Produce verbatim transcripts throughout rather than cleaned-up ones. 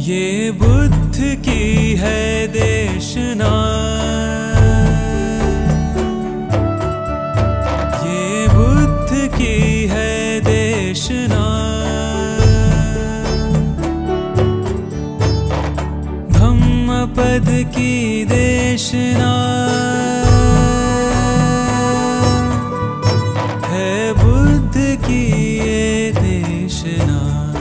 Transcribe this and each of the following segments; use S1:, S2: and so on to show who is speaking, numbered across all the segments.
S1: ये बुद्ध की है देशना, ये बुद्ध की है देशना। धम्मपद की देशना है बुद्ध की ये देशना।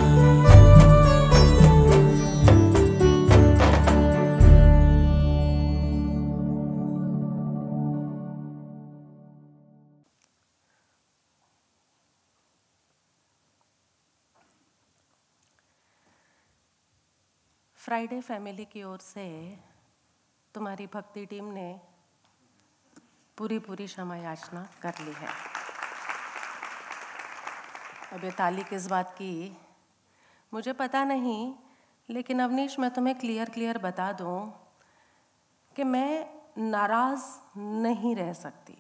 S2: फ्राइडे फैमिली की ओर से तुम्हारी भक्ति टीम ने पूरी पूरी क्षमा याचना कर ली है। अब ये ताली किस बात की मुझे पता नहीं, लेकिन अवनीश मैं तुम्हें क्लियर क्लियर बता दूं कि मैं नाराज नहीं रह सकती।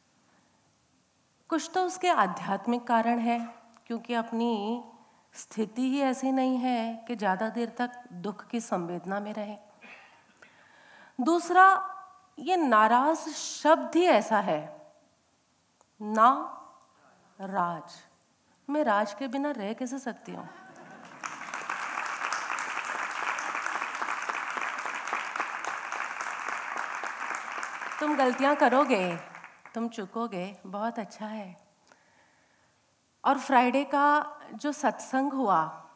S2: कुछ तो उसके आध्यात्मिक कारण है, क्योंकि अपनी स्थिति ही ऐसी नहीं है कि ज़्यादा देर तक दुख की संवेदना में रहे। दूसरा, ये नाराज शब्द ही ऐसा है, ना राज। मैं राज के बिना रह कैसे सकती हूँ? तुम गलतियां करोगे, तुम चूकोगे, बहुत अच्छा है। और फ्राइडे का जो सत्संग हुआ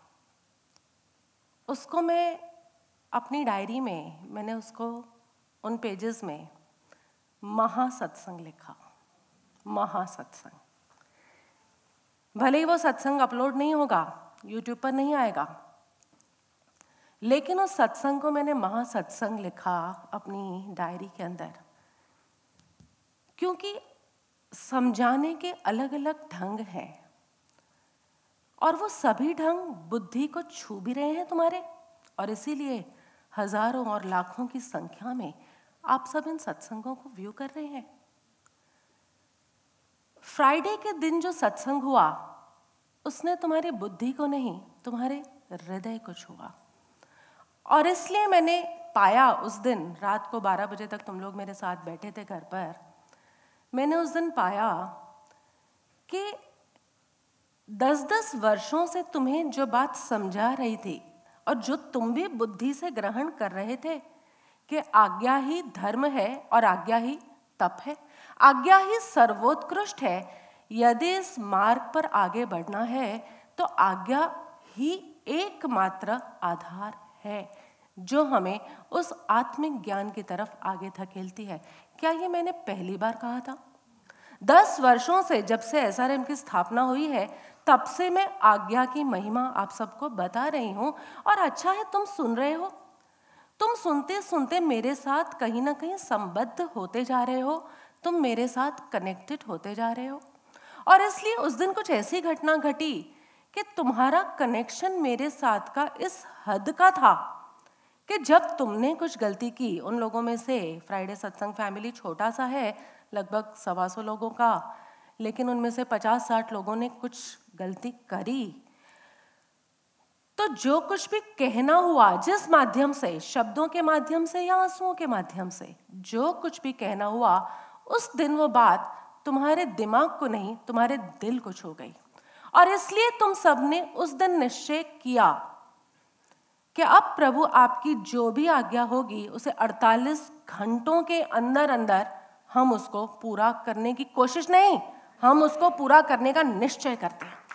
S2: उसको मैं अपनी डायरी में, मैंने उसको उन पेजेस में महासत्संग लिखा। महासत्संग। भले ही वो सत्संग अपलोड नहीं होगा, यूट्यूब पर नहीं आएगा, लेकिन उस सत्संग को मैंने महासत्संग लिखा अपनी डायरी के अंदर, क्योंकि समझाने के अलग अलग ढंग हैं और वो सभी ढंग बुद्धि को छू भी रहे हैं तुम्हारे, और इसीलिए हजारों और लाखों की संख्या में आप सब इन सत्संगों को व्यू कर रहे हैं। फ्राइडे के दिन जो सत्संग हुआ उसने तुम्हारी बुद्धि को नहीं, तुम्हारे हृदय को छुआ। और इसलिए मैंने पाया उस दिन रात को बारह बजे तक तुम लोग मेरे साथ बैठे थे घर पर, मैंने उस दिन पाया कि दस दस वर्षों से तुम्हें जो बात समझा रही थी और जो तुम भी बुद्धि से ग्रहण कर रहे थे कि आज्ञा ही धर्म है और आज्ञा ही तप है, आज्ञा ही सर्वोत्कृष्ट है, यदि इस मार्ग पर आगे बढ़ना है तो आज्ञा ही एकमात्र आधार है जो हमें उस आत्मिक ज्ञान की तरफ आगे धकेलती है। क्या ये मैंने पहली बार कहा था? दस वर्षों से, जब से एस आर एम की स्थापना हुई है, तब से मैं आज्ञा की महिमा आप सबको बता रही हूं। और अच्छा है तुम सुन रहे हो, तुम सुनते सुनते मेरे साथ कहीं ना कहीं संबद्ध होते जा रहे हो, तुम मेरे साथ कनेक्टेड होते जा रहे हो। और इसलिए उस दिन कुछ ऐसी घटना घटी कि तुम्हारा कनेक्शन मेरे साथ का इस हद का था कि जब तुमने कुछ गलती की, उन लोगों में से फ्राइडे सत्संग फैमिली छोटा सा है, लगभग सवा सौ लोगों का, लेकिन उनमें से पचास साठ लोगों ने कुछ गलती करी, तो जो कुछ भी कहना हुआ, जिस माध्यम से, शब्दों के माध्यम से या आंसुओं के माध्यम से, जो कुछ भी कहना हुआ, उस दिन वो बात तुम्हारे दिमाग को नहीं, तुम्हारे दिल को छू गई। और इसलिए तुम सबने उस दिन निश्चय किया कि अब प्रभु आपकी जो भी आज्ञा होगी उसे अड़तालीस घंटों के अंदर अंदर हम उसको पूरा करने की कोशिश नहीं, हम उसको पूरा करने का निश्चय करते हैं।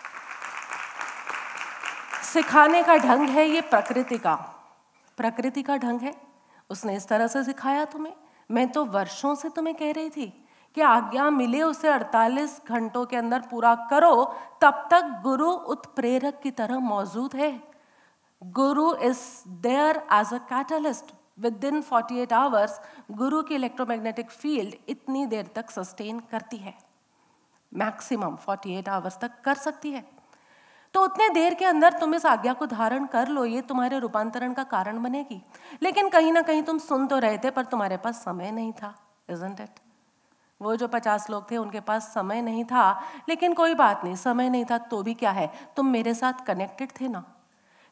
S2: सिखाने का ढंग है ये प्रकृति का, प्रकृति का ढंग है, उसने इस तरह से सिखाया तुम्हें। मैं तो वर्षों से तुम्हें कह रही थी कि आज्ञा मिले उसे अड़तालीस घंटों के अंदर पूरा करो, तब तक गुरु उत्प्रेरक की तरह मौजूद है। Guru is there as a catalyst. With in forty eight hours guru की इलेक्ट्रोमैग्नेटिक फील्ड इतनी देर तक सस्टेन करती है, मैक्सिमम फोर्टी एट आवर्स तक कर सकती है। तो उतने देर के अंदर तुम इस आज्ञा को धारण कर लो, ये तुम्हारे रूपांतरण का कारण बनेगी। लेकिन कहीं ना कहीं तुम सुन तो रहे थे, पर तुम्हारे पास समय नहीं था, isn't it? वो जो पचास लोग थे उनके पास समय नहीं था, लेकिन कोई बात नहीं, समय नहीं था तो भी क्या है, तुम मेरे साथ कनेक्टेड थे ना।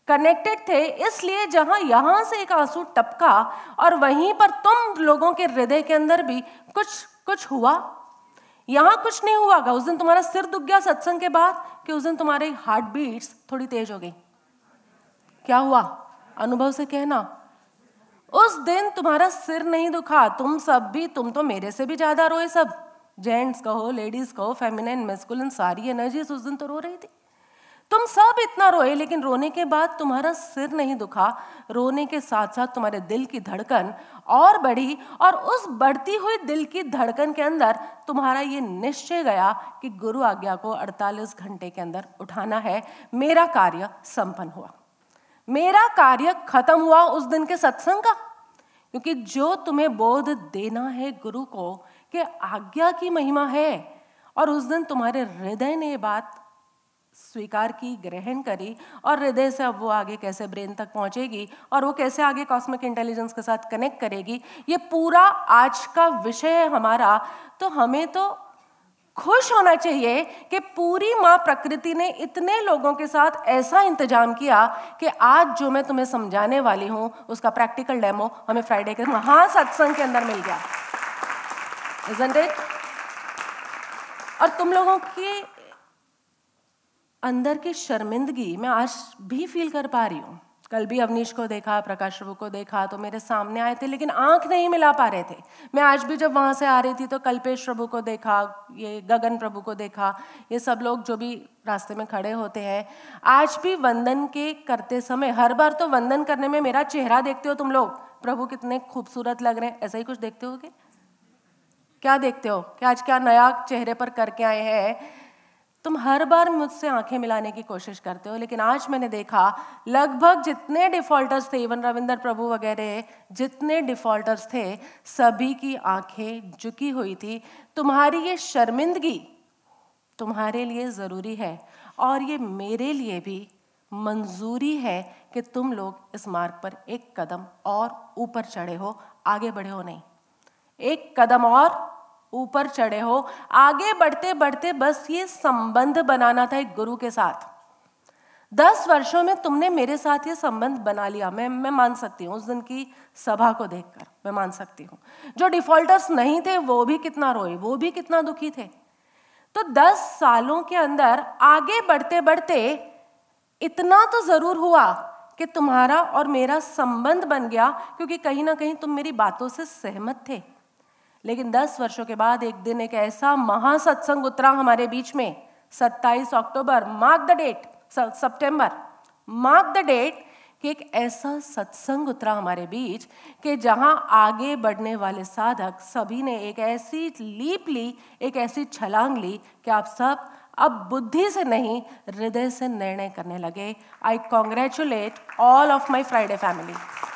S2: कनेक्टेड थे, इसलिए जहां यहां से एक आंसू टपका और वहीं पर तुम लोगों के हृदय के अंदर भी कुछ कुछ हुआ। यहां कुछ नहीं हुआ उस दिन तुम्हारा सिर दुख गया सत्संग के बाद, कि उस दिन तुम्हारी हार्ट बीट्स थोड़ी तेज हो गई? क्या हुआ? अनुभव से कहना। उस दिन तुम्हारा सिर नहीं दुखा। तुम सब भी, तुम तो मेरे से भी ज्यादा रोए, सब जेंट्स कहो, लेडीज कहो, फेमिनिन, मैस्कुलिन, सारी एनर्जीज उस दिन तो रो रही थी। तुम सब इतना रोए, लेकिन रोने के बाद तुम्हारा सिर नहीं दुखा। रोने के साथ साथ तुम्हारे दिल की धड़कन और बढ़ी, और उस बढ़ती हुई दिल की धड़कन के अंदर तुम्हारा ये निश्चय गया कि गुरु आज्ञा को अड़तालीस घंटे के अंदर उठाना है। मेरा कार्य संपन्न हुआ, मेरा कार्य खत्म हुआ उस दिन के सत्संग का। क्योंकि जो तुम्हें बोध देना है गुरु को कि आज्ञा की महिमा है, और उस दिन तुम्हारे हृदय ने बात स्वीकार की, ग्रहण करी, और हृदय से अब वो आगे कैसे ब्रेन तक पहुंचेगी और वो कैसे आगे कॉस्मिक इंटेलिजेंस के साथ कनेक्ट करेगी, ये पूरा आज का विषय है हमारा। तो हमें तो खुश होना चाहिए कि पूरी माँ प्रकृति ने इतने लोगों के साथ ऐसा इंतजाम किया कि आज जो मैं तुम्हें समझाने वाली हूँ उसका प्रैक्टिकल डेमो हमें फ्राइडे के महा सत्संग के अंदर मिल गया। Isn't it? और तुम लोगों की अंदर की शर्मिंदगी मैं आज भी फील कर पा रही हूँ। कल भी अवनीश को देखा, प्रकाश प्रभु को देखा, तो मेरे सामने आए थे लेकिन आंख नहीं मिला पा रहे थे। मैं आज भी जब वहाँ से आ रही थी तो कल्पेश प्रभु को देखा, ये गगन प्रभु को देखा, ये सब लोग जो भी रास्ते में खड़े होते हैं। आज भी वंदन के करते समय, हर बार तो वंदन करने में मेरा चेहरा देखते हो तुम लोग, प्रभु कितने खूबसूरत लग रहे हैं, ऐसा ही कुछ देखते हो क्या? क्या देखते हो कि आज क्या नया चेहरे पर करके आए हैं? तुम हर बार मुझसे आंखें मिलाने की कोशिश करते हो, लेकिन आज मैंने देखा लगभग जितने डिफॉल्टर्स थे, इवन रविंदर प्रभु वगैरह जितने डिफॉल्टर्स थे, सभी की आंखें झुकी हुई थी। तुम्हारी ये शर्मिंदगी तुम्हारे लिए ज़रूरी है, और ये मेरे लिए भी मंजूरी है कि तुम लोग इस मार्ग पर एक कदम और ऊपर चढ़े हो, आगे बढ़े हो नहीं, एक कदम और ऊपर चढ़े हो। आगे बढ़ते बढ़ते बस ये संबंध बनाना था एक गुरु के साथ। दस वर्षों में तुमने मेरे साथ ये संबंध बना लिया। मैं मैं मान सकती हूँ उस दिन की सभा को देखकर, मैं मान सकती हूँ जो डिफॉल्टर्स नहीं थे वो भी कितना रोए, वो भी कितना दुखी थे। तो दस सालों के अंदर आगे बढ़ते बढ़ते इतना तो जरूर हुआ कि तुम्हारा और मेरा संबंध बन गया, क्योंकि कहीं ना कहीं तुम मेरी बातों से सहमत थे। लेकिन दस वर्षों के बाद एक दिन एक ऐसा महासत्संग उतरा हमारे बीच में, सत्ताईस October, mark the date, September, mark the date, कि एक ऐसा सत्संग उतरा हमारे बीच कि जहां आगे बढ़ने वाले साधक सभी ने एक ऐसी लीप ली, एक ऐसी छलांग ली कि आप सब अब बुद्धि से नहीं हृदय से निर्णय करने लगे। I congratulate all of my Friday family.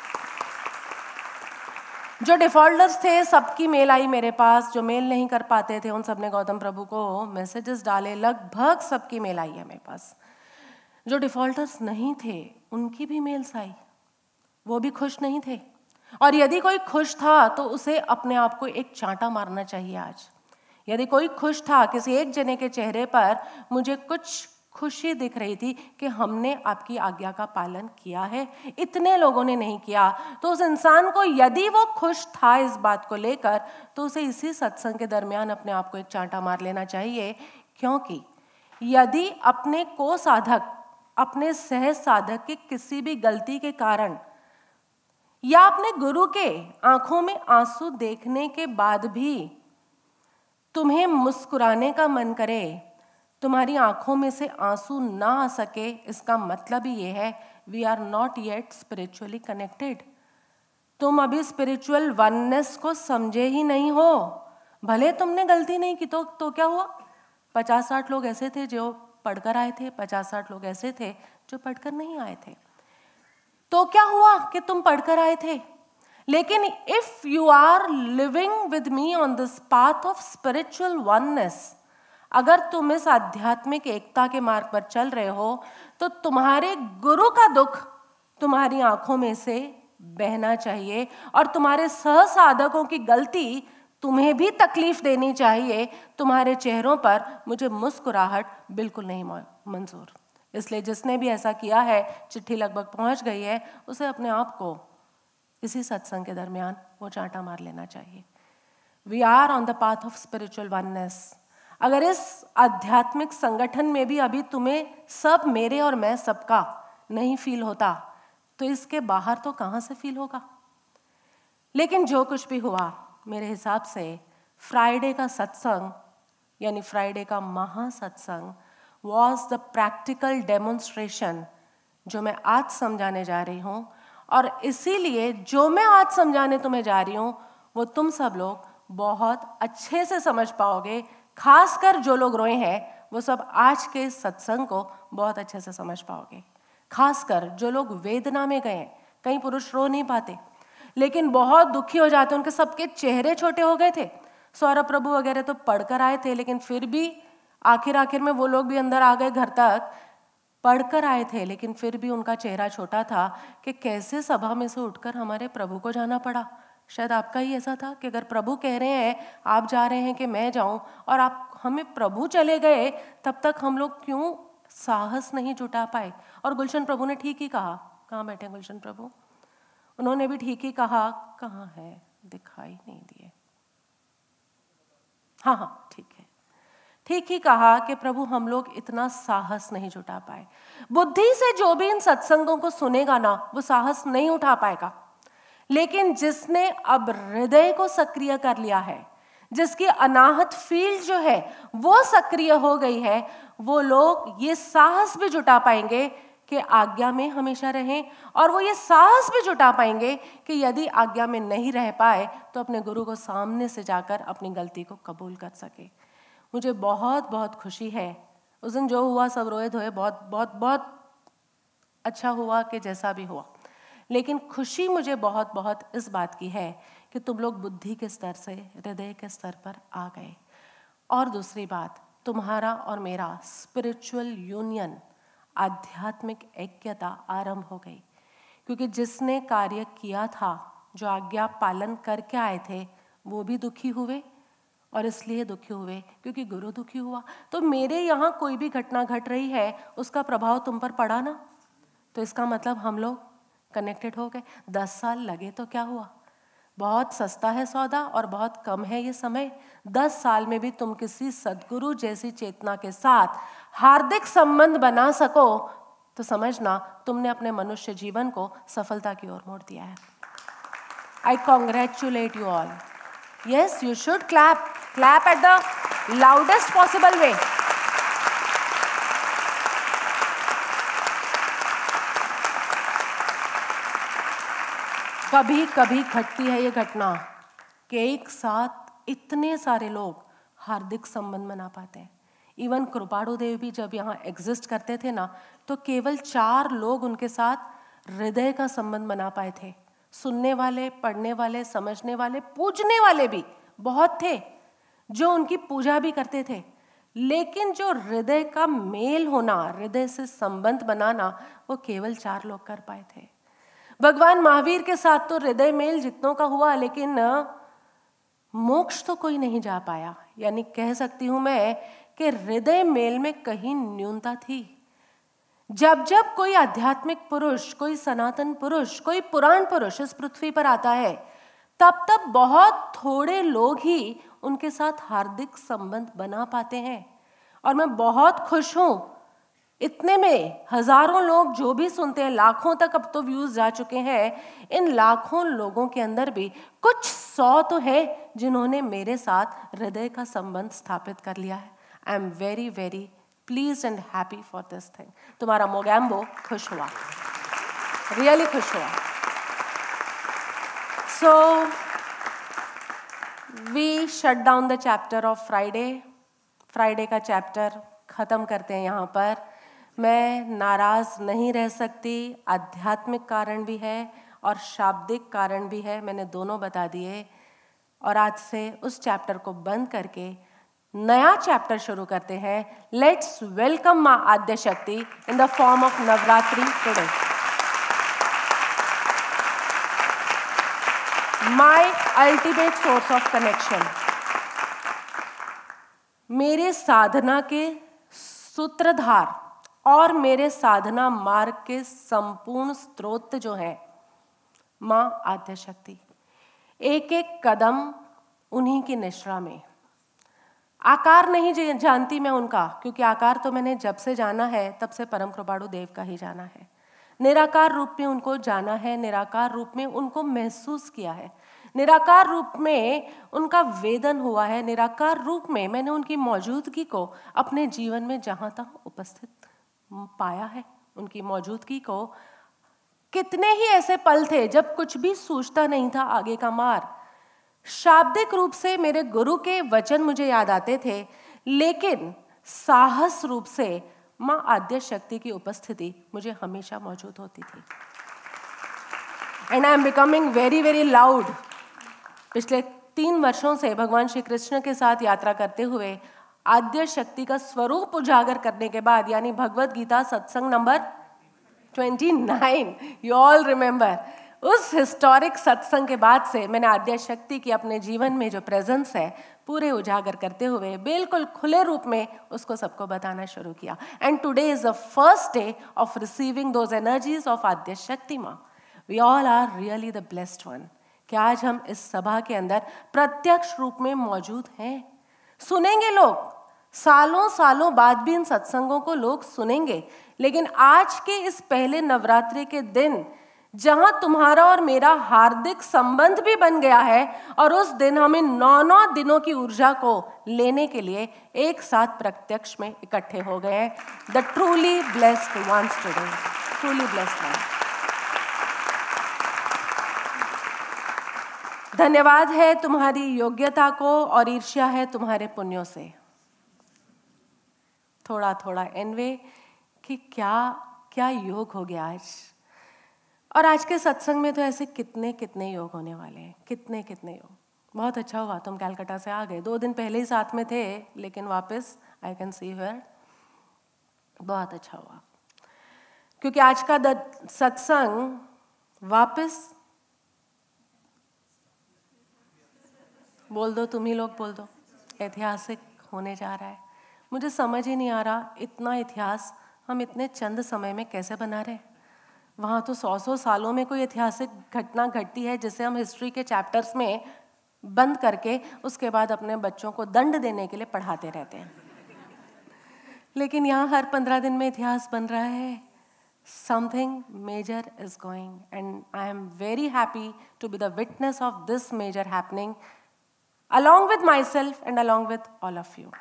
S2: जो डिफॉल्टर्स थे सबकी मेल आई मेरे पास, जो मेल नहीं कर पाते थे उन सब ने गौतम प्रभु को मैसेजेस डाले, लगभग सबकी मेल आई है मेरे पास। जो डिफॉल्टर्स नहीं थे उनकी भी मेल्स आई, वो भी खुश नहीं थे। और यदि कोई खुश था तो उसे अपने आप को एक चांटा मारना चाहिए आज। यदि कोई खुश था, किसी एक जने के चेहरे पर मुझे कुछ खुशी दिख रही थी कि हमने आपकी आज्ञा का पालन किया है, इतने लोगों ने नहीं किया, तो उस इंसान को, यदि वो खुश था इस बात को लेकर, तो उसे इसी सत्संग के दरमियान अपने आप को एक चांटा मार लेना चाहिए। क्योंकि यदि अपने को साधक, अपने सह साधक की किसी भी गलती के कारण या अपने गुरु के आंखों में आंसू देखने के बाद भी तुम्हें मुस्कुराने का मन करे, तुम्हारी आंखों में से आंसू ना आ सके, इसका मतलब ही ये है we are not yet spiritually connected. तुम अभी स्पिरिचुअल वननेस को समझे ही नहीं हो। भले तुमने गलती नहीं की तो तो क्या हुआ? पचास साठ लोग ऐसे थे जो पढ़कर आए थे, पचास साठ लोग ऐसे थे जो पढ़कर नहीं आए थे। तो क्या हुआ कि तुम पढ़कर आए थे? लेकिन if you are living with me on this path of spiritual oneness, अगर तुम इस आध्यात्मिक एकता के मार्ग पर चल रहे हो, तो तुम्हारे गुरु का दुख तुम्हारी आंखों में से बहना चाहिए, और तुम्हारे सह साधकों की गलती तुम्हें भी तकलीफ देनी चाहिए। तुम्हारे चेहरों पर मुझे मुस्कुराहट बिल्कुल नहीं मंजूर। इसलिए जिसने भी ऐसा किया है, चिट्ठी लगभग पहुंच गई है, उसे अपने आप को इसी सत्संग के दरमियान वो चांटा मार लेना चाहिए। We are on the path of spiritual oneness. अगर इस आध्यात्मिक संगठन में भी अभी तुम्हें सब मेरे और मैं सबका नहीं फील होता, तो इसके बाहर तो कहाँ से फील होगा। लेकिन जो कुछ भी हुआ, मेरे हिसाब से फ्राइडे का सत्संग यानी फ्राइडे का महासत्संग वॉज द प्रैक्टिकल डेमोन्स्ट्रेशन जो मैं आज समझाने जा रही हूँ। और इसीलिए जो मैं आज समझाने तुम्हें जा रही हूँ वो तुम सब लोग बहुत अच्छे से समझ पाओगे। खासकर जो लोग रोए हैं वो सब आज के सत्संग को बहुत अच्छे से समझ पाओगे। खासकर जो लोग वेदना में गए, कई पुरुष रो नहीं पाते लेकिन बहुत दुखी हो जाते, उनके सबके चेहरे छोटे हो गए थे। सौरभ प्रभु वगैरह तो पढ़कर आए थे, लेकिन फिर भी आखिर आखिर में वो लोग भी अंदर आ गए, घर तक पढ़कर आए थे, लेकिन फिर भी उनका चेहरा छोटा था कि कैसे सभा में से उठकर हमारे प्रभु को जाना पड़ा। शायद आपका ही ऐसा था कि अगर प्रभु कह रहे हैं, आप जा रहे हैं कि मैं जाऊं, और आप हमें प्रभु चले गए, तब तक हम लोग क्यों साहस नहीं जुटा पाए। और गुलशन प्रभु ने ठीक ही कहा। कहाँ बैठे गुलशन प्रभु? उन्होंने भी ठीक ही कहा। कहाँ है? दिखाई नहीं दिए। हाँ हाँ ठीक है, ठीक ही कहा कि प्रभु हम लोग इतना साहस नहीं जुटा पाए। बुद्धि से जो भी इन सत्संगों को सुनेगा ना, वो साहस नहीं उठा पाएगा। लेकिन जिसने अब हृदय को सक्रिय कर लिया है, जिसकी अनाहत फील्ड जो है वो सक्रिय हो गई है, वो लोग ये साहस भी जुटा पाएंगे कि आज्ञा में हमेशा रहें, और वो ये साहस भी जुटा पाएंगे कि यदि आज्ञा में नहीं रह पाए तो अपने गुरु को सामने से जाकर अपनी गलती को कबूल कर सके। मुझे बहुत बहुत खुशी है। उस दिन जो हुआ सब रोए धोए, बहुत बहुत बहुत अच्छा हुआ कि जैसा भी हुआ। लेकिन खुशी मुझे बहुत बहुत इस बात की है कि तुम लोग बुद्धि के स्तर से हृदय के स्तर पर आ गए। और दूसरी बात, तुम्हारा और मेरा स्पिरिचुअल यूनियन, आध्यात्मिक ऐक्यता आरंभ हो गई। क्योंकि जिसने कार्य किया था, जो आज्ञा पालन करके आए थे, वो भी दुखी हुए, और इसलिए दुखी हुए क्योंकि गुरु दुखी हुआ। तो मेरे यहाँ कोई भी घटना घट रही है, उसका प्रभाव तुम पर पड़ा ना, तो इसका मतलब हम लोग कनेक्टेड हो गए। दस साल लगे तो क्या हुआ, बहुत सस्ता है सौदा और बहुत कम है ये समय। दस साल में भी तुम किसी सद्गुरु जैसी चेतना के साथ हार्दिक संबंध बना सको तो समझना तुमने अपने मनुष्य जीवन को सफलता की ओर मोड़ दिया है। I congratulate you all. Yes, you should clap clap at the loudest possible way. कभी कभी घटती है ये घटना कि एक साथ इतने सारे लोग हार्दिक संबंध बना पाते हैं। इवन कृपाणु देव भी जब यहाँ एग्जिस्ट करते थे ना, तो केवल चार लोग उनके साथ हृदय का संबंध बना पाए थे। सुनने वाले, पढ़ने वाले, समझने वाले, पूजने वाले भी बहुत थे जो उनकी पूजा भी करते थे। लेकिन जो हृदय का मेल होना, हृदय से संबंध बनाना, वो केवल चार लोग कर पाए थे। भगवान महावीर के साथ तो हृदय मेल जितनों का हुआ, लेकिन मोक्ष तो कोई नहीं जा पाया। यानी कह सकती हूं मैं कि हृदय मेल में कहीं न्यूनता थी। जब जब कोई आध्यात्मिक पुरुष, कोई सनातन पुरुष, कोई पुराण पुरुष इस पृथ्वी पर आता है, तब तब बहुत थोड़े लोग ही उनके साथ हार्दिक संबंध बना पाते हैं। और मैं बहुत खुश हूं, इतने में हजारों लोग जो भी सुनते हैं, लाखों तक अब तो व्यूज जा चुके हैं, इन लाखों लोगों के अंदर भी कुछ सौ तो है जिन्होंने मेरे साथ हृदय का संबंध स्थापित कर लिया है। I am very very please and happy for this thing. तुम्हारा मोगैम्बो खुश हुआ, रियली खुश हुआ। So we shut down the chapter of Friday. Friday का चैप्टर खत्म करते हैं यहाँ पर। मैं नाराज नहीं रह सकती, आध्यात्मिक कारण भी है और शाब्दिक कारण भी है, मैंने दोनों बता दिए। और आज से उस चैप्टर को बंद करके नया चैप्टर शुरू करते हैं। Let's welcome Maa Adya Shakti in the form of Navratri today. My ultimate source of connection, मेरे साधना के सूत्रधार, और मेरे साधना मार्ग के संपूर्ण स्रोत जो है माँ आद्यशक्ति। एक एक कदम उन्हीं की निश्रा में। आकार नहीं जानती मैं उनका, क्योंकि आकार तो मैंने जब से जाना है तब से परम कृपाणु देव का ही जाना है। निराकार रूप में उनको जाना है, निराकार रूप में उनको महसूस किया है, निराकार रूप में उनका वेदन हुआ है, निराकार रूप में मैंने उनकी मौजूदगी को अपने जीवन में जहाँ तक उपस्थित पाया है। उनकी मौजूदगी को, कितने ही ऐसे पल थे जब कुछ भी सूझता नहीं था आगे का मार्ग। शाब्दिक रूप से मेरे गुरु के वचन मुझे याद आते थे, लेकिन साहस रूप से माँ आद्य शक्ति की उपस्थिति मुझे हमेशा मौजूद होती थी। And I am becoming very very loud. पिछले तीन वर्षों से भगवान श्री कृष्ण के साथ यात्रा करते हुए आद्य शक्ति का स्वरूप उजागर करने के बाद, यानी भगवत गीता सत्संग नंबर उनतीस, यू ऑल रिमेंबर, उस हिस्टोरिक सत्संग के बाद से मैंने आद्य शक्ति की अपने जीवन में जो प्रेजेंस है पूरे उजागर करते हुए बिल्कुल खुले रूप में उसको सबको बताना शुरू किया। And today is the first day of receiving those energies of Adya Shakti Maa. We all are really the blessed one कि आज हम इस सभा के अंदर प्रत्यक्ष रूप में मौजूद हैं। सुनेंगे लोग, सालों सालों बाद भी इन सत्संगों को लोग सुनेंगे, लेकिन आज के इस पहले नवरात्रि के दिन जहां तुम्हारा और मेरा हार्दिक संबंध भी बन गया है, और उस दिन हम इन नौ नौ दिनों की ऊर्जा को लेने के लिए एक साथ प्रत्यक्ष में इकट्ठे हो गए हैं। The truly blessed ones today, truly blessed ones. धन्यवाद है तुम्हारी योग्यता को और ईर्ष्या है तुम्हारे पुण्यों से। थोड़ा थोड़ा एनवे कि क्या क्या योग हो गया आज। और आज के सत्संग में तो ऐसे कितने कितने योग होने वाले हैं, कितने कितने योग। बहुत अच्छा हुआ तुम कलकत्ता से आ गए। दो दिन पहले ही साथ में थे, लेकिन वापस आई कैन सी हियर। बहुत अच्छा हुआ, क्योंकि आज का सत्संग वापस, बोल दो तुम ही लोग बोल दो, ऐतिहासिक होने जा रहा है। मुझे समझ ही नहीं आ रहा इतना इतिहास हम इतने चंद समय में कैसे बना रहे हैं। वहाँ तो सौ सौ सालों में कोई ऐतिहासिक घटना घटती है जिसे हम हिस्ट्री के चैप्टर्स में बंद करके उसके बाद अपने बच्चों को दंड देने के लिए पढ़ाते रहते हैं, लेकिन यहाँ हर पंद्रह दिन में इतिहास बन रहा है। Something major is going and I am very happy to be the witness of this major happening along with myself and along with all of you.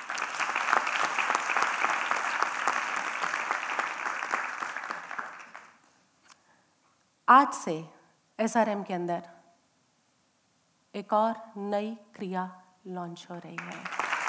S2: आज से एस आर एम के अंदर एक और नई क्रिया लॉन्च हो रही है।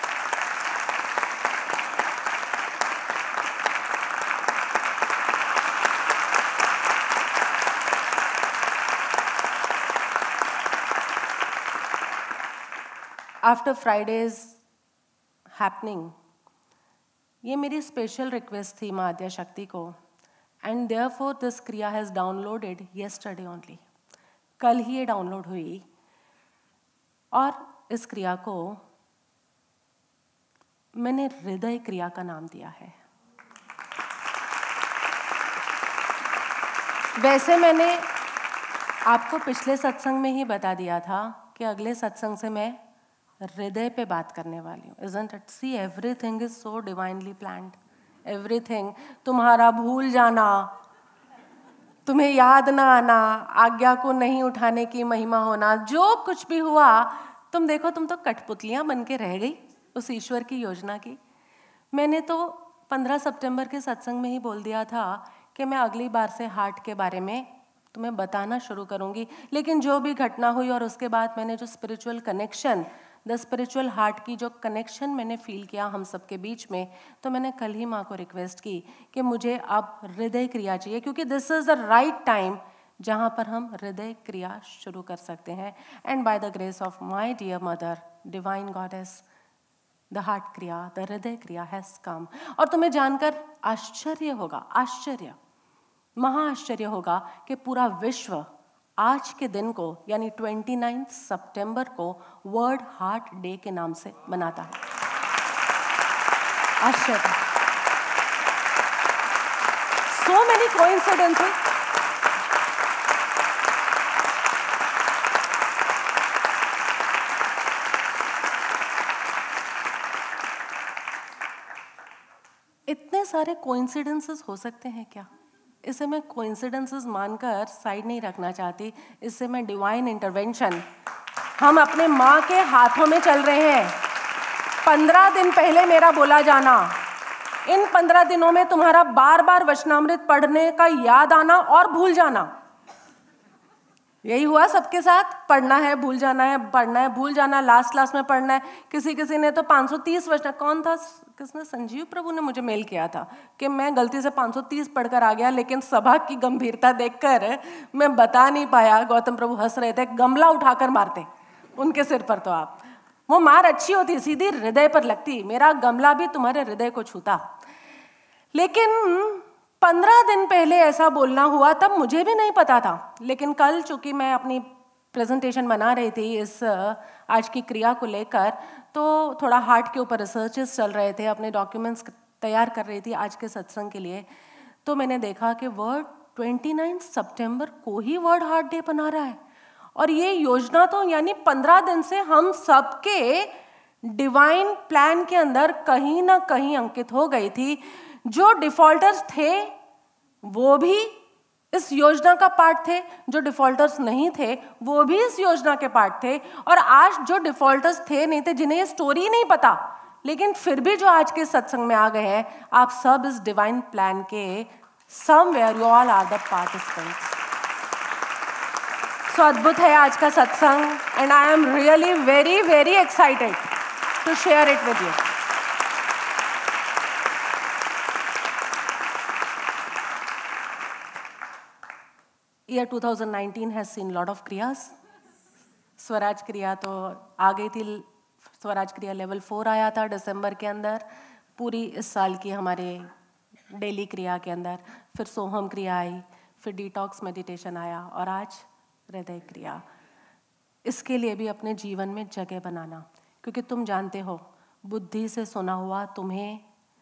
S2: आफ्टर फ्राइडेज हैपनिंग, ये मेरी स्पेशल रिक्वेस्ट थी माँ आद्य शक्ति को, and therefore this kriya has downloaded yesterday only. कल ही ये डाउनलोड हुई, और इस क्रिया को मैंने हृदय क्रिया का नाम दिया है। वैसे मैंने आपको पिछले सत्संग में ही बता दिया था कि अगले सत्संग से मैं हृदय पे बात करने वाली हूँ। Isn't it? See, everything is so divinely planned. Everything, तुम्हारा भूल जाना, तुम्हें याद ना आना, आज्ञा को नहीं उठाने की महिमा होना, जो कुछ भी हुआ, तुम देखो तुम तो कठपुतलियाँ बन के रह गई उस ईश्वर की योजना की। मैंने तो पंद्रह सितंबर के सत्संग में ही बोल दिया था कि मैं अगली बार से हार्ट के बारे में तुम्हें बताना शुरू करूँगी, लेकिन जो भी घटना हुई और उसके बाद मैंने जो spiritual connection, the spiritual heart की जो कनेक्शन मैंने फील किया हम सबके बीच में, तो मैंने कल ही माँ को रिक्वेस्ट की कि मुझे अब हृदय क्रिया चाहिए, क्योंकि this is the right time जहाँ पर हम हृदय क्रिया शुरू कर सकते हैं। And by the grace of my dear mother divine goddess, the heart kriya, the hriday kriya has come. और तुम्हें जानकर आश्चर्य होगा, आश्चर्य, महा आश्चर्य होगा कि पूरा विश्व आज के दिन को, यानी उनतीस सितंबर को वर्ल्ड हार्ट डे के नाम से मनाता है। आश्चर्य। so many coincidences. इतने सारे कोइंसिडेंसेस हो सकते हैं क्या? इसे मैं कोइंसिडेंसेस मानकर साइड नहीं रखना चाहती, इससे मैं डिवाइन इंटरवेंशन, हम अपने माँ के हाथों में चल रहे हैं। पंद्रह दिन पहले मेरा बोला जाना, इन पंद्रह दिनों में तुम्हारा बार बार वचनामृत पढ़ने का याद आना और भूल जाना, यही हुआ सबके साथ। पढ़ना है, भूल जाना है, पढ़ना है, भूल जाना, लास्ट लास्ट में पढ़ना है। किसी किसी ने तो पाँच सौ तीस वचन, कौन था, किसने, संजीव प्रभु ने मुझे मेल किया था कि मैं गलती से पाँच सौ तीस पढ़कर आ गया, लेकिन सभा की गंभीरता देखकर मैं बता नहीं पाया। गौतम प्रभु हंस रहे थे, गमला उठाकर मारते उनके सिर पर, तो आप, वो मार अच्छी होती, सीधी हृदय पर लगती, मेरा गमला भी तुम्हारे हृदय को छूता। लेकिन पंद्रह दिन पहले ऐसा बोलना हुआ, तब मुझे भी नहीं पता था। लेकिन कल चूंकि मैं अपनी प्रेजेंटेशन बना रही थी इस आज की क्रिया को लेकर, तो थोड़ा हार्ट के ऊपर रिसर्चेस चल रहे थे, अपने डॉक्यूमेंट्स तैयार कर रही थी आज के सत्संग के लिए, तो मैंने देखा कि वर्ल्ड उनतीस सितंबर को ही वर्ल्ड हार्ट डे बना रहा है। और ये योजना तो यानी पंद्रह दिन से हम सबके डिवाइन प्लान के अंदर कहीं ना कहीं अंकित हो गई थी। जो डिफॉल्टर्स थे वो भी इस योजना का पार्ट थे, जो डिफॉल्टर्स नहीं थे वो भी इस योजना के पार्ट थे। और आज जो डिफॉल्टर्स थे नहीं थे, जिन्हें ये स्टोरी नहीं पता, लेकिन फिर भी जो आज के सत्संग में आ गए हैं, आप सब इस डिवाइन प्लान के somewhere you all are the participants. So अद्भुत है आज का सत्संग, and I am really very very excited to share it with you. Year twenty nineteen has seen lot of क्रियास। स्वराज क्रिया तो आ गई थी, स्वराज क्रिया लेवल फोर आया था दिसंबर के अंदर। पूरी इस साल की हमारे डेली क्रिया के अंदर फिर सोहम क्रिया आई, फिर डिटॉक्स मेडिटेशन आया, और आज हृदय क्रिया। इसके लिए भी अपने जीवन में जगह बनाना, क्योंकि तुम जानते हो बुद्धि से सुना हुआ तुम्हें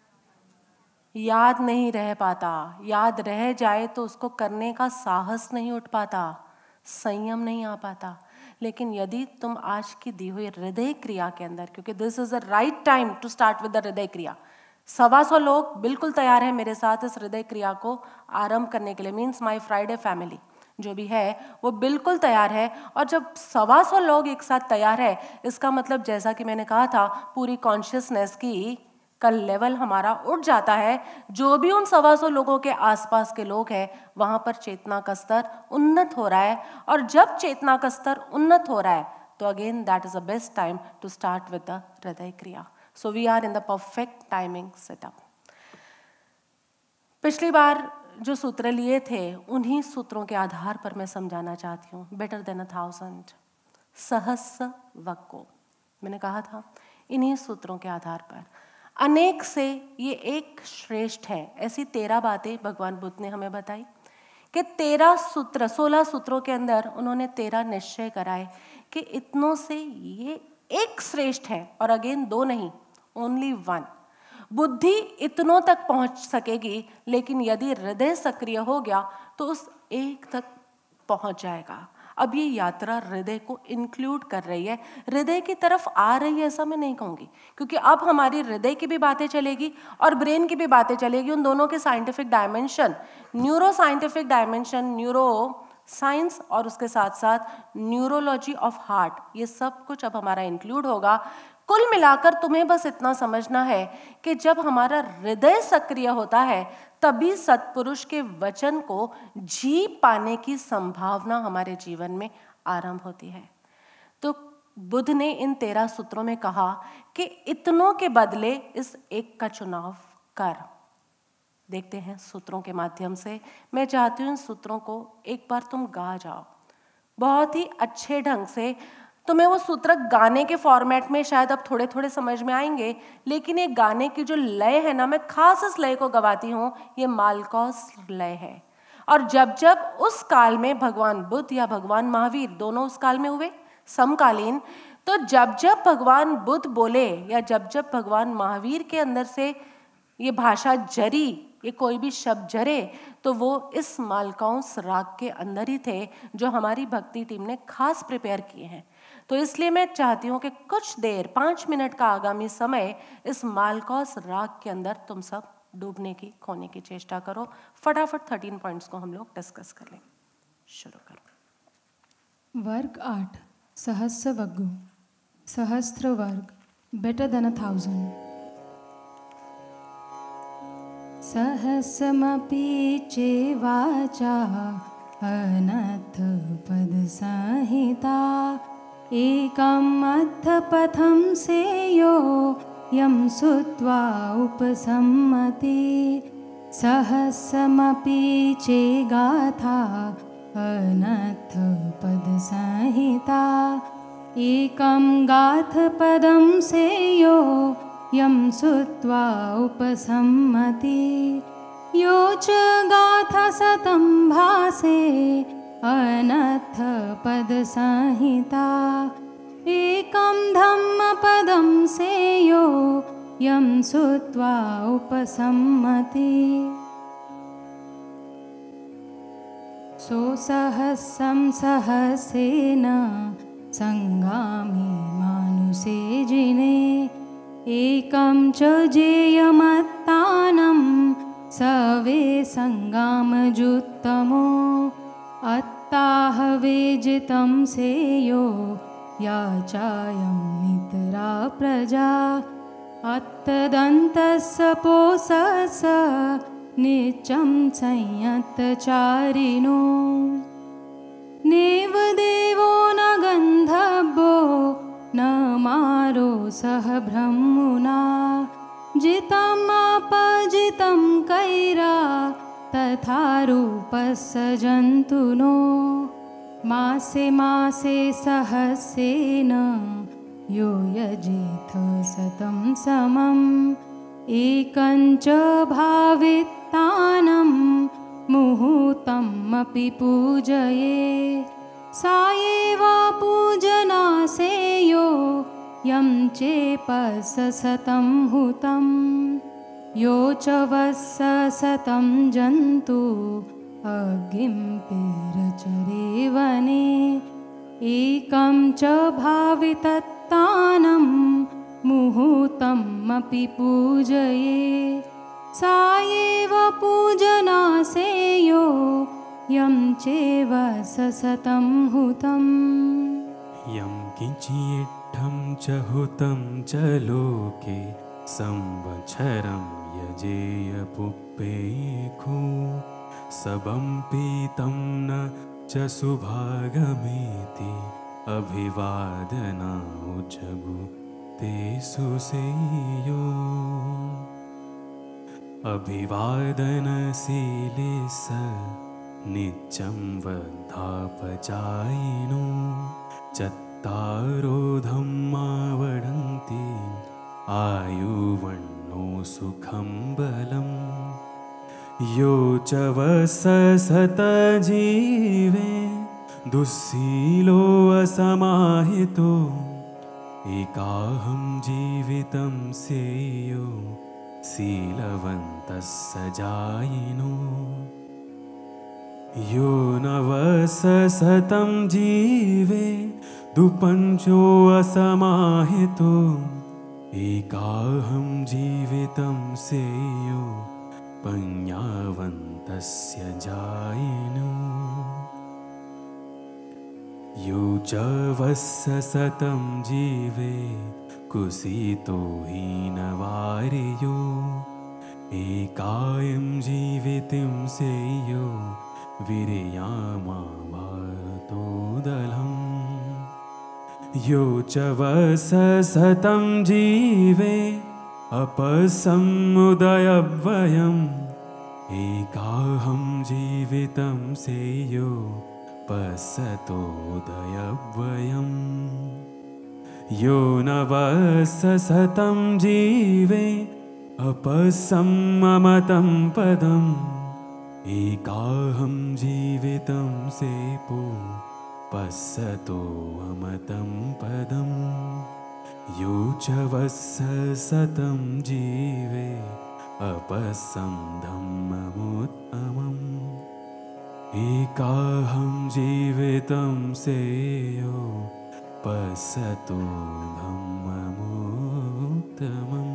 S2: याद नहीं रह पाता, याद रह जाए तो उसको करने का साहस नहीं उठ पाता, संयम नहीं आ पाता। लेकिन यदि तुम आज की दी हुई हृदय क्रिया के अंदर, क्योंकि this is the right time to start with the hriday kriya. सवा सौ लोग बिल्कुल तैयार हैं मेरे साथ इस हृदय क्रिया को आरंभ करने के लिए, मीन्स माई फ्राइडे फैमिली जो भी है वो बिल्कुल तैयार है। और जब सवा सौ लोग एक साथ तैयार है, इसका मतलब जैसा कि मैंने कहा था, पूरी कॉन्शियसनेस की कल लेवल हमारा उठ जाता है। जो भी उन सवा सौ लोगों के आसपास के लोग हैं, वहाँ पर चेतना का स्तर उन्नत हो रहा है। और जब चेतना का स्तर उन्नत हो रहा है, तो again that is the best time to start with the hriday kriya. So we are in the perfect timing setup. पिछली बार जो सूत्र लिए थे, उन्हीं सूत्रों के आधार पर मैं समझाना चाहती हूँ। बेटर देन अ थाउजेंड, सहस्र वक्को, मैंने कहा था इन्हीं सूत्रों के आधार पर अनेक से ये एक श्रेष्ठ है। ऐसी तेरह बातें भगवान बुद्ध ने हमें बताई कि तेरह सूत्र, सोलह सूत्रों के अंदर उन्होंने तेरह निश्चय कराए कि इतनों से ये एक श्रेष्ठ है, और अगेन दो नहीं, ओनली वन। बुद्धि इतनों तक पहुंच सकेगी, लेकिन यदि हृदय सक्रिय हो गया तो उस एक तक पहुंच जाएगा। अब ये यात्रा हृदय को इंक्लूड कर रही है, हृदय की तरफ आ रही है ऐसा मैं नहीं कहूँगी, क्योंकि अब हमारी हृदय की भी बातें चलेगी और ब्रेन की भी बातें चलेगी। उन दोनों के scientific dimension, neuro scientific dimension, neuro science और उसके साथ साथ न्यूरोलॉजी ऑफ हार्ट, ये सब कुछ अब हमारा इंक्लूड होगा। कुल मिलाकर तुम्हें बस इतना समझना है कि जब हमारा हृदय सक्रिय होता है, तभी सत्पुरुष के वचन को जी पाने की संभावना हमारे जीवन में आरंभ होती है। तो बुद्ध ने इन तेरह सूत्रों में कहा कि इतनों के बदले इस एक का चुनाव कर। देखते हैं सूत्रों के माध्यम से। मैं चाहती हूँ इन सूत्रों को एक बार तुम गा जाओ बहुत ही अच्छे ढंग से। तुम्हें वो सूत्र गाने के फॉर्मेट में शायद अब थोड़े थोड़े समझ में आएंगे, लेकिन ये गाने की जो लय है ना, मैं खास इस लय को गवाती हूँ, ये मालकौस लय है। और जब जब उस काल में भगवान बुद्ध या भगवान महावीर, दोनों उस काल में हुए समकालीन, तो जब जब भगवान बुद्ध बोले या जब जब भगवान महावीर के अंदर से ये भाषा जरी ये कोई भी शब्द जरे तो वो इस मालकांस राग के अंदर ही थे जो हमारी भक्ति टीम ने खास प्रिपेयर किए हैं। तो इसलिए मैं चाहती हूँ कि कुछ देर, पाँच मिनट का आगामी समय इस मालकांस राग के अंदर तुम सब डूबने की, खोने की चेष्टा करो। फटाफट थर्टीन पॉइंट्स को हम लोग डिस्कस कर लें। शुरू करो।
S3: वर्ग आठ, सहस्र वग्गु, सहस्त्र वर्ग, बेटर देन अ थाउजेंड। सहस्रमपि चेवाचा अनथ पद संहिता, एकम् अर्थपथं सेयो यं सुत्वा उपसम्मति। सहस्रमपि चेगाथा अनथ पद संहिता, एकं गाथपदं सेयो यं सुत्वा उपसम्मति। यो च गाथा शतं भासे अनथ पद संहिता, एकं धम्मपदं सेयो यं सुत्वा उपसम्मति। सोऽसहस्रं सहस्रेण संगामि मानुषे जिने, एकं च जेयमत्तानं सवे संगामजुत्तमो। अत्ताहवेजितं सेयो याचायं नितरा प्रजा, अत्तदन्तस्य पोषस नित्यं संयतचारिणो। नेव देवो न गन्धर्वो न मारो सह ब्रह्मणा, जितमपजितं कैरा तथा रूपस्य जन्तुनो। मासे मासे सहस्रेण यो यजेथ शतं समम्, एकं च भावितानं मुहूर्तमपि पूजये। सा एव पूजना सेयो यं चेपस शतं हुतं, यो च वत्स शतं जन्तु अग्निं पेरचरे वने। एकं च भावितत्तानं मुहूर्तमपि पूजये। सा एव पूजना सेयो यं चैव शतं हुतं।
S1: यं किञ्चिट्ठं च हुतं च लोके संवत्सरं यजेय पुप्पेखो। सबं पीतं न च सुभागमेति अभिवादना उजगु तेषु सेयो। अभिवादनशीले स नित्यं वधापचायिनो। चत्तारो धम्मावडन्ति आयुर्वन्नो सुखं बलम्। यो च वत्सशतजीवे दुःशीलो असमाहितो। एकाहं जीवितं सेयो शीलवन्तस्य जायिनो। यो न वत्सशतं जीवे दुपञ्चो असमाहितो। एकाहं जीवितं सेयो पञ्यावन्तस्य जायिनो। यो च वत्सशतं जीवे कुसितो हीनवार्यो। एकायं जीवितं सेयो वीर्यामावातोदलम्। यो च वत्सशतं जीवे अपसमुदयव्ययम्। एकाहं जीवितं सेयो पश्यतोदयव्ययम्। यो न वत्सशतं जीवे अपसममतं पदम्। एकाहं जीवितं सेपो पश्यतो अमतं पदम्। यो च वत्सशतं जीवे अपसं धम्ममुत्तमम् एकाहं जीवितं सेयो पश्यतो धम्ममुत्तमम्।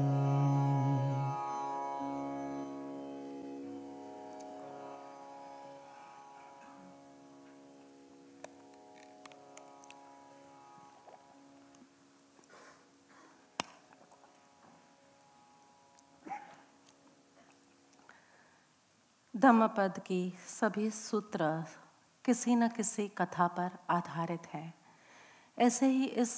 S2: धम्मपद की सभी सूत्र किसी न किसी कथा पर आधारित है। ऐसे ही इस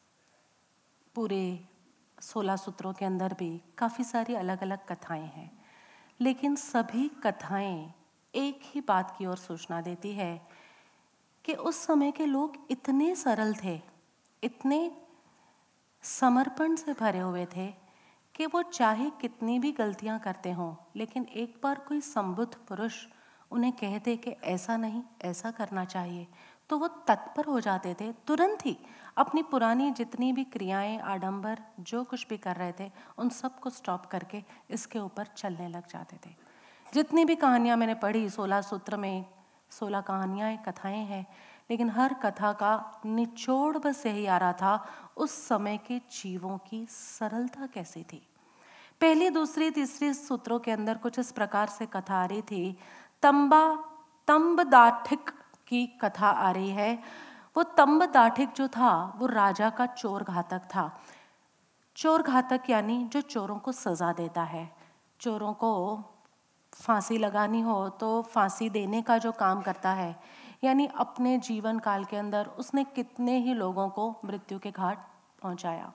S2: पूरे सोलह सूत्रों के अंदर भी काफ़ी सारी अलग अलग कथाएं हैं, लेकिन सभी कथाएं एक ही बात की ओर सूचना देती है कि उस समय के लोग इतने सरल थे, इतने समर्पण से भरे हुए थे कि वो चाहे कितनी भी गलतियां करते हों, लेकिन एक बार कोई संबुद्ध पुरुष उन्हें कहते कि ऐसा नहीं ऐसा करना चाहिए, तो वो तत्पर हो जाते थे। तुरंत ही अपनी पुरानी जितनी भी क्रियाएं, आडंबर, जो कुछ भी कर रहे थे, उन सब को स्टॉप करके इसके ऊपर चलने लग जाते थे। जितनी भी कहानियां मैंने पढ़ी, सोलह सूत्र में सोलह कहानियाँ, कथाएं हैं, लेकिन हर कथा का निचोड़ बस यही आ रहा था, उस समय के जीवों की सरलता कैसी थी। पहली, दूसरी, तीसरी सूत्रों के अंदर कुछ इस प्रकार से कथा आ रही थी। तंबा तंबदाठिक की कथा आ रही है। वो तंबदाठिक जो था वो राजा का चोर घातक था। चोर घातक यानी जो चोरों को सजा देता है। चोरों को फांसी लगानी हो तो फांसी देने का जो काम करता है, यानी अपने जीवन काल के अंदर उसने कितने ही लोगों को मृत्यु के घाट पहुंचाया।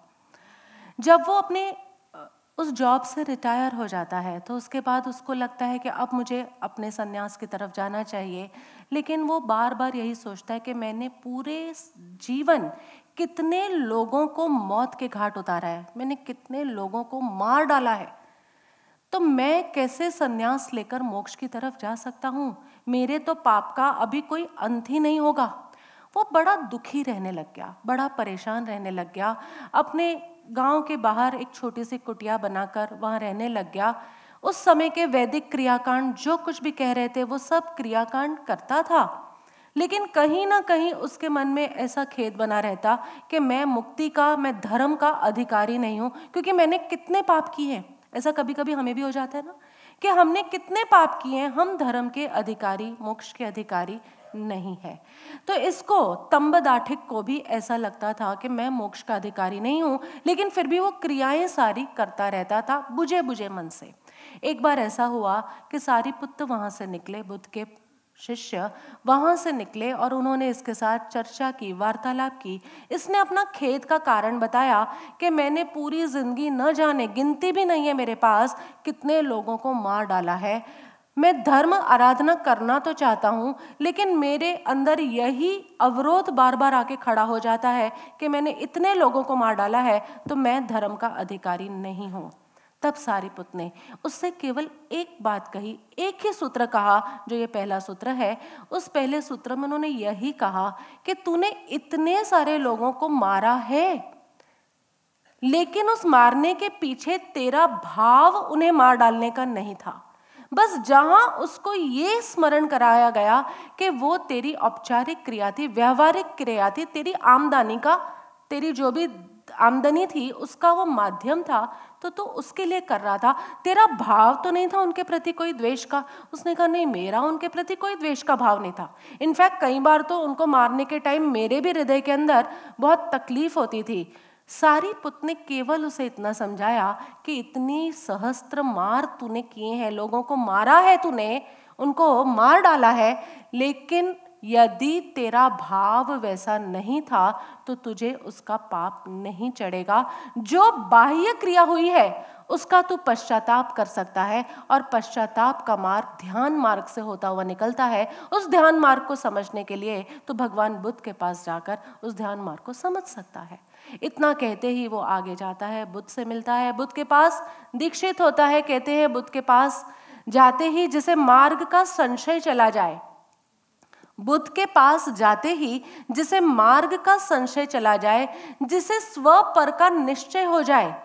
S2: जब वो अपने उस जॉब से रिटायर हो जाता है तो उसके बाद उसको लगता है कि अब मुझे अपने सन्यास की तरफ जाना चाहिए, लेकिन वो बार बार यही सोचता है कि मैंने पूरे जीवन कितने लोगों को मौत के घाट उतारा है, मैंने कितने लोगों को मार डाला है, तो मैं कैसे सन्यास लेकर मोक्ष की तरफ जा सकता हूँ? मेरे तो पाप का अभी कोई अंत ही नहीं होगा। वो बड़ा दुखी रहने लग गया, बड़ा परेशान रहने लग गया। अपने गांव के बाहर एक छोटी सी कुटिया बनाकर वहाँ रहने लग गया। उस समय के वैदिक क्रियाकांड जो कुछ भी कह रहे थे वो सब क्रियाकांड करता था, लेकिन कहीं ना कहीं उसके मन में ऐसा खेद बना रहता कि मैं मुक्ति का, मैं धर्म का अधिकारी नहीं हूँ, क्योंकि मैंने कितने पाप किए हैं। ऐसा कभी कभी हमें भी हो जाता है ना कि हमने कितने पाप किए हैं, हम धर्म के अधिकारी, मोक्ष के अधिकारी नहीं है। तो इसको तंबदाठिक को भी ऐसा लगता था कि मैं मोक्ष का अधिकारी नहीं हूं, लेकिन फिर भी वो क्रियाएं सारी करता रहता था बुझे बुझे मन से। एक बार ऐसा हुआ कि सारिपुत्र वहां से निकले, बुद्ध के शिष्य वहां से निकले और उन्होंने इसके साथ चर्चा की, वार्तालाप की। इसने अपना खेद का कारण बताया कि मैंने पूरी जिंदगी न जाने, गिनती भी नहीं है मेरे पास, कितने लोगों को मार डाला है। मैं धर्म आराधना करना तो चाहता हूँ, लेकिन मेरे अंदर यही अवरोध बार बार आके खड़ा हो जाता है कि मैंने इतने लोगों को मार डाला है, तो मैं धर्म का अधिकारी नहीं हूँ। तब सारिपुत्र ने उससे केवल एक बात कही, एक ही सूत्र कहा, जो ये पहला सूत्र है। उस पहले सूत्र में उन्होंने यही कहा कि तूने इतने सारे लोगों को मारा है, लेकिन उस मारने के पीछे तेरा भाव उन्हें मार डालने का नहीं था। बस जहां उसको ये स्मरण कराया गया कि वो तेरी औपचारिक क्रिया थी, व्यवहारिक क्रिया थी, तेरी आमदनी का, तेरी जो भी आमदनी थी उसका वो माध्यम था, तो तू उसके लिए कर रहा था। तेरा भाव तो नहीं था उनके प्रति कोई द्वेष का। उसने कहा नहीं, मेरा उनके प्रति कोई द्वेष का भाव नहीं था। इनफैक्ट कई बार तो उनको मारने के टाइम मेरे भी हृदय के अंदर बहुत तकलीफ होती थी। सारिपुत्र ने केवल उसे इतना समझाया कि इतनी सहस्त्र मार तूने किए हैं, लोगों को मारा है तूने, उनको मार डाला है, लेकिन यदि तेरा भाव वैसा नहीं था तो तुझे उसका पाप नहीं चढ़ेगा। जो बाह्य क्रिया हुई है उसका तू पश्चाताप कर सकता है, और पश्चाताप का मार्ग ध्यान मार्ग से होता हुआ निकलता है। उस ध्यान मार्ग को समझने के लिए तो भगवान बुद्ध के पास जाकर उस ध्यान मार्ग को समझ सकता है। इतना कहते ही वो आगे जाता है, बुद्ध से मिलता है, बुद्ध के पास दीक्षित होता है। कहते हैं बुद्ध के पास जाते ही जिसे मार्ग का संशय चला जाए, बुद्ध के पास जाते ही जिसे मार्ग का संशय चला जाए, जिसे स्व पर का निश्चय हो जाए,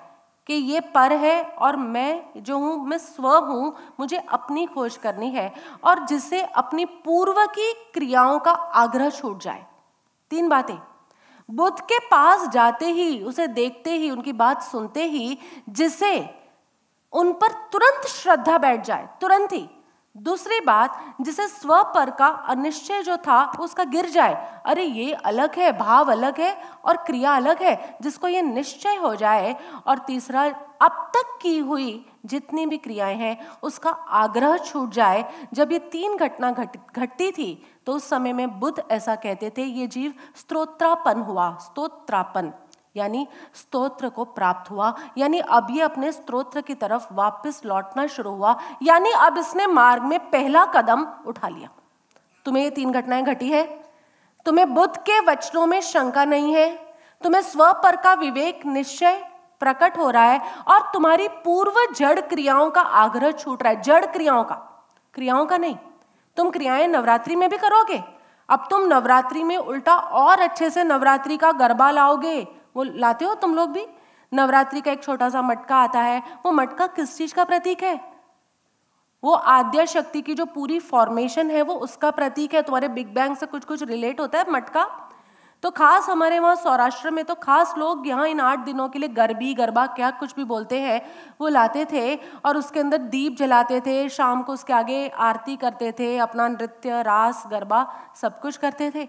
S2: कि ये पर है और मैं जो हूँ मैं स्व हूँ, मुझे अपनी खोज करनी है, और जिससे अपनी पूर्व की क्रियाओं का आग्रह छूट जाए। तीन बातें। बुद्ध के पास जाते ही, उसे देखते ही, उनकी बात सुनते ही जिसे उन पर तुरंत श्रद्धा बैठ जाए, तुरंत ही। दूसरी बात, जिसे स्व पर का अनिश्चय जो था उसका गिर जाए, अरे ये अलग है, भाव अलग है और क्रिया अलग है, जिसको ये निश्चय हो जाए। और तीसरा, अब तक की हुई जितनी भी क्रियाएं हैं उसका आग्रह छूट जाए। जब ये तीन घटना घट घटती थी तो उस समय में बुद्ध ऐसा कहते थे, ये जीव स्तोत्रापन हुआ, स्तोत्रापन यानी स्तोत्र को प्राप्त हुआ, यानी अब ये अपने स्तोत्र की तरफ वापस लौटना शुरू हुआ, यानी अब इसने मार्ग में पहला कदम उठा लिया। तुम्हें ये तीन घटनाएं घटी है, तुम्हें बुद्ध के वचनों में शंका नहीं है, तुम्हें स्व पर का विवेक निश्चय प्रकट हो रहा है, और तुम्हारी पूर्व जड़ क्रियाओं का आग्रह छूट रहा है। जड़ क्रियाओं का, क्रियाओं का नहीं। तुम क्रियाएं नवरात्रि में भी करोगे, अब तुम नवरात्रि में उल्टा और अच्छे से नवरात्रि का गरबा लाओगे। वो लाते हो तुम लोग भी? नवरात्रि का एक छोटा सा मटका आता है, वो मटका किस चीज का प्रतीक है? वो आद्य शक्ति की जो पूरी फॉर्मेशन है वो उसका प्रतीक है। तुम्हारे बिग बैंग से कुछ कुछ रिलेट होता है मटका। तो खास हमारे वहाँ सौराष्ट्र में तो खास लोग यहाँ इन आठ दिनों के लिए गरबी, गरबा, क्या कुछ भी बोलते हैं, वो लाते थे और उसके अंदर दीप जलाते थे, शाम को उसके आगे आरती करते थे, अपना नृत्य, रास, गरबा सब कुछ करते थे।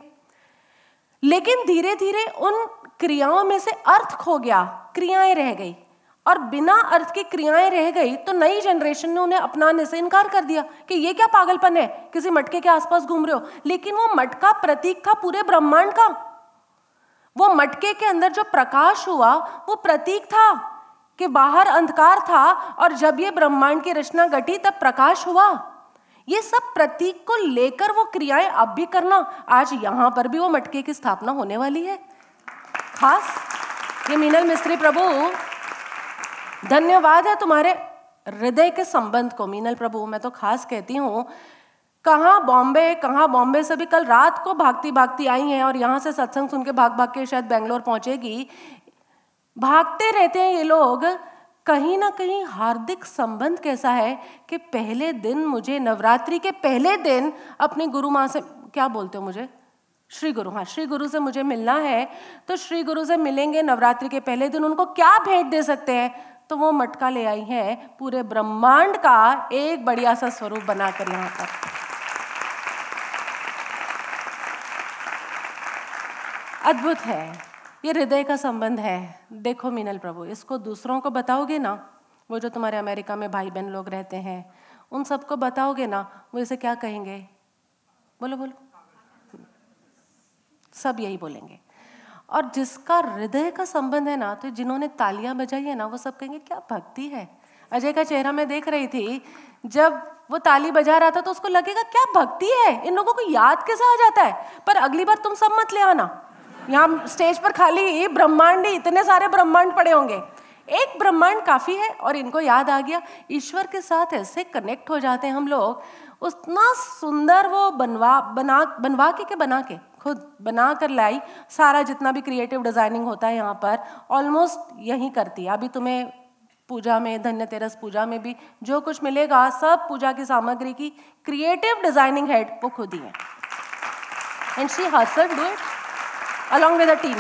S2: लेकिन धीरे धीरे उन क्रियाओं में से अर्थ खो गया, क्रियाएं रह गई, और बिना अर्थ की क्रियाएं रह गई तो नई जनरेशन ने उन्हें अपनाने से इनकार कर दिया कि ये क्या पागलपन है, किसी मटके के आसपास घूम रहे हो। लेकिन वो मटका प्रतीक था पूरे ब्रह्मांड का। वो मटके के अंदर जो प्रकाश हुआ वो प्रतीक था कि बाहर अंधकार था और जब ये ब्रह्मांड की रचना घटी तब प्रकाश हुआ। ये सब प्रतीक को लेकर वो क्रियाएं अब भी करना। आज यहां पर भी वो मटके की स्थापना होने वाली है। खास ये मीनल मिस्त्री प्रभु, धन्यवाद है तुम्हारे हृदय के संबंध को। मीनल प्रभु, मैं तो खास कहती हूँ, कहाँ बॉम्बे, कहाँ बॉम्बे से भी कल रात को भागती भागती आई हैं और यहाँ से सत्संग सुन के भाग भाग के शायद बेंगलोर पहुँचेगी। भागते रहते हैं ये लोग। कहीं ना कहीं हार्दिक संबंध कैसा है कि पहले दिन मुझे, नवरात्रि के पहले दिन अपनी गुरु माँ से, क्या बोलते हो मुझे, श्री गुरु, हाँ श्री गुरु से मुझे मिलना है। तो श्री गुरु से मिलेंगे नवरात्रि के पहले दिन, उनको क्या भेंट दे सकते हैं? तो वो मटका ले आई है पूरे ब्रह्मांड का एक बढ़िया सा स्वरूप बनाकर यहाँ पर। अद्भुत है, ये हृदय का संबंध है। देखो मीनल प्रभु, इसको दूसरों को बताओगे ना, वो जो तुम्हारे अमेरिका में भाई बहन लोग रहते हैं उन सबको बताओगे ना, वो इसे क्या कहेंगे? बोलो बोलो, सब यही बोलेंगे। और जिसका हृदय का संबंध है ना, तो जिन्होंने तालियां बजाई है ना, वो सब कहेंगे क्या भक्ति है। अजय का चेहरा मैं देख रही थी, जब वो ताली बजा रहा था तो उसको लगेगा क्या भक्ति है, इन लोगों को याद कैसे आ जाता है। पर अगली बार तुम सब मत ले आना, यहाँ स्टेज पर खाली ब्रह्मांड ही, इतने सारे ब्रह्मांड पड़े होंगे, एक ब्रह्मांड काफी है। और इनको याद आ गया, ईश्वर के साथ ऐसे कनेक्ट हो जाते हैं हम लोग। उतना सुंदर वो बनवा बना बनवा के के बना के खुद बना कर लाई। सारा जितना भी क्रिएटिव डिजाइनिंग होता है यहाँ पर ऑलमोस्ट यही करती है। अभी तुम्हें पूजा में, धन्यतेरस पूजा में भी जो कुछ मिलेगा, सब पूजा की सामग्री की क्रिएटिव डिजाइनिंग हेड वो खुद ही है। And she herself do it along with a team.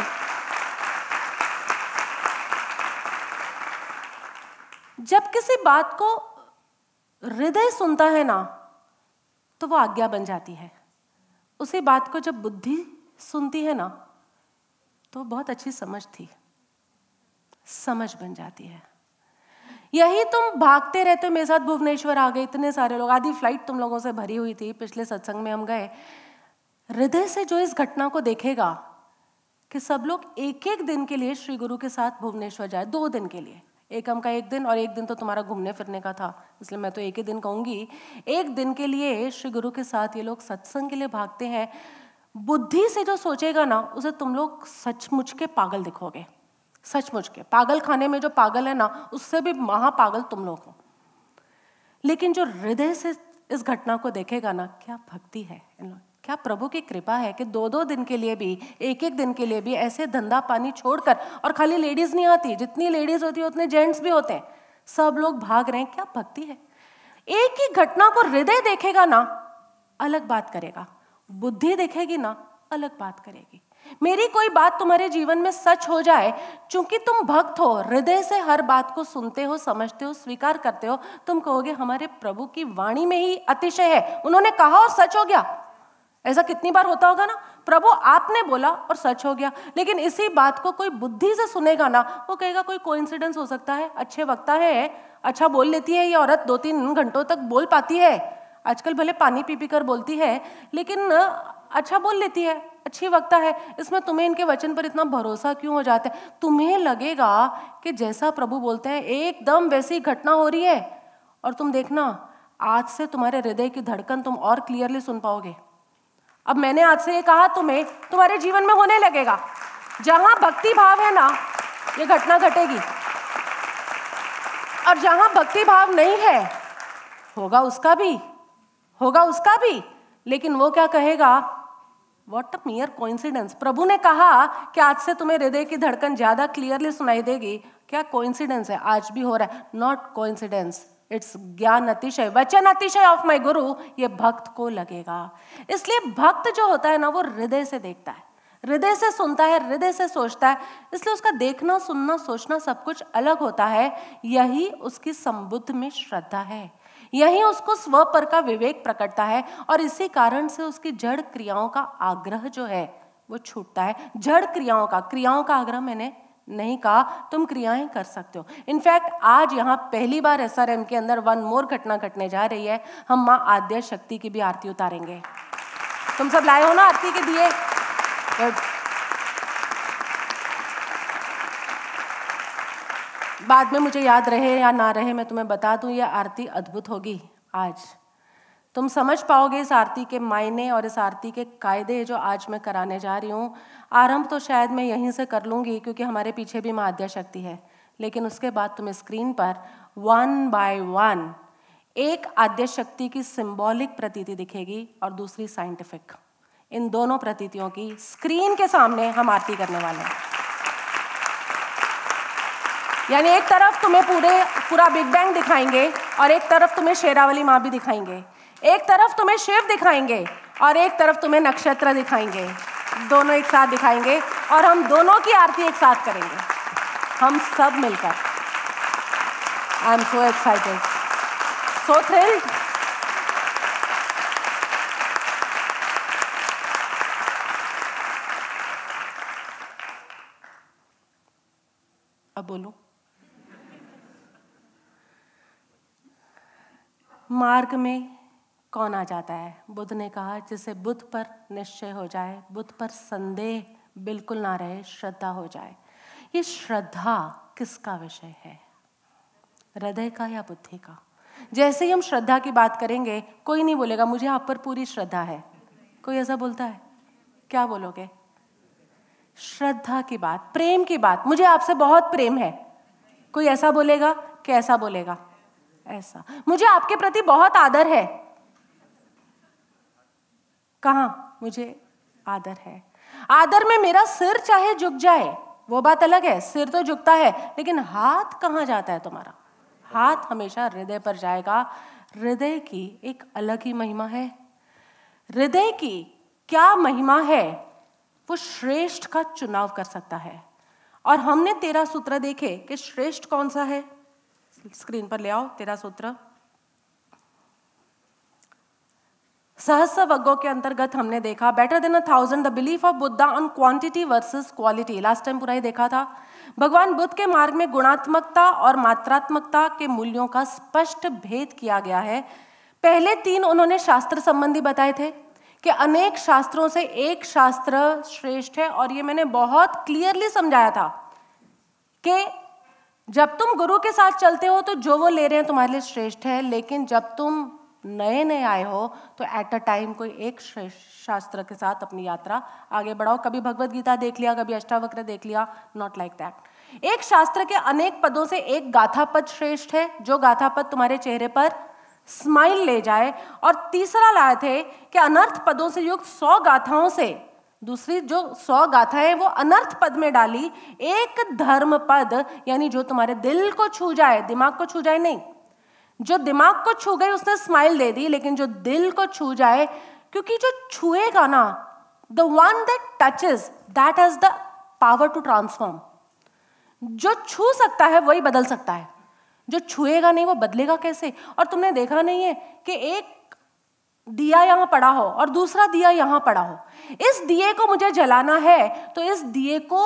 S2: जब किसी बात को हृदय सुनता है ना, तो वो आज्ञा बन जाती है। उसी बात को जब बुद्धि सुनती है ना, तो बहुत अच्छी समझ थी, समझ बन जाती है। यही तुम भागते रहते हो। मेरे साथ भुवनेश्वर आ गए इतने सारे लोग, आधी फ्लाइट तुम लोगों से भरी हुई थी। पिछले सत्संग में हम गए। हृदय से जो इस घटना को देखेगा कि सब लोग एक एक दिन के लिए श्री गुरु के साथ भुवनेश्वर जाए, दो दिन के लिए, एकम का एक दिन और एक दिन तो तुम्हारा घूमने फिरने का था, इसलिए मैं तो एक ही दिन कहूंगी। एक दिन के लिए श्री गुरु के साथ ये लोग सत्संग के लिए भागते हैं। बुद्धि से जो सोचेगा ना, उसे तुम लोग सचमुच के पागल दिखोगे। सचमुच के पागल खाने में जो पागल है ना, उससे भी महापागल तुम लोग हो। लेकिन जो हृदय से इस घटना को देखेगा ना, क्या भक्ति है इन लोग। क्या प्रभु की कृपा है कि दो दो दिन के लिए भी, एक एक दिन के लिए भी ऐसे धंधा पानी छोड़कर, और खाली लेडीज नहीं आती, जितनी लेडीज होती है उतने जेंट्स भी होते हैं, सब लोग भाग रहे हैं। क्या भक्ति है। एक ही घटना को हृदय देखेगा ना, अलग बात करेगा, बुद्धि देखेगी ना, अलग बात करेगी। मेरी कोई बात तुम्हारे जीवन में सच हो जाए, चूंकि तुम भक्त हो, हृदय से हर बात को सुनते हो, समझते हो, स्वीकार करते हो, तुम कहोगे हमारे प्रभु की वाणी में ही अतिशय है, उन्होंने कहा और सच हो गया। ऐसा कितनी बार होता होगा ना, प्रभु आपने बोला और सच हो गया। लेकिन इसी बात को कोई बुद्धि से सुनेगा ना, वो कहेगा कोई कोइंसिडेंस हो सकता है, अच्छे वक्ता है, अच्छा बोल लेती है ये औरत, दो तीन घंटों तक बोल पाती है, आजकल भले पानी पी पी कर बोलती है लेकिन अच्छा बोल लेती है, अच्छी वक्ता है, इसमें तुम्हें इनके वचन पर इतना भरोसा क्यों हो जाता है। तुम्हें लगेगा कि जैसा प्रभु बोलते हैं एकदम वैसी घटना हो रही है, और तुम देखना आज से तुम्हारे हृदय की धड़कन तुम और क्लियरली सुन पाओगे। अब मैंने आज से ये कहा, तुम्हें तुम्हारे जीवन में होने लगेगा। जहां भक्ति भाव है ना, ये घटना घटेगी, और जहां भक्ति भाव नहीं है, होगा उसका भी, होगा उसका भी, लेकिन वो क्या कहेगा, व्हाट अ मियर कोइंसिडेंस। प्रभु ने कहा कि आज से तुम्हें हृदय की धड़कन ज्यादा क्लियरली सुनाई देगी। क्या कोइंसिडेंस है, आज भी हो रहा है, नॉट कोइंसिडेंस, इट्स ज्ञान अतिशय, वचन अतिशय ऑफ माय गुरु, ये भक्त को लगेगा। इसलिए भक्त जो होता है ना, वो हृदय से देखता है, हृदय से सुनता है, हृदय से सोचता है, इसलिए उसका देखना, सुनना, सोचना सब कुछ अलग होता है। यही उसकी संबुद्ध में श्रद्धा है, यही उसको स्व पर का विवेक प्रकटता है, और इसी कारण से उसकी जड़ क्रियाओं का आग्रह जो है वो छूटता है। जड़ क्रियाओं का, क्रियाओं का आग्रह मैंने नहीं कहा, तुम क्रियाएं कर सकते हो। इनफैक्ट आज यहाँ पहली बार एस आर एम के अंदर वन मोर घटना घटने जा रही है, हम माँ आद्य शक्ति की भी आरती उतारेंगे। तुम सब लाए हो ना आरती के दिए? बाद में मुझे याद रहे या ना रहे, मैं तुम्हें बता दूं, ये आरती अद्भुत होगी। आज तुम समझ पाओगे इस आरती के मायने और इस आरती के कायदे जो आज मैं कराने जा रही हूँ। आरंभ तो शायद मैं यहीं से कर लूँगी क्योंकि हमारे पीछे भी माँ आद्या शक्ति है, लेकिन उसके बाद तुम्हें स्क्रीन पर वन बाय वन एक आद्य शक्ति की सिंबॉलिक प्रतीति दिखेगी और दूसरी साइंटिफिक। इन दोनों प्रतीतियों की स्क्रीन के सामने हम आरती करने वाले हैं। यानी एक तरफ तुम्हें पूरे पूरा बिग बैंग दिखाएंगे और एक तरफ तुम्हें शेरावाली माँ भी दिखाएंगे, एक तरफ तुम्हें शिव दिखाएंगे और एक तरफ तुम्हें नक्षत्र दिखाएंगे, दोनों एक साथ दिखाएंगे और हम दोनों की आरती एक साथ करेंगे, हम सब मिलकर। I am so excited, so thrilled. अब बोलूं, मार्ग में कौन आ जाता है? बुद्ध ने कहा जिसे बुद्ध पर निश्चय हो जाए, बुद्ध पर संदेह बिल्कुल ना रहे, श्रद्धा हो जाए। ये श्रद्धा किसका विषय है? हृदय का या बुद्धि का? जैसे ही हम श्रद्धा की बात करेंगे, कोई नहीं बोलेगा मुझे आप पर पूरी श्रद्धा है। कोई ऐसा बोलता है? क्या बोलोगे? श्रद्धा की बात, प्रेम की बात, मुझे आपसे बहुत प्रेम है। कोई ऐसा बोलेगा? कैसा बोलेगा? ऐसा। मुझे आपके प्रति बहुत आदर है। कहाँ? मुझे आदर है। आदर में मेरा सिर चाहे झुक जाए, वो बात अलग है, सिर तो झुकता है, लेकिन हाथ कहाँ जाता है तुम्हारा? हाथ हमेशा हृदय पर जाएगा। हृदय की एक अलग ही महिमा है। हृदय की क्या महिमा है, वो श्रेष्ठ का चुनाव कर सकता है। और हमने तेरह सूत्र देखे कि श्रेष्ठ कौन सा है। स्क्रीन पर ले आओ तेरह सूत्र। सहस्र वग्गों के अंतर्गत हमने देखा better than a thousand, the belief of Buddha on quantity versus quality. Last time पूरा ही देखा था। भगवान बुद्ध के मार्ग में गुणात्मकता और मात्रात्मकता के मूल्यों का स्पष्ट भेद किया गया है। पहले तीन उन्होंने शास्त्र संबंधी बताए थे कि अनेक शास्त्रों से एक शास्त्र श्रेष्ठ है, और ये मैंने बहुत क्लियरली समझाया था कि जब तुम गुरु के साथ चलते हो तो जो वो ले रहे हैं तुम्हारे लिए श्रेष्ठ है, लेकिन जब तुम नए नए आए हो तो एट अ टाइम कोई एक श्रेष्ठ शास्त्र के साथ अपनी यात्रा आगे बढ़ाओ। कभी भगवत गीता देख लिया, कभी अष्टावक्र देख लिया, नॉट लाइक दैट। एक शास्त्र के अनेक पदों से एक गाथा पद श्रेष्ठ है। जो गाथा पद तुम्हारे चेहरे पर स्माइल ले जाए। और तीसरा लाए थे कि अनर्थ पदों से युक्त सौ गाथाओं से, दूसरी जो सौ गाथाएं वो अनर्थ पद में डाली, एक धर्म पद यानी जो तुम्हारे दिल को छू जाए, दिमाग को छू जाए नहीं, जो दिमाग को छू गई उसने स्माइल दे दी, लेकिन जो दिल को छू जाए, क्योंकि जो छुएगा ना, the one that touches that has the power to transform. जो छू सकता है वही बदल सकता है, जो छुएगा नहीं वो बदलेगा कैसे। और तुमने देखा नहीं है कि एक दिया यहां पड़ा हो और दूसरा दिया यहां पड़ा हो, इस दिए को मुझे जलाना है तो इस दिए को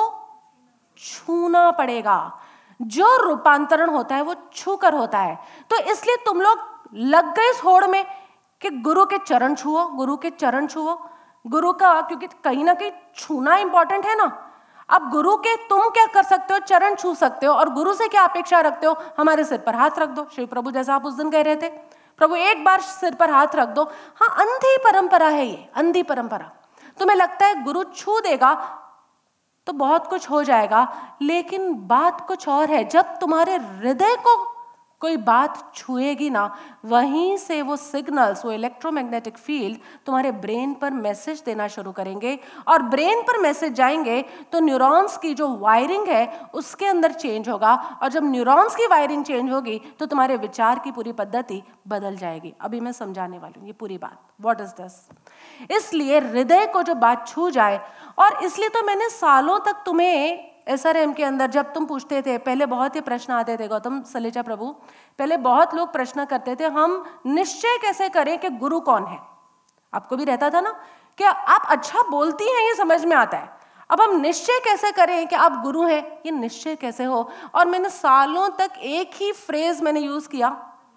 S2: छूना पड़ेगा। जो रूपांतरण होता है वो छू कर होता है। तो इसलिए तुम लोग लग गए इस होड़ में कि गुरु के चरण छुओ, गुरु के चरण छुओ, गुरु का, क्योंकि कहीं ना कहीं छूना इंपॉर्टेंट है ना। अब गुरु के तुम क्या कर सकते हो, चरण छू सकते हो, और गुरु से क्या अपेक्षा रखते हो, हमारे सिर पर हाथ रख दो। शिव प्रभु जैसा आप उस दिन कह रहे थे, प्रभु एक बार सिर पर हाथ रख दो। हाँ, अंधी परंपरा है ये, अंधी परंपरा। तुम्हें लगता है गुरु छू देगा तो बहुत कुछ हो जाएगा, लेकिन बात कुछ और है। जब तुम्हारे हृदय को कोई बात छुएगी ना, वहीं से वो सिग्नल्स, वो इलेक्ट्रोमैग्नेटिक फील्ड तुम्हारे ब्रेन पर मैसेज देना शुरू करेंगे, और ब्रेन पर मैसेज जाएंगे तो न्यूरॉन्स की जो वायरिंग है उसके अंदर चेंज होगा, और जब न्यूरॉन्स की वायरिंग चेंज होगी तो तुम्हारे विचार की पूरी पद्धति बदल जाएगी। अभी मैं समझाने वाली हूँ ये पूरी बात, व्हाट इज दिस। इसलिए हृदय को जो बात छू जाए, और इसलिए तो मैंने सालों तक तुम्हें एस आर एम के अंदर, जब तुम पूछते थे, पहले बहुत ही प्रश्न आते थे गौतम सलेचा प्रभु, पहले बहुत लोग प्रश्न करते थे, हम निश्चय कैसे करें कि गुरु कौन है। आपको भी रहता था ना कि आप अच्छा बोलती हैं, ये समझ में आता है, अब हम निश्चय कैसे करें कि आप गुरु हैं, ये निश्चय कैसे हो। और मैंने सालों तक एक ही फ्रेज मैंने यूज किया,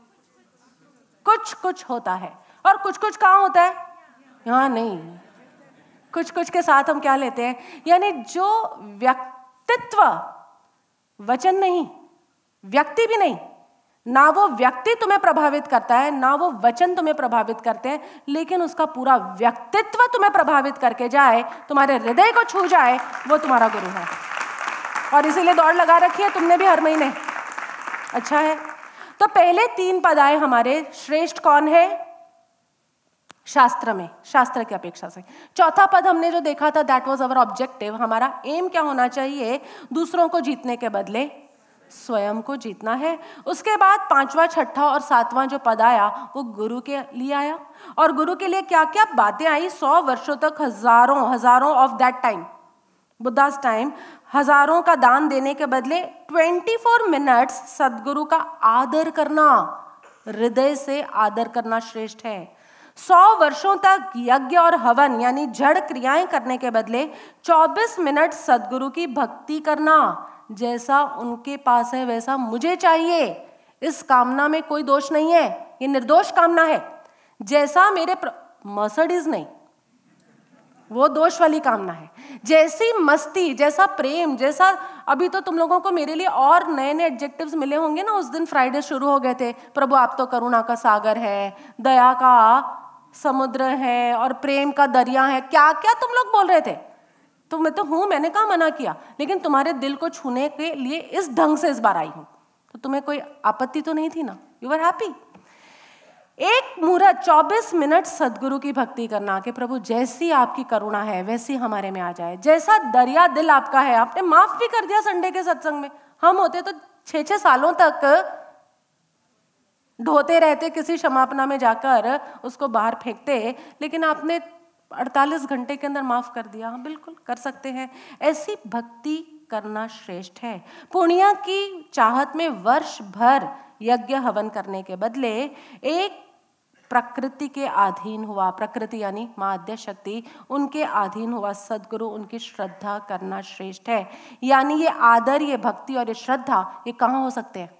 S2: कुछ कुछ होता है। और कुछ कुछ कहाँ होता है, यहाँ नहीं। कुछ कुछ के साथ हम क्या लेते हैं, यानी जो व्यक्तित्व, वचन नहीं, व्यक्ति भी नहीं, ना वो व्यक्ति तुम्हें प्रभावित करता है, ना वो वचन तुम्हें प्रभावित करते हैं, लेकिन उसका पूरा व्यक्तित्व तुम्हें प्रभावित करके जाए, तुम्हारे हृदय को छू जाए, वो तुम्हारा गुरु है। और इसीलिए दौड़ लगा रखी है तुमने भी हर महीने। अच्छा है, तो पहले तीन पद आए हमारे, श्रेष्ठ कौन है शास्त्र में, शास्त्र की अपेक्षा से। चौथा पद हमने जो देखा था, दैट वाज अवर ऑब्जेक्टिव, हमारा एम क्या होना चाहिए, दूसरों को जीतने के बदले स्वयं को जीतना है। उसके बाद पांचवा, छठा और सातवां जो पद आया वो गुरु के लिए आया, और गुरु के लिए क्या क्या बातें आई। सौ वर्षों तक हजारों हजारों of that time, Buddha's time, हजारों का दान देने के बदले चौबीस मिनट्स सदगुरु का आदर करना, हृदय से आदर करना श्रेष्ठ है। सौ वर्षों तक यज्ञ और हवन यानी जड़ क्रियाएं करने के बदले चौबीस मिनट सदगुरु की भक्ति करना, जैसा उनके पास है वैसा मुझे चाहिए। इस कामना में कोई दोष नहीं है, ये निर्दोष कामना है। जैसा मेरे मर्सिडीज नहीं, वो दोष वाली कामना है। जैसी मस्ती, जैसा प्रेम, जैसा अभी तो तुम लोगों को मेरे लिए और नए नए एडजेक्टिव्स मिले होंगे ना। उस दिन फ्राइडे शुरू हो गए थे, प्रभु आप तो करुणा का सागर है, दया का समुद्र है और प्रेम का दरिया है, क्या क्या तुम लोग बोल रहे थे। तो मैं तो हूं, मैंने कहा मना किया, लेकिन तुम्हारे दिल को छूने के लिए इस ढंग से इस बार आई हूं, तो तुम्हें कोई आपत्ति तो नहीं थी ना, यू आर हैप्पी। एक मुहूर्त चौबीस मिनट सदगुरु की भक्ति करना कि प्रभु जैसी आपकी करुणा है वैसी हमारे में आ जाए, जैसा दरिया दिल आपका है। आपने माफ भी कर दिया संडे के सत्संग में, हम होते तो छह छह सालों तक ढोते रहते, किसी क्षमापना में जाकर उसको बाहर फेंकते, लेकिन आपने अड़तालीस घंटे के अंदर माफ कर दिया। हाँ बिल्कुल कर सकते हैं, ऐसी भक्ति करना श्रेष्ठ है। पुण्य की चाहत में वर्ष भर यज्ञ हवन करने के बदले एक प्रकृति के अधीन हुआ, प्रकृति यानी माँ आद्य शक्ति, उनके अधीन हुआ सदगुरु, उनकी श्रद्धा करना श्रेष्ठ है। यानी ये आदर, ये भक्ति और ये श्रद्धा, ये कहाँ हो सकते हैं,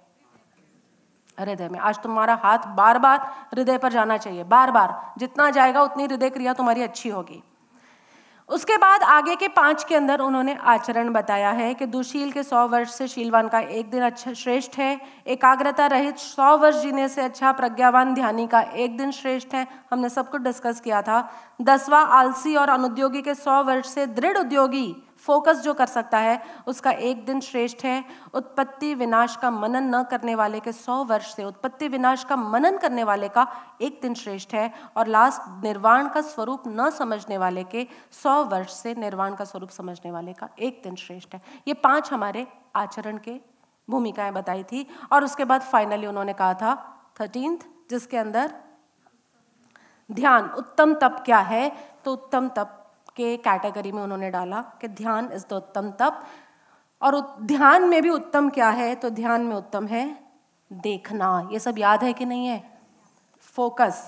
S2: हृदय में। आज तुम्हारा हाथ बार बार हृदय पर जाना चाहिए, बार बार, जितना जाएगा उतनी हृदय क्रिया तुम्हारी अच्छी होगी। उसके बाद आगे के पांच के अंदर उन्होंने आचरण बताया है कि दुशील के सौ वर्ष से शीलवान का एक दिन अच्छा श्रेष्ठ है, एकाग्रता रहित सौ वर्ष जीने से अच्छा प्रज्ञावान ध्यानी का एक दिन श्रेष्ठ है। हमने सब कुछ डिस्कस किया था। दसवां, आलसी और अनुद्योगी के सौ वर्ष से दृढ़ उद्योगी फोकस जो कर सकता है उसका एक दिन श्रेष्ठ है। उत्पत्ति विनाश का मनन न करने वाले के सौ वर्ष से उत्पत्ति विनाश का मनन करने वाले का एक दिन श्रेष्ठ है। और लास्ट, निर्वाण का स्वरूप न समझने वाले के सौ वर्ष से निर्वाण का स्वरूप समझने वाले का एक दिन श्रेष्ठ है। ये पांच हमारे आचरण के भूमिकाएं बताई थी। और उसके बाद फाइनली उन्होंने कहा था थर्टीन्थ, जिसके अंदर ध्यान, उत्तम तप क्या है, तो उत्तम तप के कैटेगरी में उन्होंने डाला कि ध्यान इज द उत्तम तप। और ध्यान में भी उत्तम क्या है, तो ध्यान में उत्तम है देखना। ये सब याद है कि नहीं है? फोकस।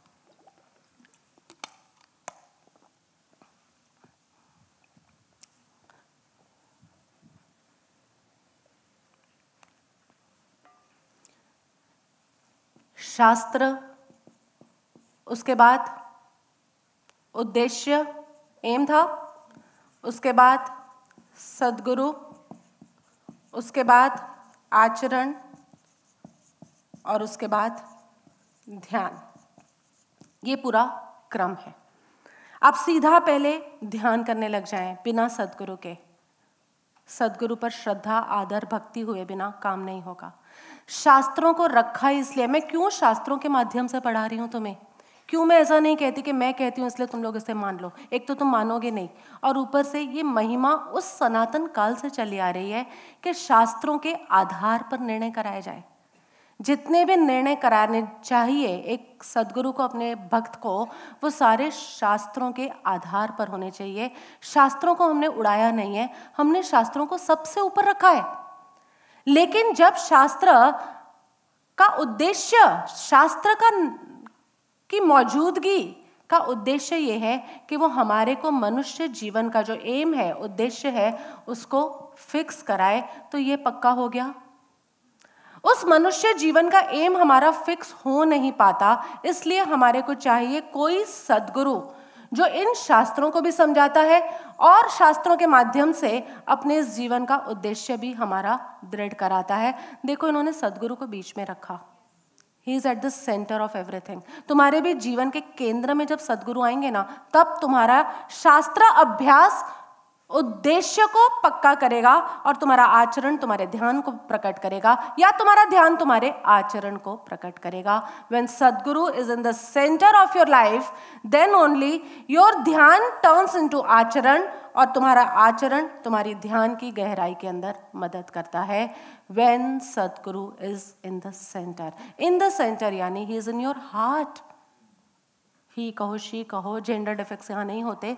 S2: शास्त्र, उसके बाद उद्देश्य, एम था, उसके बाद सद्गुरु, उसके बाद आचरण और उसके बाद ध्यान। ये पूरा क्रम है। आप सीधा पहले ध्यान करने लग जाएं बिना सद्गुरु के। सद्गुरु पर श्रद्धा, आदर, भक्ति हुए बिना काम नहीं होगा। शास्त्रों को रखा इसलिए, मैं क्यों शास्त्रों के माध्यम से पढ़ा रही हूं तुम्हें, क्यों मैं ऐसा नहीं कहती कि मैं कहती हूँ इसलिए तुम लोग इसे मान लो। एक तो तुम मानोगे नहीं, और ऊपर से ये महिमा उस सनातन काल से चली आ रही है कि शास्त्रों के आधार पर निर्णय कराए जाए। जितने भी निर्णय कराने चाहिए एक सद्गुरु को अपने भक्त को, वो सारे शास्त्रों के आधार पर होने चाहिए। शास्त्रों को हमने उड़ाया नहीं है, हमने शास्त्रों को सबसे ऊपर रखा है। लेकिन जब शास्त्र का उद्देश्य, शास्त्र का की मौजूदगी का उद्देश्य ये है कि वो हमारे को मनुष्य जीवन का जो एम है, उद्देश्य है, उसको फिक्स कराए, तो ये पक्का हो गया। उस मनुष्य जीवन का एम हमारा फिक्स हो नहीं पाता, इसलिए हमारे को चाहिए कोई सद्गुरु जो इन शास्त्रों को भी समझाता है और शास्त्रों के माध्यम से अपने इस जीवन का उद्देश्य भी हमारा दृढ़ कराता है। देखो, इन्होंने सद्गुरु को बीच में रखा। He is at the center of everything. तुम्हारे भी जीवन के केंद्र में जब सद्गुरु आएंगे ना, तब तुम्हारा शास्त्र अभ्यास उद्देश्य को पक्का करेगा और तुम्हारा आचरण तुम्हारे ध्यान को प्रकट करेगा, या तुम्हारा ध्यान तुम्हारे आचरण को प्रकट करेगा। When Sadguru is in the center of your life, then only your ध्यान turns into आचरण, और तुम्हारा आचरण तुम्हारी ध्यान की गहराई के अंदर मदद करता है। When Sadguru is in the center, in the center यानी he is in your heart. ही कहो, शी कहो, जेंडर डिफेक्ट्स यहाँ नहीं होते।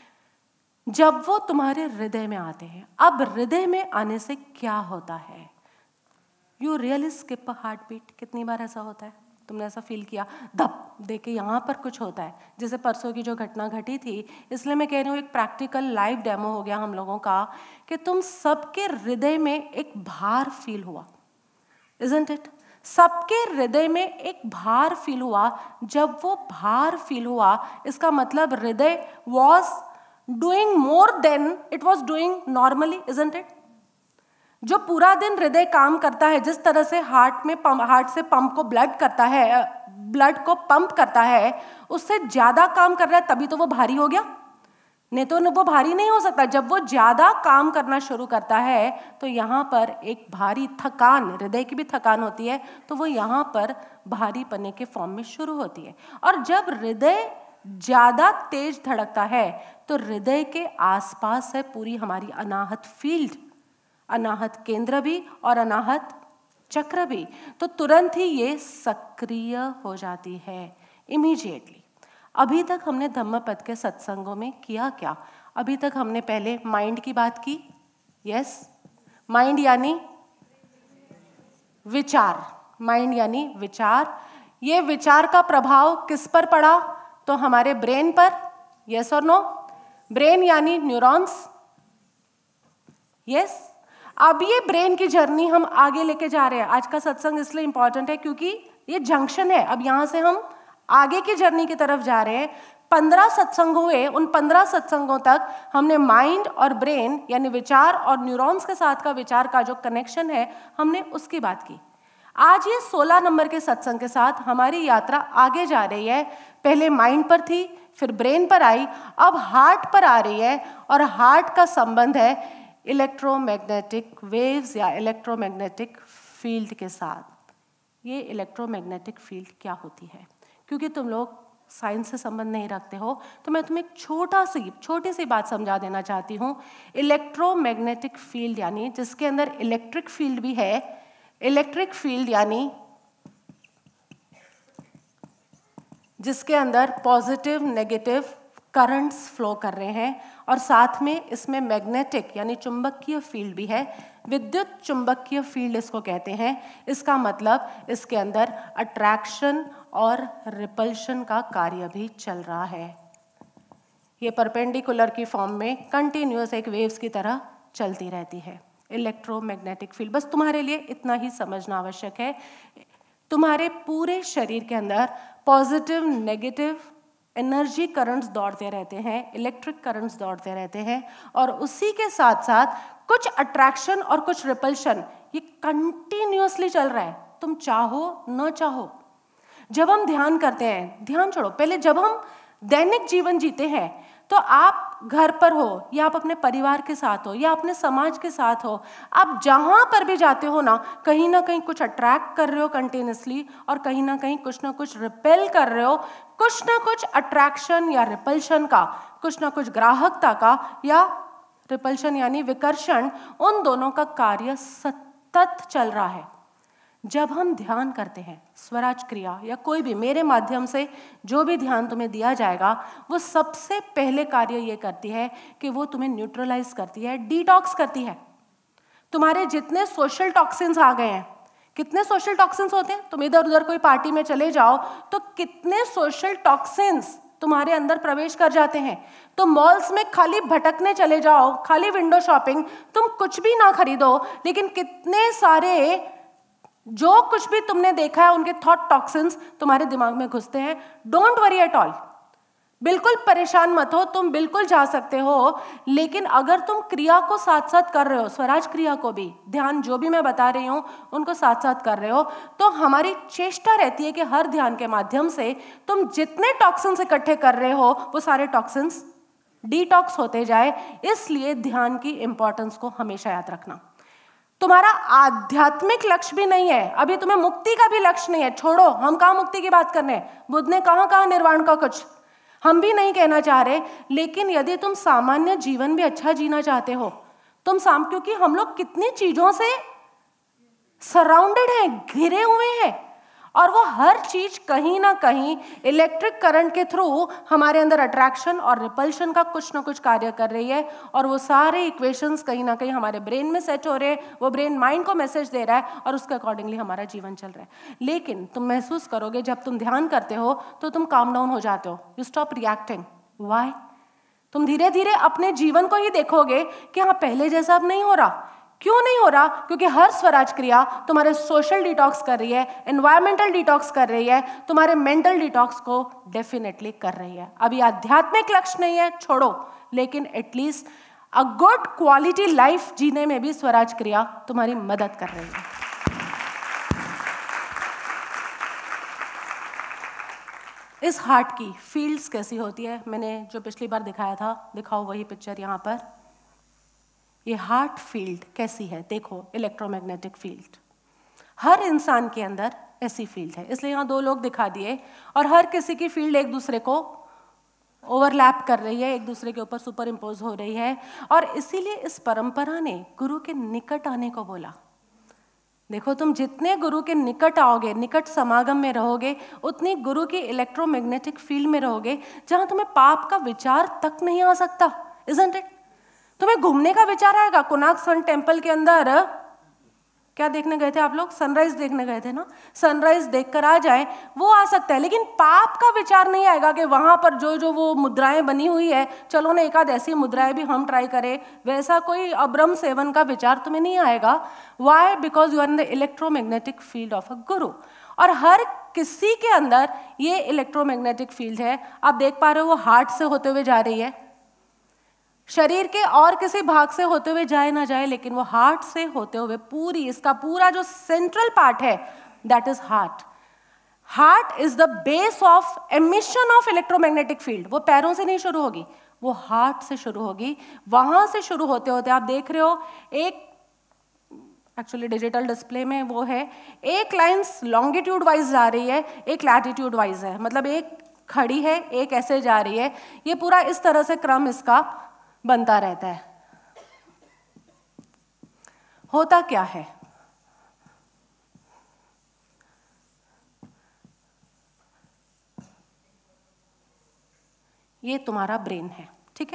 S2: जब वो तुम्हारे हृदय में आते हैं, अब हृदय में आने से क्या होता है? You really skip a heart beat. कितनी बार ऐसा होता है, तुमने ऐसा फील किया धप देखे यहाँ पर कुछ होता है? जैसे परसों की जो घटना घटी थी, इसलिए मैं कह रही हूँ एक प्रैक्टिकल लाइव डेमो हो गया हम लोगों का कि तुम सबके हृदय में एक भार फील हुआ। Isn't it? सबके हृदय में एक भार फील हुआ। जब वो भार फील हुआ, इसका मतलब हृदय was doing more than it was doing normally, isn't it? जो पूरा दिन हृदय काम करता है, जिस तरह से हार्ट में पंप, हार्ट से पंप को ब्लड करता है, ब्लड को पंप करता है, उससे ज्यादा काम कर रहा है, तभी तो वो भारी हो गया। नहीं तो वो भारी नहीं हो सकता। जब वो ज्यादा काम करना शुरू करता है तो यहाँ पर एक भारी थकान, हृदय की भी थकान होती है, तो वो यहाँ पर भारी पने के फॉर्म में शुरू होती है। और जब हृदय ज्यादा तेज धड़कता है तो हृदय के आसपास है पूरी हमारी अनाहत फील्ड, अनाहत केंद्र भी और अनाहत चक्र भी, तो तुरंत ही ये सक्रिय हो जाती है, इमीडिएटली। अभी तक हमने धम्मपद के सत्संगों में किया क्या? अभी तक हमने पहले माइंड की बात की। यस, माइंड यानी विचार, माइंड यानी विचार। ये विचार का प्रभाव किस पर पड़ा? तो हमारे ब्रेन पर। यस और नो? ब्रेन यानी न्यूरॉन्स। यस। अब ये ब्रेन की जर्नी हम आगे लेके जा रहे हैं। आज का सत्संग इसलिए इंपॉर्टेंट है क्योंकि ये जंक्शन है। अब यहां से हम आगे की जर्नी की तरफ जा रहे हैं। पंद्रह सत्संग हुए, उन पंद्रह सत्संगों तक हमने माइंड और ब्रेन यानी विचार और न्यूरॉन्स के साथ का विचार का जो कनेक्शन है, हमने उसकी बात की। आज ये सोलह नंबर के सत्संग के साथ हमारी यात्रा आगे जा रही है। पहले माइंड पर थी, फिर ब्रेन पर आई, अब हार्ट पर आ रही है, और हार्ट का संबंध है इलेक्ट्रोमैग्नेटिक वेव्स या इलेक्ट्रोमैग्नेटिक फील्ड के साथ। ये इलेक्ट्रोमैग्नेटिक फील्ड क्या होती है? क्योंकि तुम लोग साइंस से संबंध नहीं रखते हो, तो मैं तुम्हें एक छोटा सी छोटी सी बात समझा देना चाहती हूँ। इलेक्ट्रोमैग्नेटिक फील्ड यानी जिसके अंदर इलेक्ट्रिक फील्ड भी है, इलेक्ट्रिक फील्ड यानी जिसके अंदर पॉजिटिव नेगेटिव करंट्स फ्लो कर रहे हैं, और साथ में इसमें मैग्नेटिक यानी चुंबकीय फील्ड भी है। विद्युत चुंबकीय फील्ड इसको कहते हैं। इसका मतलब इसके अंदर अट्रैक्शन और रिपल्शन का कार्य भी चल रहा है। ये परपेंडिकुलर की फॉर्म में कंटिन्यूअस एक वेव्स की तरह चलती रहती है इलेक्ट्रोमैग्नेटिक फील्ड। बस तुम्हारे लिए इतना ही समझना आवश्यक है। तुम्हारे पूरे शरीर के अंदर पॉजिटिव नेगेटिव एनर्जी करंट्स दौड़ते रहते हैं, इलेक्ट्रिक करंट्स दौड़ते रहते हैं, और उसी के साथ साथ कुछ अट्रैक्शन और कुछ रिपल्शन ये कंटिन्यूअसली चल रहा है, तुम चाहो न चाहो। जब हम ध्यान करते हैं, ध्यान छोड़ो, पहले जब हम दैनिक जीवन जीते हैं तो आप घर पर हो या आप अपने परिवार के साथ हो या अपने समाज के साथ हो, आप जहाँ पर भी जाते हो ना, कहीं ना कहीं कुछ अट्रैक्ट कर रहे हो कंटिन्यूसली, और कहीं ना कहीं कुछ ना कुछ रिपेल कर रहे हो। कुछ ना कुछ अट्रैक्शन या रिपल्शन का, कुछ ना कुछ ग्राहकता का या रिपल्शन यानी विकर्षण, उन दोनों का कार्य सतत चल रहा है। जब हम ध्यान करते हैं, स्वराज क्रिया या कोई भी मेरे माध्यम से जो भी ध्यान तुम्हें दिया जाएगा, वो सबसे पहले कार्य ये करती है कि वो तुम्हें न्यूट्रलाइज करती है, डिटॉक्स करती है। तुम्हारे जितने सोशल टॉक्सिन्स आ गए हैं, कितने सोशल टॉक्सिन्स होते हैं, तुम इधर उधर कोई पार्टी में चले जाओ तो कितने सोशल टॉक्सिन्स तुम्हारे अंदर प्रवेश कर जाते हैं। तो मॉल्स में खाली भटकने चले जाओ, खाली विंडो शॉपिंग, तुम कुछ भी ना खरीदो, लेकिन कितने सारे जो कुछ भी तुमने देखा है उनके थॉट टॉक्सिन्स तुम्हारे दिमाग में घुसते हैं। डोंट वरी एट ऑल, बिल्कुल परेशान मत हो, तुम बिल्कुल जा सकते हो। लेकिन अगर तुम क्रिया को साथ साथ कर रहे हो, स्वराज क्रिया को भी, ध्यान जो भी मैं बता रही हूँ उनको साथ साथ कर रहे हो, तो हमारी चेष्टा रहती है कि हर ध्यान के माध्यम से तुम जितने टॉक्सिन्स इकट्ठे कर रहे हो वो सारे टॉक्सिन्स डिटॉक्स होते जाए। इसलिए ध्यान की इंपॉर्टेंस को हमेशा याद रखना। तुम्हारा आध्यात्मिक लक्ष्य भी नहीं है, अभी तुम्हें मुक्ति का भी लक्ष्य नहीं है। छोड़ो, हम कहाँ मुक्ति की बात करने, बुद्ध ने कहाँ कहाँ निर्वाण का कुछ, हम भी नहीं कहना चाह रहे। लेकिन यदि तुम सामान्य जीवन भी अच्छा जीना चाहते हो, तुम साम क्योंकि हम लोग कितनी चीजों से सराउंडेड हैं, घिरे हुए हैं, और वो हर चीज कहीं ना कहीं इलेक्ट्रिक करंट के थ्रू हमारे अंदर अट्रैक्शन और रिपल्शन का कुछ ना कुछ कार्य कर रही है। और वो सारे इक्वेशंस कहीं ना कहीं हमारे ब्रेन में सेट हो रहे हैं, वो ब्रेन माइंड को मैसेज दे रहा है और उसके अकॉर्डिंगली हमारा जीवन चल रहा है। लेकिन तुम महसूस करोगे जब तुम ध्यान करते हो तो तुम काम डाउन हो जाते हो, यू स्टॉप रिएक्टिंग। व्हाई? तुम धीरे धीरे अपने जीवन को ही देखोगे कि हाँ, पहले जैसा अब नहीं हो रहा। क्यों नहीं हो रहा? क्योंकि हर स्वराज क्रिया तुम्हारे सोशल डिटॉक्स कर रही है, एनवायरमेंटल डिटॉक्स कर रही है, तुम्हारे मेंटल डिटॉक्स को डेफिनेटली कर रही है। अभी आध्यात्मिक लक्ष्य नहीं है, छोड़ो, लेकिन at least a good quality life जीने में भी स्वराज क्रिया तुम्हारी मदद कर रही है। इस हार्ट की फील्ड्स कैसी होती है, मैंने जो पिछली बार दिखाया था, दिखाओ वही पिक्चर यहाँ पर। ये हार्ट फील्ड कैसी है देखो, इलेक्ट्रोमैग्नेटिक फील्ड। हर इंसान के अंदर ऐसी फील्ड है, इसलिए यहाँ दो लोग दिखा दिए, और हर किसी की फील्ड एक दूसरे को ओवरलैप कर रही है, एक दूसरे के ऊपर सुपर इम्पोज हो रही है। और इसीलिए इस परंपरा ने गुरु के निकट आने को बोला। देखो, तुम जितने गुरु के निकट आओगे, निकट समागम में रहोगे, उतनी गुरु की इलेक्ट्रोमैग्नेटिक फील्ड में रहोगे, जहां तुम्हें पाप का विचार तक नहीं आ सकता। Isn't it? तुम्हें घूमने का विचार आएगा। कोणार्क सन टेम्पल के अंदर क्या देखने गए थे आप लोग? सनराइज देखने गए थे ना। सनराइज देखकर आ जाए, वो आ सकता है, लेकिन पाप का विचार नहीं आएगा कि वहां पर जो जो वो मुद्राएं बनी हुई है, चलो ना एक आध ऐसी मुद्राएं भी हम ट्राई करें, वैसा कोई अब्रह्म सेवन का विचार तुम्हें नहीं आएगा। Why? Because you are in the electromagnetic field of a guru. और हर किसी के अंदर ये इलेक्ट्रोमैग्नेटिक फील्ड है। आप देख पा रहे हो वो हार्ट से होते हुए जा रही है, शरीर के और किसी भाग से होते हुए जाए ना जाए, लेकिन वो हार्ट से होते हुए पूरी, इसका पूरा जो सेंट्रल पार्ट है that is heart. Heart is the base of emission of electromagnetic field. वो पैरों से नहीं शुरू होगी, वो हार्ट से शुरू होगी। वहां से शुरू होते होते आप देख रहे हो एक एक्चुअली डिजिटल डिस्प्ले में वो है, एक लाइन लॉन्गिट्यूड वाइज जा रही है, एक लैटिट्यूड वाइज है, मतलब एक खड़ी है, एक ऐसे जा रही है। ये पूरा इस तरह से क्रम इसका बनता रहता है। होता क्या है, ये तुम्हारा ब्रेन है, ठीक है।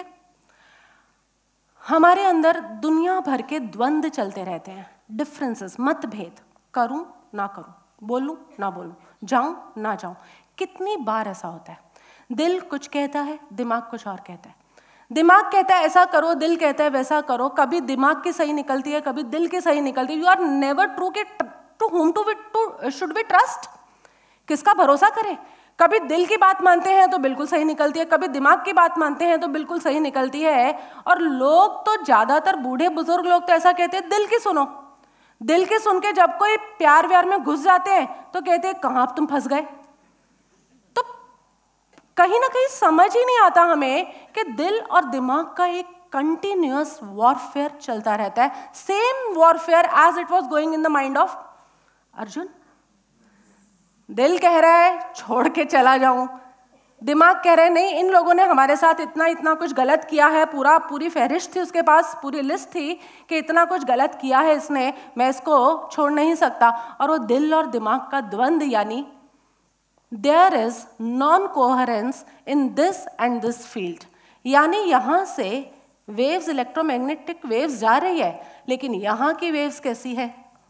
S2: हमारे अंदर दुनिया भर के द्वंद्व चलते रहते हैं, डिफरेंसेस, मतभेद, करूं ना करूं, बोलूं ना बोलूं, जाऊं ना जाऊं। कितनी बार ऐसा होता है, दिल कुछ कहता है, दिमाग कुछ और कहता है। दिमाग कहता है ऐसा करो, दिल कहता है वैसा करो। कभी दिमाग की सही निकलती है, कभी दिल की सही निकलती है। यू आर नेवर ट्रू के to whom to to should we trust, किसका भरोसा करें। कभी दिल की बात मानते हैं तो बिल्कुल सही निकलती है, कभी दिमाग की बात मानते हैं तो बिल्कुल सही निकलती है। और लोग तो ज्यादातर बूढ़े बुजुर्ग लोग तो ऐसा कहते हैं, दिल की सुनो। दिल की सुन के जब कोई प्यार व्यार में घुस जाते हैं तो कहते हैं कहां तुम फंस गए। तो कहीं ना कहीं समझ ही नहीं आता हमें कि दिल और दिमाग का एक कंटिन्यूअस वॉरफेयर चलता रहता है, same warfare as it was going in the mind of Arjun. दिल कह रहा है छोड़ के चला जाऊं, दिमाग कह रहा है नहीं, इन लोगों ने हमारे साथ इतना इतना कुछ गलत किया है। पूरा पूरी फहरिस्त थी उसके पास, पूरी लिस्ट थी कि इतना कुछ गलत किया है इसने, मैं इसको छोड़ नहीं सकता। और वो दिल और दिमाग का द्वंद्व, यानी there is non coherence in this and this field. यानी यहां से वेव्स, इलेक्ट्रोमैग्नेटिक वेव्स जा रही है, लेकिन यहां की वेव्स कैसी है,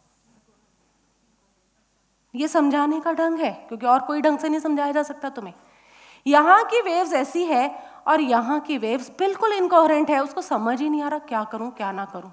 S2: ये समझाने का ढंग है, क्योंकि और कोई ढंग से नहीं समझाया जा सकता तुम्हें। यहाँ की वेव्स ऐसी है और यहाँ की वेव्स बिल्कुल इनकोहेरेंट है, उसको समझ ही नहीं आ रहा क्या करूं क्या ना करूं।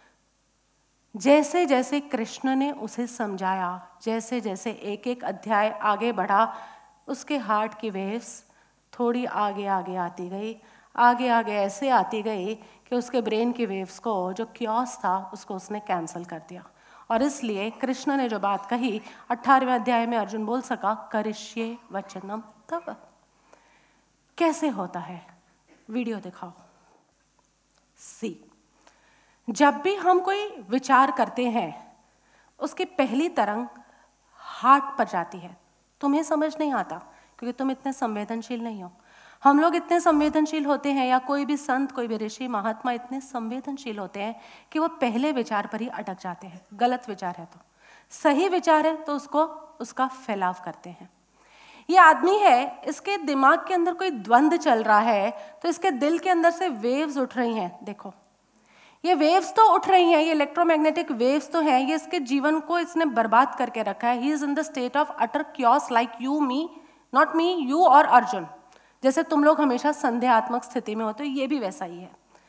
S2: जैसे जैसे कृष्ण ने उसे समझाया, जैसे जैसे एक एक अध्याय आगे बढ़ा, उसके हार्ट की वेव्स थोड़ी आगे आगे आती गई, आगे आगे ऐसे आती गई कि उसके ब्रेन की वेव्स को, जो क्योस था, उसको उसने कैंसिल कर दिया। और इसलिए कृष्ण ने जो बात कही अठारहवें अध्याय में अर्जुन बोल सका, करिष्ये वचनम तव। कैसे होता है, वीडियो दिखाओ। सी, जब भी हम कोई विचार करते हैं उसकी पहली तरंग हार्ट पर जाती है। तुम्हें समझ नहीं आता क्योंकि तुम इतने संवेदनशील नहीं हो। हम लोग इतने संवेदनशील होते हैं, या कोई भी संत, कोई भी ऋषि, महात्मा इतने संवेदनशील होते हैं कि वो पहले विचार पर ही अटक जाते हैं। गलत विचार है तो, सही विचार है तो उसको उसका फैलाव करते हैं। ये आदमी है, इसके दिमाग के अंदर कोई द्वंद्व चल रहा है तो इसके दिल के अंदर से वेव्स उठ रही हैं। देखो ये वेव्स तो उठ रही हैं, ये इलेक्ट्रोमैग्नेटिक वेव्स तो हैं। ये इसके जीवन को इसने बर्बाद करके रखा है। He is in the state of utter chaos, like you me, not me, you और अर्जुन। जैसे तुम लोग हमेशा संदेहात्मक स्थिति में होते हो, ये भी वैसा ही है।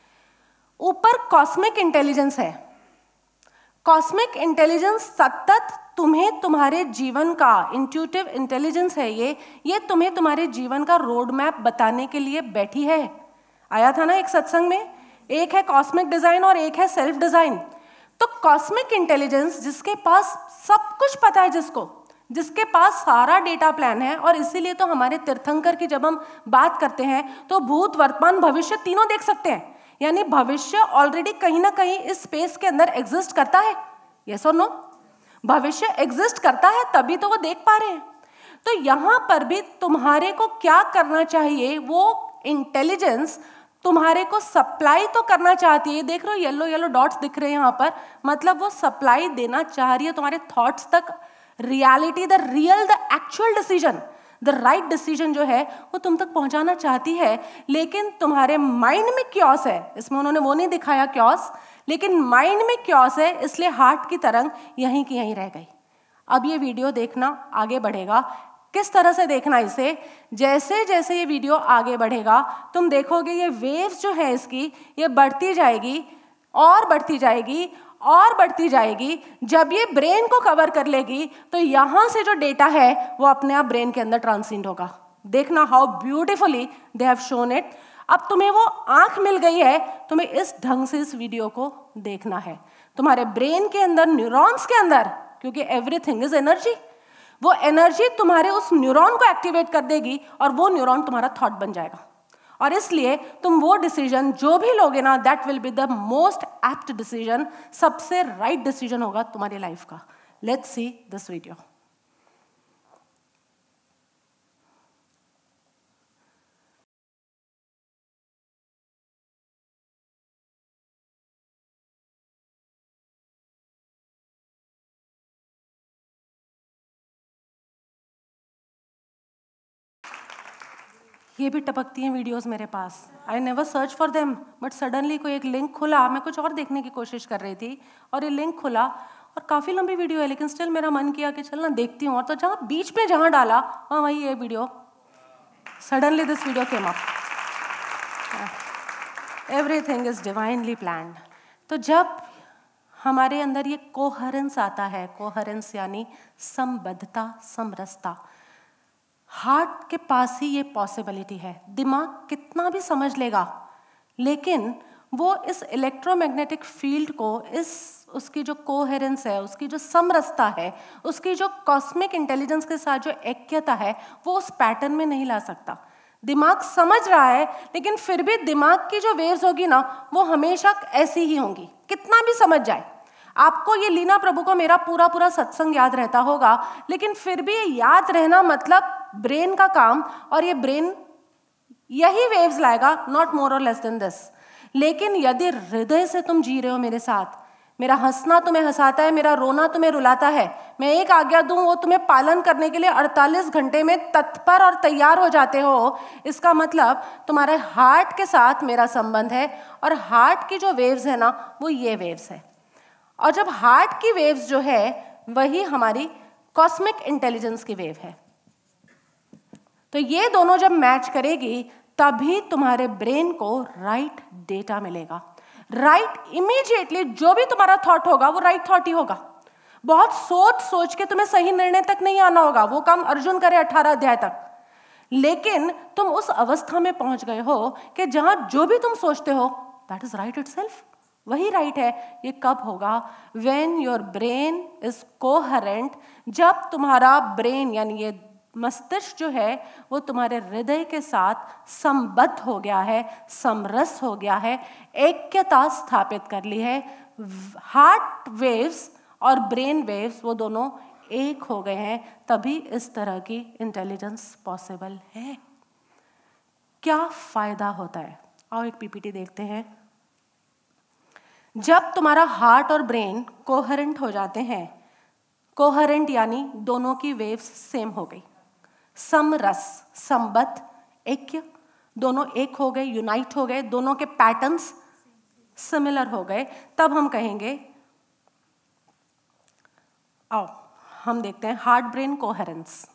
S2: ऊपर कॉस्मिक इंटेलिजेंस है। कॉस्मिक इंटेलिजेंस सतत तुम्हें तुम्हारे जीवन का, इंट्यूटिव इंटेलिजेंस है ये ये तुम्हें तुम्हारे जीवन का रोड मैप बताने के लिए बैठी है। आया था ना एक सत्संग में, एक है कॉस्मिक डिजाइन और एक है सेल्फ डिजाइन। तो कॉस्मिक इंटेलिजेंस, जिसके पास सब कुछ पता है, जिसको जिसके पास सारा डेटा प्लान है, और इसीलिए तो हमारे तीर्थंकर की जब हम बात करते हैं तो भूत, वर्तमान, भविष्य तीनों देख सकते हैं। यानी भविष्य ऑलरेडी कहीं ना कहीं इस स्पेस के अंदर एग्जिस्ट करता है। यस और नो? भविष्य एग्जिस्ट करता है, तभी तो वो देख पा रहे हैं। तो यहां पर भी तुम्हारे को क्या करना चाहिए, वो इंटेलिजेंस तुम्हारे को सप्लाई तो करना चाहती है। देख रहे हो येलो येलो डॉट्स दिख रहे हैं यहाँ पर, मतलब वो सप्लाई देना चाह रही है तुम्हारे थॉट्स तक reality, the real, the actual decision, the right decision जो है वो तुम तक पहुंचाना चाहती है। लेकिन तुम्हारे माइंड में क्योस है, इसमें उन्होंने वो नहीं दिखाया क्योस, लेकिन माइंड में क्योस है, इसलिए हार्ट की तरंग यहीं की यहीं रह गई। अब ये वीडियो देखना, आगे बढ़ेगा। किस तरह से देखना इसे, जैसे जैसे ये वीडियो आगे बढ़ेगा तुम देखोगे ये वेव्स जो है इसकी, ये बढ़ती जाएगी और बढ़ती जाएगी और बढ़ती जाएगी। जब ये ब्रेन को कवर कर लेगी तो यहां से जो डेटा है वो अपने आप ब्रेन के अंदर ट्रांसमिट होगा। देखना how beautifully they have shown it. अब तुम्हें वो आंख मिल गई है, तुम्हें इस ढंग से इस वीडियो को देखना है। तुम्हारे ब्रेन के अंदर, न्यूरॉन्स के अंदर, क्योंकि एवरीथिंग इज एनर्जी, वो एनर्जी तुम्हारे उस न्यूरॉन को एक्टिवेट कर देगी और वो न्यूरॉन तुम्हारा थॉट बन जाएगा। और इसलिए तुम वो डिसीजन जो भी लोगे ना, that will be the most apt decision, सबसे राइट डिसीजन होगा तुम्हारी लाइफ का। Let's see this video. ये भी टपकती हैं वीडियोस मेरे पास। I never search for them, but suddenly कोई एक लिंक खुला, मैं कुछ और देखने की कोशिश कर रही थी और ये लिंक खुला और काफ़ी लंबी वीडियो है, लेकिन स्टिल मेरा मन किया कि चल ना देखती हूँ। और तो जहाँ बीच में जहाँ डाला वहाँ वही ये video, suddenly this video came up. Everything is divinely planned. तो जब हमारे अंदर ये कोहरेंस आता है, कोहरेंस यानी समबद्धता, समरसता, हार्ट के पास ही ये पॉसिबिलिटी है। दिमाग कितना भी समझ लेगा, लेकिन वो इस इलेक्ट्रोमैग्नेटिक फील्ड को, इस उसकी जो कोहेरेंस है, उसकी जो समरसता है, उसकी जो कॉस्मिक इंटेलिजेंस के साथ जो ऐक्यता है, वो उस पैटर्न में नहीं ला सकता। दिमाग समझ रहा है, लेकिन फिर भी दिमाग की जो वेव्स होगी ना, वो हमेशा ऐसी ही होंगी, कितना भी समझ जाए। आपको ये लीना प्रभु को मेरा पूरा पूरा सत्संग याद रहता होगा, लेकिन फिर भी ये याद रहना मतलब ब्रेन का काम, और ये ब्रेन यही वेव्स लाएगा, नॉट मोर और लेस देन दिस। लेकिन यदि हृदय से तुम जी रहे हो मेरे साथ, मेरा हंसना तुम्हें हंसाता है, मेरा रोना तुम्हें रुलाता है, मैं एक आज्ञा दूं वो तुम्हें पालन करने के लिए अड़तालीस घंटे में तत्पर और तैयार हो जाते हो, इसका मतलब तुम्हारे हार्ट के साथ मेरा संबंध है। और हार्ट की जो वेव्स है ना, वो ये वेव्स है। और जब हार्ट की वेव्स जो है वही हमारी कॉस्मिक इंटेलिजेंस की वेव है, तो ये दोनों जब मैच करेगी तभी तुम्हारे ब्रेन को राइट डेटा मिलेगा। राइट इमीडिएटली जो भी तुम्हारा थॉट होगा वो राइट थॉट ही होगा। बहुत सोच सोच के तुम्हें सही निर्णय तक नहीं आना होगा, वो काम अर्जुन करे अठारह अध्याय तक। लेकिन तुम उस अवस्था में पहुंच गए हो कि जहां जो भी तुम सोचते हो दैट इज राइट इटसेल्फ, वही राइट है। ये कब होगा? When your brain is coherent, जब तुम्हारा ब्रेन यानी ये मस्तिष्क जो है वो तुम्हारे हृदय के साथ संबद्ध हो गया है, समरस हो गया है, ऐक्यता स्थापित कर ली है। हार्ट वेव्स और ब्रेन वेव्स वो दोनों एक हो गए हैं, तभी इस तरह की इंटेलिजेंस पॉसिबल है। क्या फायदा होता है? आओ एक पीपीटी देखते हैं। जब तुम्हारा हार्ट और ब्रेन कोहेरेंट हो जाते हैं, कोहेरेंट यानी दोनों की वेव्स सेम हो गई, समरस, संबद्ध, ऐक्य, दोनों एक हो गए, यूनाइट हो गए, दोनों के पैटर्न्स सिमिलर हो गए, तब हम कहेंगे, आओ हम देखते हैं हार्ट ब्रेन कोहेरेंस।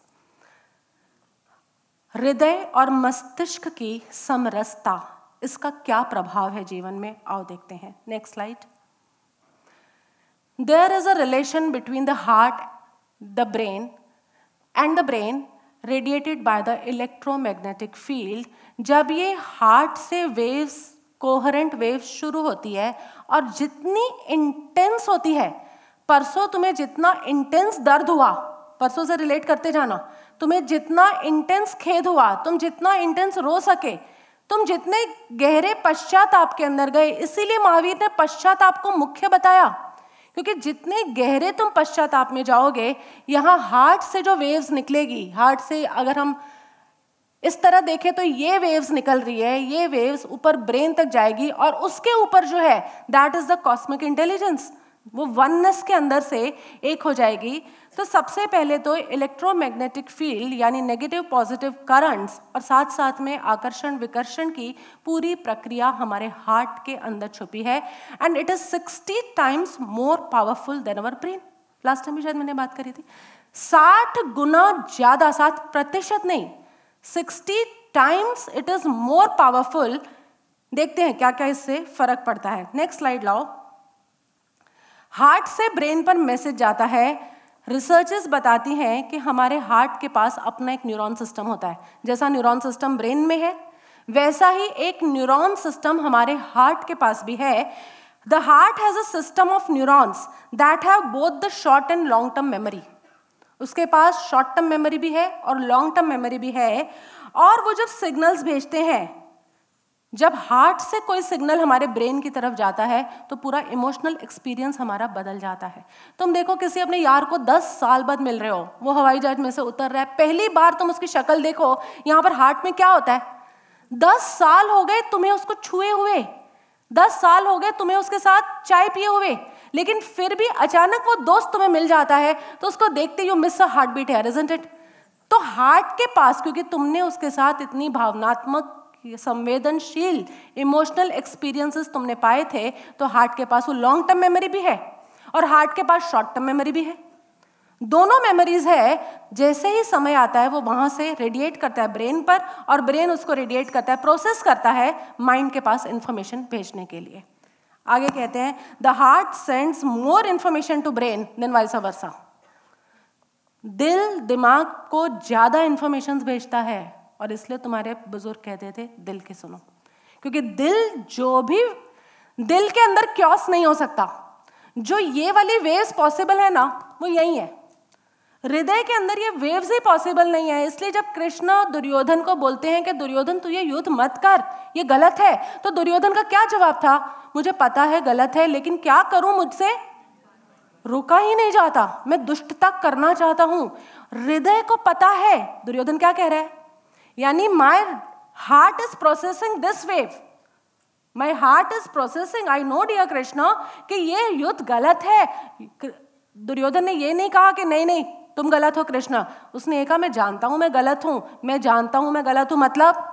S2: हृदय और मस्तिष्क की समरसता, इसका क्या प्रभाव है जीवन में, आओ देखते हैं। Next slide. There is a relation between the heart, the brain and the brain radiated by the electromagnetic field. जब ये हार्ट से वेव्स, कोहेरेंट वेव्स शुरू होती है और जितनी इंटेंस होती है, परसों तुम्हें जितना इंटेंस दर्द हुआ, परसों से रिलेट करते जाना, तुम्हें जितना इंटेंस खेद हुआ, तुम जितना इंटेंस रो सके, तुम जितने गहरे पश्चाताप के अंदर गए, इसीलिए महावीर ने पश्चाताप को मुख्य बताया, क्योंकि जितने गहरे तुम पश्चाताप में जाओगे, यहाँ हार्ट से जो वेव्स निकलेगी, हार्ट से अगर हम इस तरह देखें तो ये वेव्स निकल रही है, ये वेव्स ऊपर ब्रेन तक जाएगी और उसके ऊपर जो है that is the cosmic intelligence, वो वननेस के अंदर से एक हो जाएगी। तो सबसे पहले तो इलेक्ट्रोमैग्नेटिक फील्ड यानी नेगेटिव पॉजिटिव करंट्स और साथ साथ में आकर्षण विकर्षण की पूरी प्रक्रिया हमारे हार्ट के अंदर छुपी है, and it is sixty times more powerful than our brain. Last time भी शायद मैंने बात करी थी, साठ गुना ज्यादा, सात प्रतिशत नहीं, sixty times it is more powerful. देखते हैं क्या क्या इससे फर्क पड़ता है। नेक्स्ट स्लाइड लाओ। हार्ट से ब्रेन पर मैसेज जाता है। रिसर्चेस बताती हैं कि हमारे हार्ट के पास अपना एक न्यूरॉन सिस्टम होता है। जैसा न्यूरॉन सिस्टम ब्रेन में है, वैसा ही एक न्यूरॉन सिस्टम हमारे हार्ट के पास भी है। The heart has a system of neurons that have both the short and long term memory. उसके पास शॉर्ट टर्म मेमोरी भी है और लॉन्ग टर्म मेमोरी भी है। और वो जब सिग्नल्स भेजते हैं, जब हार्ट से कोई सिग्नल हमारे ब्रेन की तरफ जाता है तो पूरा इमोशनल एक्सपीरियंस हमारा बदल जाता है। तुम देखो किसी अपने यार को दस साल बाद मिल रहे हो, वो हवाई जहाज में से उतर रहा है, पहली बार तुम उसकी शक्ल देखो, यहाँ पर हार्ट में क्या होता है? दस साल हो गए तुम्हें उसको छुए हुए, दस साल हो गए तुम्हें उसके साथ चाय पिए हुए, लेकिन फिर भी अचानक वो दोस्त तुम्हें मिल जाता है तो उसको देखते you miss a heart beat है, इजंट इट? तो हार्ट के पास, क्योंकि तुमने उसके साथ इतनी भावनात्मक, संवेदनशील इमोशनल एक्सपीरियंसेस तुमने पाए थे, तो हार्ट के पास वो लॉन्ग टर्म मेमोरी भी है और हार्ट के पास शॉर्ट टर्म मेमोरी भी है। दोनों मेमोरीज है। जैसे ही समय आता है वो वहां से रेडिएट करता है ब्रेन पर और ब्रेन उसको रेडिएट करता है, प्रोसेस करता है माइंड के पास इंफॉर्मेशन भेजने के लिए। आगे कहते हैं the heart sends more information to brain than vice versa. दिल दिमाग को ज्यादा इंफॉर्मेशन भेजता है और इसलिए तुम्हारे बुजुर्ग कहते थे दिल की सुनो, क्योंकि दिल जो भी, दिल के अंदर क्योस नहीं हो सकता। जो ये वाली वेव्स पॉसिबल है ना, वो यही है। हृदय के अंदर ये वेव्स ही पॉसिबल नहीं है। इसलिए जब कृष्ण दुर्योधन को बोलते हैं कि दुर्योधन तू ये युद्ध मत कर, ये गलत है, तो दुर्योधन का क्या जवाब था? मुझे पता है गलत है, लेकिन क्या करूं, मुझसे रुका ही नहीं जाता, मैं दुष्टता करना चाहता हूं। हृदय को पता है। दुर्योधन क्या कह रहा है? यानी my heart is processing this wave, my heart is processing, I know dear Krishna कि ये युद्ध गलत है। दुर्योधन ने ये नहीं कहा कि नहीं नहीं तुम गलत हो कृष्ण, उसने ये कहा मैं जानता हूं मैं गलत हूं, मैं जानता हूं मैं गलत हूं, मतलब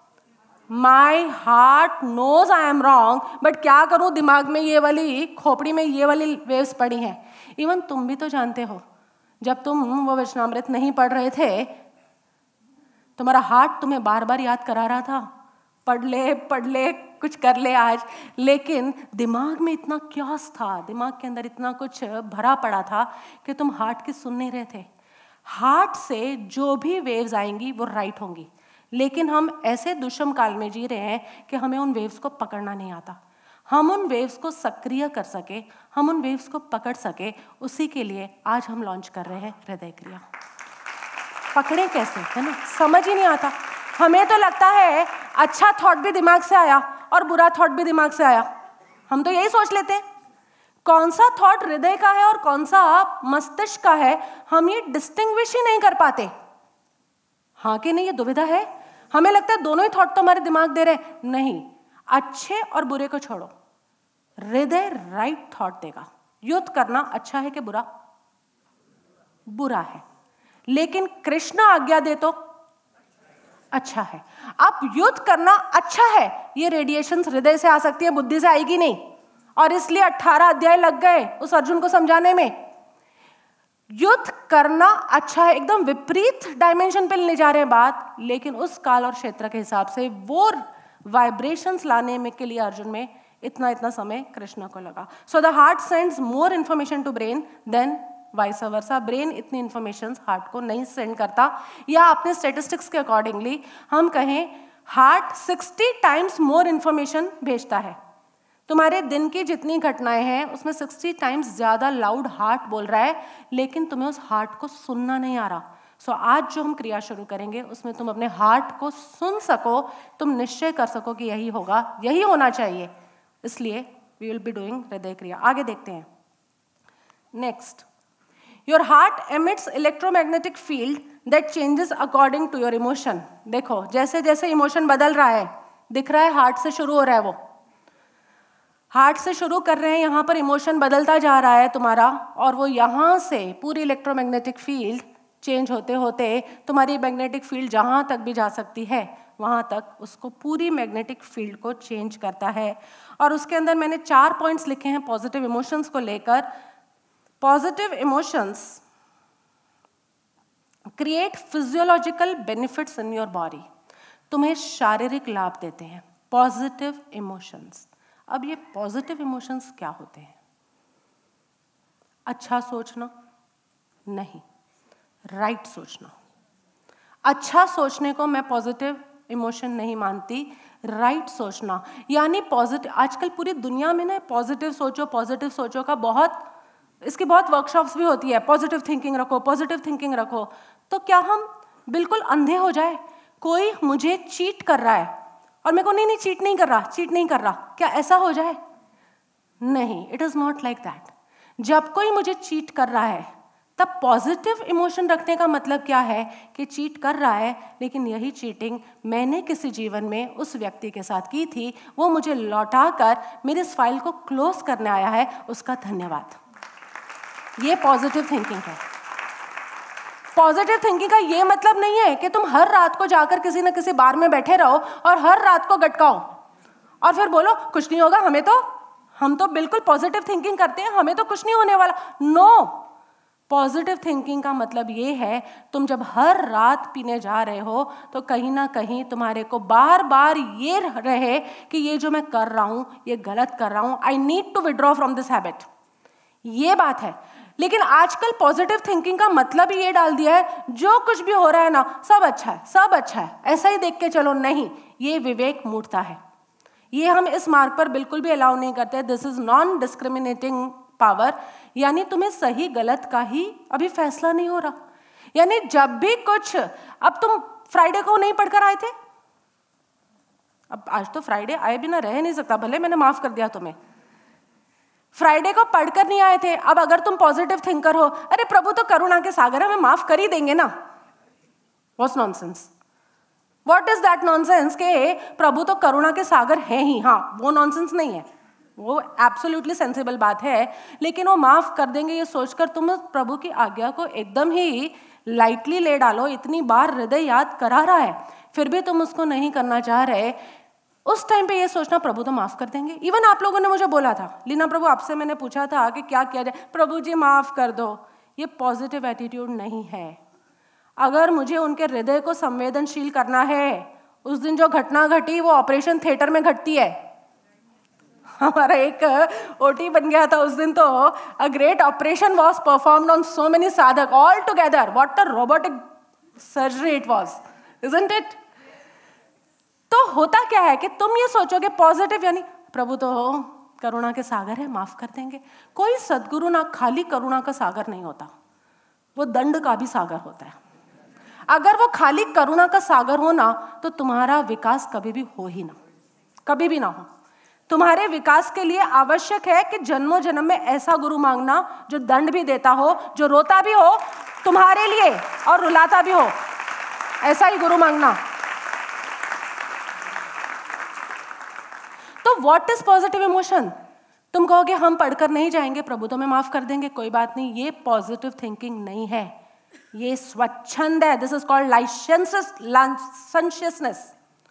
S2: my heart knows I am wrong, but क्या करूं, दिमाग में ये वाली, खोपड़ी में ये वाली वेव्स पड़ी हैं। इवन तुम भी तो जानते हो, जब तुम वो वचनामृत नहीं पढ़ रहे थे, तुम्हारा हार्ट तुम्हें बार बार याद करा रहा था, पढ़ ले पढ़ ले कुछ कर ले आज, लेकिन दिमाग में इतना क्योस था, दिमाग के अंदर इतना कुछ भरा पड़ा था कि तुम हार्ट की सुन नहीं रहे थे। हार्ट से जो भी वेव्स आएंगी वो राइट होंगी, लेकिन हम ऐसे दुष्म काल में जी रहे हैं कि हमें उन वेव्स को पकड़ना नहीं आता। हम उन वेव्स को सक्रिय कर सके, हम उन वेव्स को पकड़ सके, उसी के लिए आज हम लॉन्च कर रहे हैं हृदय क्रिया। पकड़े कैसे, है ना, समझ ही नहीं आता। हमें तो लगता है अच्छा थॉट भी दिमाग से आया और बुरा थॉट भी दिमाग से आया, हम तो यही सोच लेते हैं। कौन सा थॉट हृदय का है और कौन सा मस्तिष्क का है, हम ये डिस्टिंग्विश ही नहीं कर पाते। हाँ कि नहीं, ये दुविधा है। हमें लगता है दोनों ही थॉट तो हमारे दिमाग दे रहे, नहीं, अच्छे और बुरे को छोड़ो, हृदय राइट थॉट देगा। युद्ध करना अच्छा है कि बुरा? बुरा है, लेकिन कृष्ण आज्ञा दे तो अच्छा है। अब युद्ध करना अच्छा है, ये रेडिएशन हृदय से आ सकती है, बुद्धि से आएगी नहीं, और इसलिए अठारह अध्याय लग गए उस अर्जुन को समझाने में। युद्ध करना अच्छा है, एकदम विपरीत डायमेंशन पे ले जा रहे हैं बात, लेकिन उस काल और क्षेत्र के हिसाब से वो वाइब्रेशंस लाने में के लिए अर्जुन में इतना इतना समय कृष्ण को लगा। So the heart sends more information to brain than vice versa. Brain इतनी इंफॉर्मेशन हार्ट को नहीं सेंड करता, या अपने स्टेटिस्टिक्स के अकॉर्डिंगली हम कहें heart sixty times more information भेजता है। तुम्हारे दिन की जितनी घटनाएं हैं उसमें सिक्सटी टाइम्स ज्यादा लाउड हार्ट बोल रहा है, लेकिन तुम्हें उस हार्ट को सुनना नहीं आ रहा। सो so, आज जो हम क्रिया शुरू करेंगे उसमें तुम अपने हार्ट को सुन सको, तुम निश्चय कर सको कि यही होगा, यही होना चाहिए। इसलिए वी विल बी डूइंग हृदय क्रिया। आगे देखते हैं। Next, your heart emits electromagnetic field that changes according to your emotion. देखो जैसे जैसे इमोशन बदल रहा है, दिख रहा है हार्ट से शुरू हो रहा है, वो हार्ट से शुरू कर रहे हैं, यहाँ पर इमोशन बदलता जा रहा है तुम्हारा, और वो यहाँ से पूरी इलेक्ट्रोमैग्नेटिक फील्ड चेंज होते होते तुम्हारी मैग्नेटिक फील्ड जहाँ तक भी जा सकती है वहाँ तक उसको पूरी मैग्नेटिक फील्ड को चेंज करता है। और उसके अंदर मैंने चार पॉइंट्स लिखे हैं पॉजिटिव इमोशंस को लेकर। Positive emotions create physiological benefits in your body, तुम्हें शारीरिक लाभ देते हैं पॉजिटिव इमोशंस। अब ये पॉजिटिव इमोशंस क्या होते हैं? अच्छा सोचना नहीं, राइट right सोचना। अच्छा सोचने को मैं पॉजिटिव इमोशन नहीं मानती, राइट right सोचना यानी पॉजिटिव। आजकल पूरी दुनिया में ना पॉजिटिव सोचो पॉजिटिव सोचो का बहुत इसकी बहुत वर्कशॉप्स भी होती है, पॉजिटिव थिंकिंग रखो, पॉजिटिव थिंकिंग रखो। तो क्या हम बिल्कुल अंधे हो जाए? कोई मुझे चीट कर रहा है और मेरे को नहीं नहीं चीट नहीं कर रहा, चीट नहीं कर रहा, क्या ऐसा हो जाए? नहीं, it is not like that. जब कोई मुझे चीट कर रहा है तब पॉजिटिव इमोशन रखने का मतलब क्या है कि चीट कर रहा है, लेकिन यही चीटिंग मैंने किसी जीवन में उस व्यक्ति के साथ की थी, वो मुझे लौटा कर मेरे इस फाइल को क्लोज करने आया है, उसका धन्यवाद। ये पॉजिटिव थिंकिंग है। पॉजिटिव थिंकिंग का ये मतलब नहीं है कि तुम हर रात को जाकर किसी न किसी बार में बैठे रहो और हर रात को गटकाओ और फिर बोलो कुछ नहीं होगा, हमें तो हम तो बिल्कुल पॉजिटिव थिंकिंग करते हैं, हमें तो कुछ नहीं होने वाला। नो, पॉजिटिव थिंकिंग का मतलब ये है तुम जब हर रात पीने जा रहे हो तो कहीं ना कहीं तुम्हारे को बार बार ये रहे कि ये जो मैं कर रहा हूं ये गलत कर रहा हूं, I need to withdraw from this habit. ये बात है। लेकिन आजकल पॉजिटिव थिंकिंग का मतलब ही ये डाल दिया है जो कुछ भी हो रहा है ना सब अच्छा है, सब अच्छा है, ऐसा ही देख के चलो। नहीं, ये विवेक मूर्ता है। ये हम इस मार्ग पर बिल्कुल भी अलाउ नहीं करते। This is non discriminating power, यानी तुम्हें सही गलत का ही अभी फैसला नहीं हो रहा। यानी जब भी कुछ, अब तुम फ्राइडे को नहीं पढ़कर आए थे, अब आज तो फ्राइडे आए बिना रह नहीं सकता, भले मैंने माफ कर दिया तुम्हें। फ्राइडे को पढ़कर नहीं आए थे, अब अगर तुम पॉजिटिव थिंकर हो, अरे प्रभु तो करुणा के सागर है, हमें माफ कर ही देंगे ना। What's nonsense? What is that nonsense के प्रभु तो करुणा के सागर है ही। हाँ, वो नॉनसेंस नहीं है, वो एब्सोल्युटली सेंसिबल बात है। लेकिन वो माफ कर देंगे ये सोचकर तुम प्रभु की आज्ञा को एकदम ही लाइटली ले डालो। इतनी बार हृदय याद करा रहा है फिर भी तुम उसको नहीं करना चाह रहे। उस टाइम पे ये सोचना प्रभु तो माफ कर देंगे। इवन आप लोगों ने मुझे बोला था, लीना प्रभु आपसे मैंने पूछा था कि क्या किया जाए, प्रभु जी माफ कर दो। ये पॉजिटिव एटीट्यूड नहीं है। अगर मुझे उनके हृदय को संवेदनशील करना है, उस दिन जो घटना घटी वो ऑपरेशन थिएटर में घटती है। हमारा एक ओटी बन गया था उस दिन, तो a great operation was performed on so many sadhak all together. What a robotic surgery it was, isn't it? तो होता क्या है कि तुम ये सोचोगे पॉजिटिव, यानी प्रभु तो करुणा के सागर है, माफ कर देंगे। कोई सद्गुरु ना खाली करुणा का सागर नहीं होता, वो दंड का भी सागर होता है। अगर वो खाली करुणा का सागर हो ना तो तुम्हारा विकास कभी भी हो ही ना, कभी भी ना हो। तुम्हारे विकास के लिए आवश्यक है कि जन्मों जन्म में ऐसा गुरु मांगना जो दंड भी देता हो, जो रोता भी हो तुम्हारे लिए और रुलाता भी हो, ऐसा ही गुरु मांगना। तो व्हाट इज पॉजिटिव इमोशन? तुम कहोगे हम पढ़कर नहीं जाएंगे, प्रभु तो मैं माफ कर देंगे, कोई बात नहीं। ये पॉजिटिव थिंकिंग नहीं है, ये स्वच्छंद है। This is called licentiousness.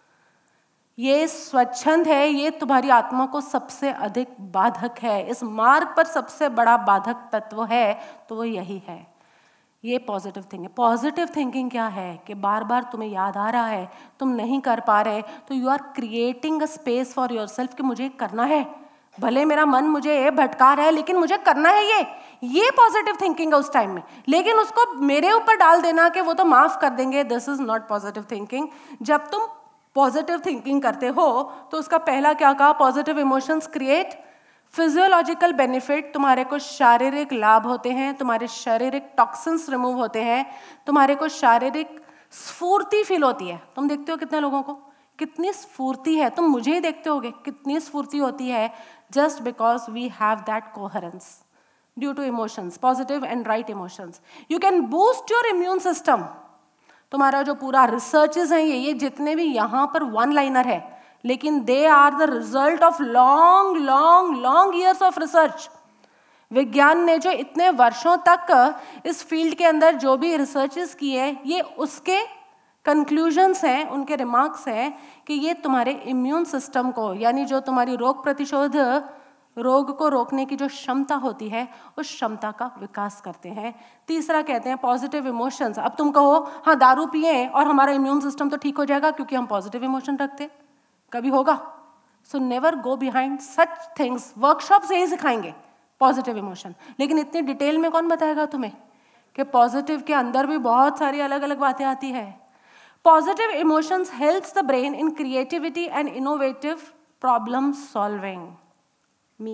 S2: ये स्वच्छंद है, ये तुम्हारी आत्मा को सबसे अधिक बाधक है। इस मार्ग पर सबसे बड़ा बाधक तत्व है तो वो यही है, ये पॉजिटिव थिंकिंग। पॉजिटिव थिंकिंग क्या है कि बार बार तुम्हें याद आ रहा है, तुम नहीं कर पा रहे, तो you are creating a space for yourself कि मुझे करना है। भले मेरा मन मुझे भटका रहा है लेकिन मुझे करना है। ये ये पॉजिटिव थिंकिंग है उस टाइम में। लेकिन उसको मेरे ऊपर डाल देना कि वो तो माफ कर देंगे, this is not positive thinking. जब तुम पॉजिटिव थिंकिंग करते हो तो उसका पहला क्या कहा, positive emotions create physiological benefit. तुम्हारे को शारीरिक लाभ होते हैं, तुम्हारे शारीरिक टॉक्सिन्स रिमूव होते हैं, तुम्हारे को शारीरिक स्फूर्ति फील होती है। तुम देखते हो कितने लोगों को कितनी स्फूर्ति है, तुम मुझे ही देखते होगे कितनी स्फूर्ति होती है, just because we have that coherence due to emotions, positive and right emotions. You can boost your immune system. तुम्हारा जो पूरा रिसर्चेस हैं ये ये जितने भी यहाँ पर वन लाइनर है, लेकिन they are the result of long long long years of research. विज्ञान ने जो इतने वर्षों तक इस फील्ड के अंदर जो भी रिसर्चेस किए, ये उसके कंक्लूजन्स हैं, उनके रिमार्क्स हैं कि ये तुम्हारे इम्यून सिस्टम को, यानी जो तुम्हारी रोग प्रतिशोध रोग को रोकने की जो क्षमता होती है, उस क्षमता का विकास करते हैं। तीसरा कहते हैं पॉजिटिव इमोशंस। अब तुम कहो हाँ दारू पिए और हमारा इम्यून सिस्टम तो ठीक हो जाएगा क्योंकि हम पॉजिटिव इमोशन रखते, कभी होगा? So never go behind such things. Workshops यही सिखाएंगे पॉजिटिव इमोशन, लेकिन इतनी डिटेल में कौन बताएगा तुम्हें कि पॉजिटिव के अंदर भी बहुत सारी अलग अलग बातें आती है। Positive emotions helps the brain in creativity and innovative problem solving. Me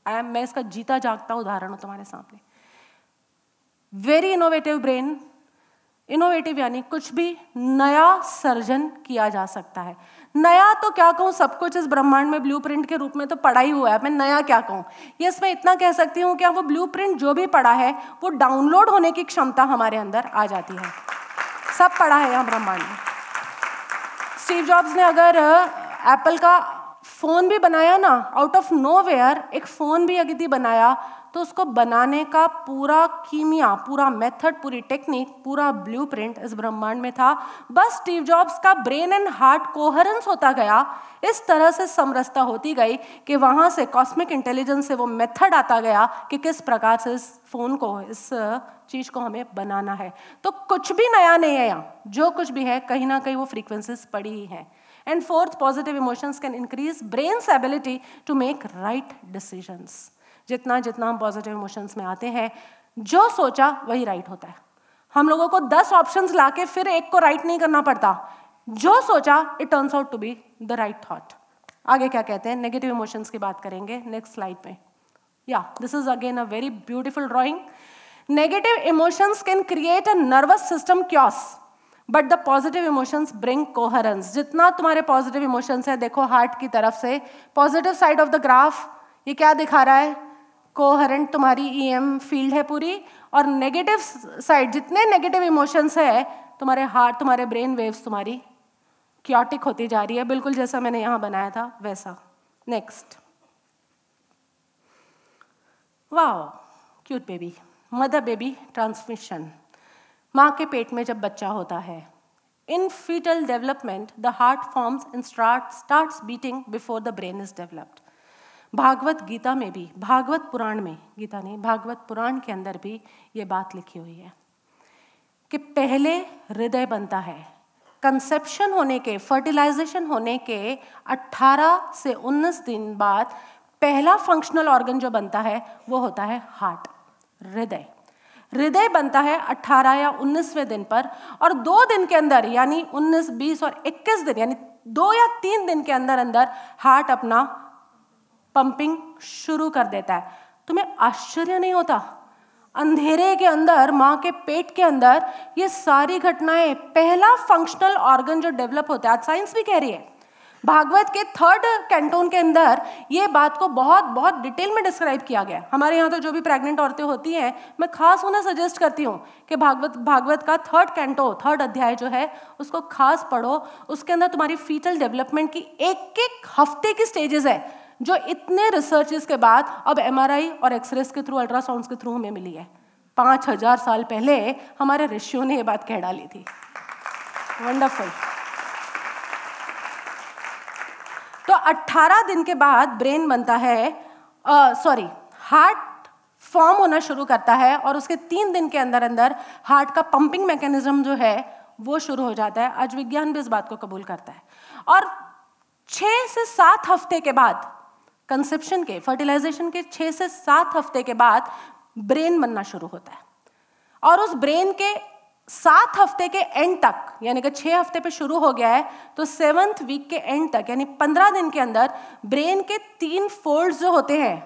S2: I am मैं इसका जीता जागता उदाहरण हूँ तुम्हारे सामने। वेरी इनोवेटिव ब्रेन, इनोवेटिव यानी कुछ भी नया सर्जन किया जा सकता है। नया तो क्या कहूँ, सब कुछ इस ब्रह्मांड में ब्लूप्रिंट के रूप में तो पड़ा ही हुआ है, मैं नया क्या कहूँ। यस, मैं इतना कह सकती हूँ कि वो ब्लूप्रिंट जो भी पड़ा है वो डाउनलोड होने की क्षमता हमारे अंदर आ जाती है। सब पड़ा है यहाँ ब्रह्मांड में। स्टीव जॉब्स ने अगर एप्पल का फ़ोन भी बनाया ना, आउट ऑफ नोवेयर एक फ़ोन भी यदि बनाया, तो उसको बनाने का पूरा कीमिया, पूरा मेथड, पूरी टेक्निक, पूरा ब्लूप्रिंट इस ब्रह्मांड में था। बस स्टीव जॉब्स का ब्रेन एंड हार्ट कोहेरेंस होता गया, इस तरह से समरसता होती गई कि वहाँ से कॉस्मिक इंटेलिजेंस से वो मेथड आता गया कि किस प्रकार से इस फ़ोन को, इस चीज़ को हमें बनाना है। तो कुछ भी नया नहीं है यहाँ, जो कुछ भी है कहीं ना कहीं वो फ्रीक्वेंसीज पड़ी ही हैं। And fourth, positive emotions can increase brain's ability to make right decisions. जितना जितना हम पॉजिटिव इमोशंस में आते हैं, जो सोचा वही राइट होता है। हम लोगों को दस ऑप्शंस लाके फिर एक को राइट नहीं करना पड़ता, जो सोचा it turns out to be the right thought. आगे क्या कहते हैं, नेगेटिव इमोशंस की बात करेंगे नेक्स्ट स्लाइड में। या this is again a very beautiful drawing. Negative emotions can create a nervous system chaos, but the positive emotions bring coherence. जितना तुम्हारे पॉजिटिव इमोशंस है, देखो हार्ट की तरफ से positive side of the graph ये क्या दिखा रहा है, कोहेरेंट तुम्हारी ईएम फील्ड है पूरी, और नेगेटिव साइड जितने नेगेटिव इमोशंस है तुम्हारे हार्ट, तुम्हारे ब्रेन वेव्स तुम्हारी क्योटिक होती जा रही है, बिल्कुल जैसा मैंने यहाँ बनाया था वैसा। Next, wow cute baby, mother baby transmission. माँ के पेट में जब बच्चा होता है, in fetal development the heart forms and start starts beating before the brain is developed. Bhagavad Gita में भी, भागवत पुराण में, गीता नहीं, भागवत पुराण के अंदर भी ये बात लिखी हुई है कि पहले हृदय बनता है। कंसेप्शन होने के, फर्टिलाइजेशन होने के अठारह से उन्नीस दिन बाद पहला फंक्शनल ऑर्गन जो बनता है वो होता है हार्ट, हृदय। हृदय बनता है अठारह या उन्नीसवें दिन पर, और दो दिन के अंदर यानी उन्नीस, बीस और इक्कीस दिन यानी दो या तीन दिन के अंदर अंदर हार्ट अपना पंपिंग शुरू कर देता है। तुम्हें आश्चर्य नहीं होता, अंधेरे के अंदर, माँ के पेट के अंदर ये सारी घटनाएं, पहला फंक्शनल ऑर्गन जो डेवलप होता है, आज साइंस भी कह रही है। भागवत के थर्ड कैंटोन के अंदर ये बात को बहुत बहुत डिटेल में डिस्क्राइब किया गया है। हमारे यहाँ तो जो भी प्रेग्नेंट औरतें होती हैं, मैं खास उन्हें सजेस्ट करती हूँ कि भागवत भागवत का थर्ड कैंटो, थर्ड अध्याय जो है उसको खास पढ़ो। उसके अंदर तुम्हारी फीटल डेवलपमेंट की एक एक हफ्ते की स्टेजेस है, जो इतने रिसर्चेस के बाद अब एमआरआई और एक्सरेस के थ्रू, अल्ट्रासाउंड्स के थ्रू हमें मिली है। पाँच हजार साल पहले हमारे ऋषियों ने ये बात कह डाली थी। वंडरफुल। तो अठारह दिन के बाद ब्रेन बनता है, सॉरी हार्ट फॉर्म होना शुरू करता है, और उसके तीन दिन के अंदर अंदर हार्ट का पंपिंग मैकेनिज्म जो है वो शुरू हो जाता है। आज विज्ञान भी इस बात को कबूल करता है। और छः से सात हफ्ते के बाद, कंसेप्शन के, फर्टिलाइजेशन के छः से सात हफ्ते के बाद ब्रेन बनना शुरू होता है। और उस ब्रेन के सात हफ्ते के एंड तक, यानी कि छः हफ्ते पे शुरू हो गया है तो सेवंथ वीक के एंड तक, यानी पंद्रह दिन के अंदर ब्रेन के तीन फोल्ड्स जो होते हैं,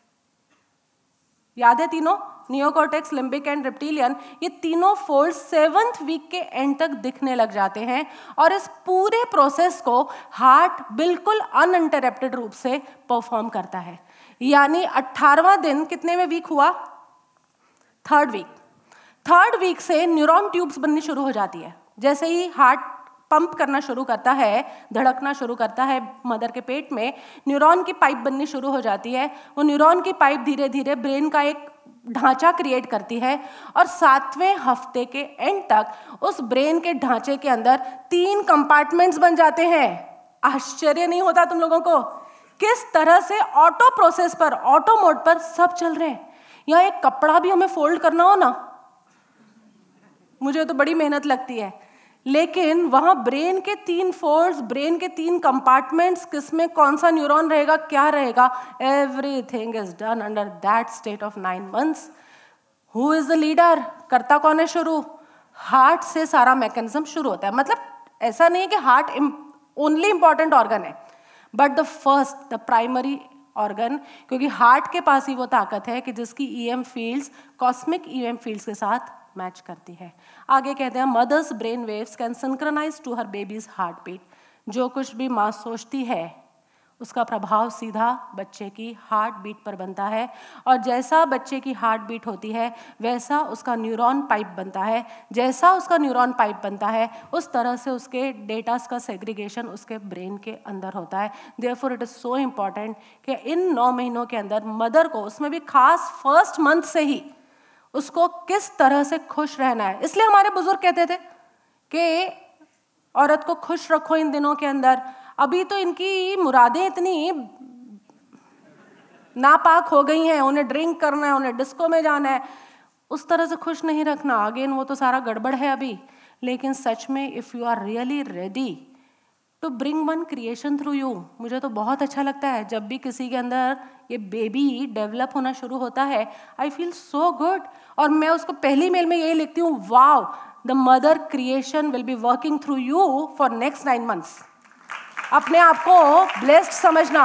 S2: याद है तीनों, नियोकॉर्टेक्स, लिम्बिक एंड रेप्टिलियन, ये तीनों फोल्ड्स सेवंथ वीक के एंड तक दिखने लग जाते हैं। और इस पूरे प्रोसेस को हार्ट बिल्कुल अनइंटरप्टेड रूप से परफॉर्म करता है। यानी अठारहवां दिन कितने में वीक हुआ, थर्ड वीक। थर्ड वीक से न्यूरॉन ट्यूब्स बननी शुरू हो जाती है। जैसे ही हार्ट पंप करना शुरू करता है, धड़कना शुरू करता है मदर के पेट में, न्यूरॉन की पाइप बननी शुरू हो जाती है। वो न्यूरॉन की पाइप धीरे धीरे ब्रेन का एक ढांचा क्रिएट करती है, और सातवें हफ्ते के एंड तक उस ब्रेन के ढांचे के अंदर तीन कंपार्टमेंट्स बन जाते हैं। आश्चर्य नहीं होता तुम लोगों को किस तरह से ऑटो प्रोसेस पर, ऑटो मोड पर सब चल रहे हैं। यहाँ एक कपड़ा भी हमें फोल्ड करना हो ना, मुझे तो बड़ी मेहनत लगती है, लेकिन वहाँ ब्रेन के तीन फोल्ड्स, ब्रेन के तीन कंपार्टमेंट्स, किसमें कौन सा न्यूरॉन रहेगा, क्या रहेगा, everything is done under that state of nine months. Who is the leader, करता कौन है शुरू, हार्ट से सारा मैकेनिज्म शुरू होता है। मतलब ऐसा नहीं है कि हार्ट ओनली इंपॉर्टेंट ऑर्गन है, but the first, the primary organ, क्योंकि हार्ट के पास ही वो ताकत है कि जिसकी EM fields cosmic EM fields के साथ मैच करती है। आगे कहते हैं mother's brain waves can synchronize to her baby's heart beat. जो कुछ भी माँ सोचती है उसका प्रभाव सीधा बच्चे की हार्ट बीट पर बनता है, और जैसा बच्चे की हार्ट बीट होती है वैसा उसका न्यूरॉन पाइप बनता है। जैसा उसका न्यूरॉन पाइप बनता है उस तरह से उसके डेटास का सेग्रीगेशन उसके ब्रेन के अंदर होता है। Therefore it is so important कि इन नौ महीनों के अंदर मदर को, उसमें भी खास फर्स्ट मंथ से ही, उसको किस तरह से खुश रहना है। इसलिए हमारे बुजुर्ग कहते थे कि औरत को खुश रखो इन दिनों के अंदर। अभी तो इनकी मुरादें इतनी नापाक हो गई हैं, उन्हें ड्रिंक करना है, उन्हें डिस्को में जाना है, उस तरह से खुश नहीं रखना। अगेन वो तो सारा गड़बड़ है अभी। लेकिन सच में if you are really ready to bring one creation through you, मुझे तो बहुत अच्छा लगता है जब भी किसी के अंदर ये बेबी डेवलप होना शुरू होता है, आई फील सो गुड। और मैं उसको पहली मेल में यही लिखती हूँ, wow the mother creation will be working through you for next nine months. अपने आप को ब्लेस्ड समझना।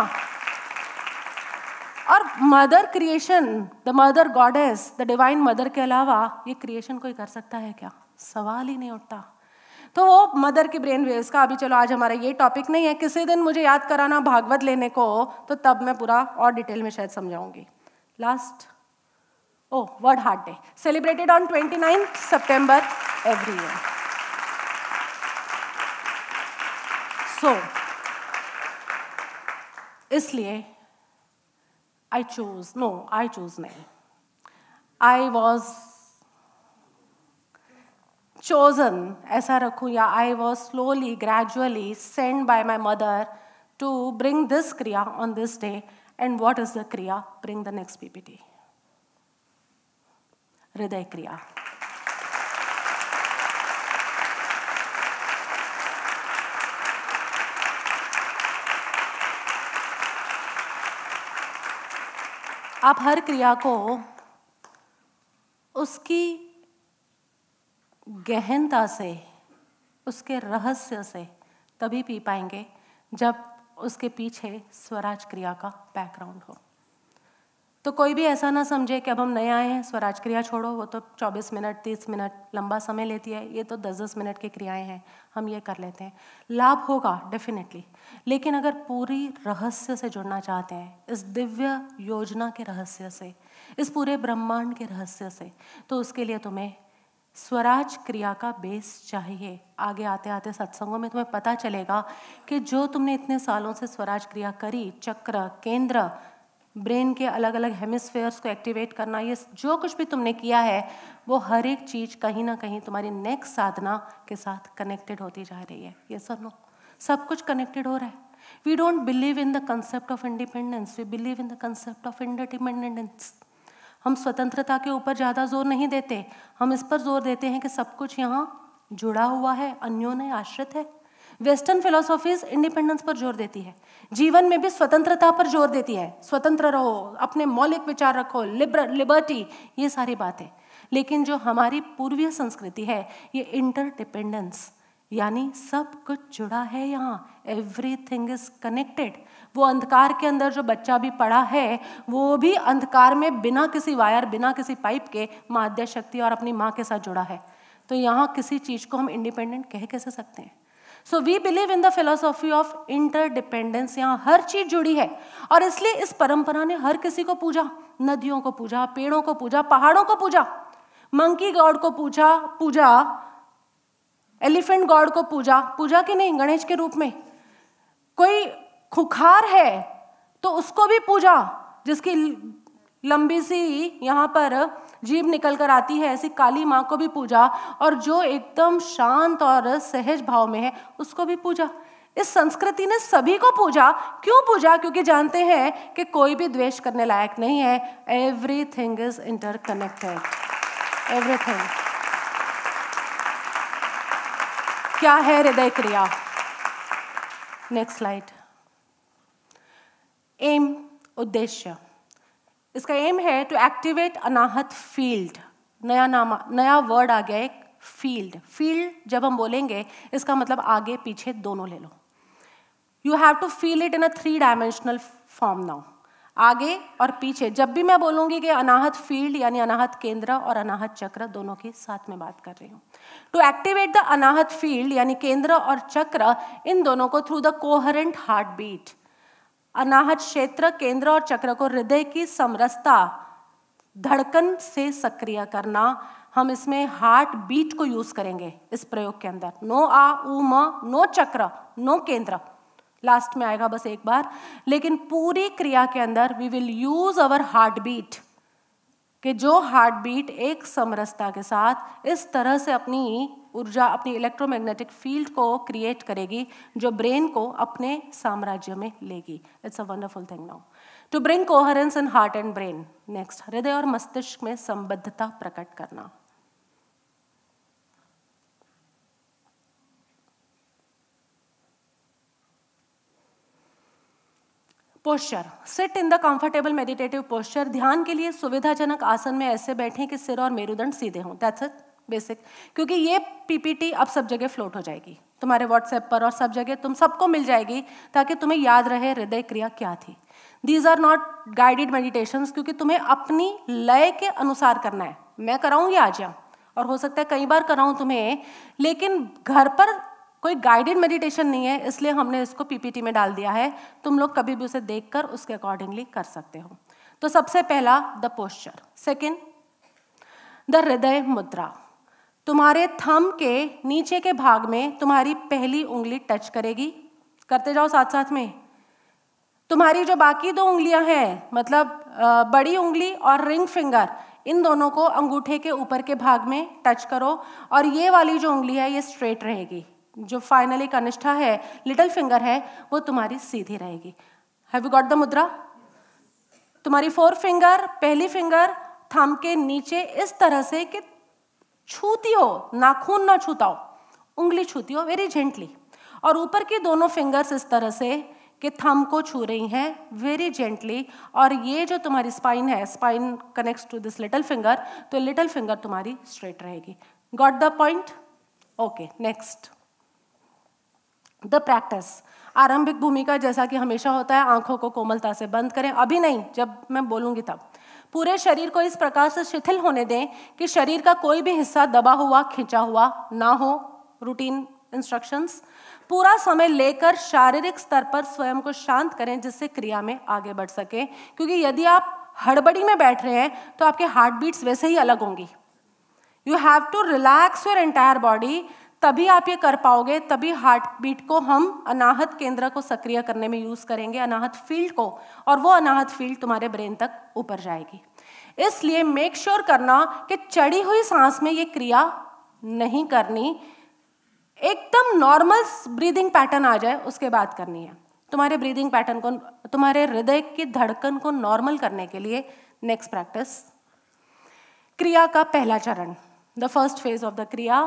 S2: और mother creation, the mother goddess, the divine mother के अलावा ये क्रिएशन कोई कर सकता है क्या? सवाल ही नहीं उठता। तो वो मदर की ब्रेन वेव्स का, अभी चलो आज हमारा ये टॉपिक नहीं है, किसी दिन मुझे याद कराना भागवत लेने को, तो तब मैं पूरा और डिटेल में शायद समझाऊंगी। Last o world heart day celebrated on twenty ninth September every year. So इसलिए I choose, no I choose नहीं, आई वॉज chosen, ऐसा रखूँ, या I was slowly gradually send by my mother to bring this kriya on this day. And what is the kriya? Bring the next PPT, हृदय क्रिया। आप हर क्रिया को उसकी गहनता से, उसके रहस्य से तभी पी पाएंगे जब उसके पीछे स्वराज क्रिया का बैकग्राउंड हो। तो कोई भी ऐसा ना समझे कि अब हम नए आए हैं, स्वराज क्रिया छोड़ो, वो तो चौबीस मिनट तीस मिनट लंबा समय लेती है, ये तो दस दस मिनट की क्रियाएं हैं, हम ये कर लेते हैं। लाभ होगा डेफिनेटली, लेकिन अगर पूरी रहस्य से जुड़ना चाहते हैं, इस दिव्य योजना के रहस्य से, इस पूरे ब्रह्मांड के रहस्य से, तो उसके लिए तुम्हें स्वराज क्रिया का बेस चाहिए। आगे आते आते सत्संगों में तुम्हें पता चलेगा कि जो तुमने इतने सालों से स्वराज क्रिया करी, चक्र, केंद्र, ब्रेन के अलग अलग हेमिस्फेयर्स को एक्टिवेट करना, ये जो कुछ भी तुमने किया है, वो हर एक चीज़ कहीं ना कहीं तुम्हारी नेक्स्ट साधना के साथ कनेक्टेड होती जा रही है। ये सब नो, सब कुछ कनेक्टेड हो रहा है। We don't believe in the concept of independence, we believe in the concept of interdependence. हम स्वतंत्रता के ऊपर ज़्यादा जोर नहीं देते, हम इस पर जोर देते हैं कि सब कुछ यहाँ जुड़ा हुआ है, अन्योन्य आश्रित है। वेस्टर्न फिलोसॉफीज इंडिपेंडेंस पर जोर देती है, जीवन में भी स्वतंत्रता पर जोर देती है, स्वतंत्र रहो, अपने मौलिक विचार रखो, लिबर लिबर्टी, ये सारी बातें। लेकिन जो हमारी पूर्वीय संस्कृति है, ये इंटरडिपेंडेंस, यानी सब कुछ जुड़ा है यहाँ, एवरीथिंग इज कनेक्टेड। वो अंधकार के अंदर जो बच्चा भी पड़ा है, वो भी अंधकार में बिना किसी वायर, बिना किसी पाइप के माध्य शक्ति और अपनी माँ के साथ जुड़ा है। तो यहाँ किसी चीज़ को हम इंडिपेंडेंट कह कैसे सकते हैं? So we believe in the philosophy of interdependence. यहाँ हर चीज़ जुड़ी है, और इसलिए इस परंपरा ने हर किसी को पूजा, नदियों को पूजा, पेड़ों को पूजा, पहाड़ों को पूजा, मंकी गॉड को पूजा पूजा एलिफेंट गॉड को पूजा पूजा कि नहीं, गणेश के रूप में। कोई खुखार है तो उसको भी पूजा, जिसकी लंबी सी यहाँ पर जीभ निकल कर आती है, ऐसी काली माँ को भी पूजा, और जो एकदम शांत और सहज भाव में है उसको भी पूजा। इस संस्कृति ने सभी को पूजा। क्यों पूजा? क्योंकि जानते हैं कि कोई भी द्वेष करने लायक नहीं है, एवरीथिंग इज इंटरकनेक्टेड, एवरीथिंग। क्या है हृदय क्रिया? Next slide. एम, उद्देश्य। इसका एम है टू एक्टिवेट अनाहत फील्ड। नया नाम, नया वर्ड आ गया एक, फील्ड। फील्ड जब हम बोलेंगे इसका मतलब आगे पीछे दोनों ले लो। You have to feel it in a three dimensional form now. आगे और पीछे। जब भी मैं बोलूंगी कि अनाहत फील्ड यानी अनाहत केंद्र और अनाहत चक्र दोनों के साथ में बात कर रही हूँ। To activate the Anahat field यानी केंद्र और चक्र, इन दोनों को through the coherent heart beat, अनाहत क्षेत्र, केंद्र और चक्र को हृदय की समरसता, धड़कन से सक्रिय करना, हम इसमें हार्ट बीट को यूज करेंगे इस प्रयोग के अंदर। नो आ उ म, नो चक्र, नो केंद्र, लास्ट में आएगा बस एक बार। लेकिन पूरी क्रिया के अंदर we will use our heart beat, कि जो हार्ट बीट एक समरसता के साथ इस तरह से अपनी ऊर्जा, अपनी इलेक्ट्रोमैग्नेटिक फील्ड को क्रिएट करेगी जो ब्रेन को अपने साम्राज्य में लेगी। It's a wonderful thing now to bring coherence in heart and brain. Next, हृदय और मस्तिष्क में संबद्धता प्रकट करना। Posture, sit in the comfortable meditative posture. ध्यान के लिए सुविधाजनक आसन में ऐसे बैठें कि सिर और मेरुदंड सीधे हों। That's it, basic. क्योंकि ये पीपीटी अब सब जगह फ्लोट हो जाएगी, तुम्हारे व्हाट्सएप पर और सब जगह तुम सबको मिल जाएगी, ताकि तुम्हें याद रहे हृदय क्रिया क्या थी। These are not guided meditations, क्योंकि तुम्हें अपनी लय के अनुसार करना है। मैं कराऊंगी आज यहाँ, और हो सकता है कई बार कराऊं तुम्हें, लेकिन घर पर कोई गाइडेड मेडिटेशन नहीं है, इसलिए हमने इसको पीपीटी में डाल दिया है। तुम लोग कभी भी उसे देखकर उसके अकॉर्डिंगली कर सकते हो। तो सबसे पहला द पोस्चर। सेकंड, द हृदय मुद्रा। तुम्हारे थंब के नीचे के भाग में तुम्हारी पहली उंगली टच करेगी, करते जाओ साथ साथ में। तुम्हारी जो बाकी दो उंगलियां हैं, मतलब बड़ी उंगली और रिंग फिंगर, इन दोनों को अंगूठे के ऊपर के भाग में टच करो, और ये वाली जो उंगली है ये स्ट्रेट रहेगी। जो फाइनली कनिष्ठा है, लिटिल फिंगर है, वो तुम्हारी सीधी रहेगी। Have you got the mudra? तुम्हारी फोर फिंगर, पहली फिंगर थंब के नीचे इस तरह से कि छूती हो, नाखून ना छूता हो, उंगली छूती हो वेरी जेंटली, और ऊपर की दोनों फिंगर्स इस तरह से कि थंब को छू रही हैं वेरी जेंटली। और ये जो तुम्हारी स्पाइन है, spine connects to this little finger, तो लिटिल फिंगर तुम्हारी स्ट्रेट रहेगी। Got the point? Okay, next the practice. आरंभिक भूमिका जैसा कि हमेशा होता है, आंखों को कोमलता से बंद करें। अभी नहीं, जब मैं बोलूंगी तब। पूरे शरीर को इस प्रकार से शिथिल होने दें कि शरीर का कोई भी हिस्सा दबा हुआ, खिंचा हुआ ना हो। Routine instructions. पूरा समय लेकर शारीरिक स्तर पर स्वयं को शांत करें, जिससे क्रिया में आगे बढ़ सके। क्योंकि यदि आप हड़बड़ी में बैठ रहे हैं तो आपके हार्ट बीट्स वैसे ही अलग होंगी। You have to relax your entire body, तभी आप ये कर पाओगे। तभी हार्ट बीट को हम अनाहत केंद्र को सक्रिय करने में यूज करेंगे, अनाहत फील्ड को, और वो अनाहत फील्ड तुम्हारे ब्रेन तक ऊपर जाएगी। इसलिए मेक श्योर करना कि चढ़ी हुई सांस में ये क्रिया नहीं करनी, एकदम नॉर्मल ब्रीदिंग पैटर्न आ जाए उसके बाद करनी है। तुम्हारे ब्रीदिंग पैटर्न को, तुम्हारे हृदय की धड़कन को नॉर्मल करने के लिए नेक्स्ट प्रैक्टिस, क्रिया का पहला चरण, the first phase of the kriya.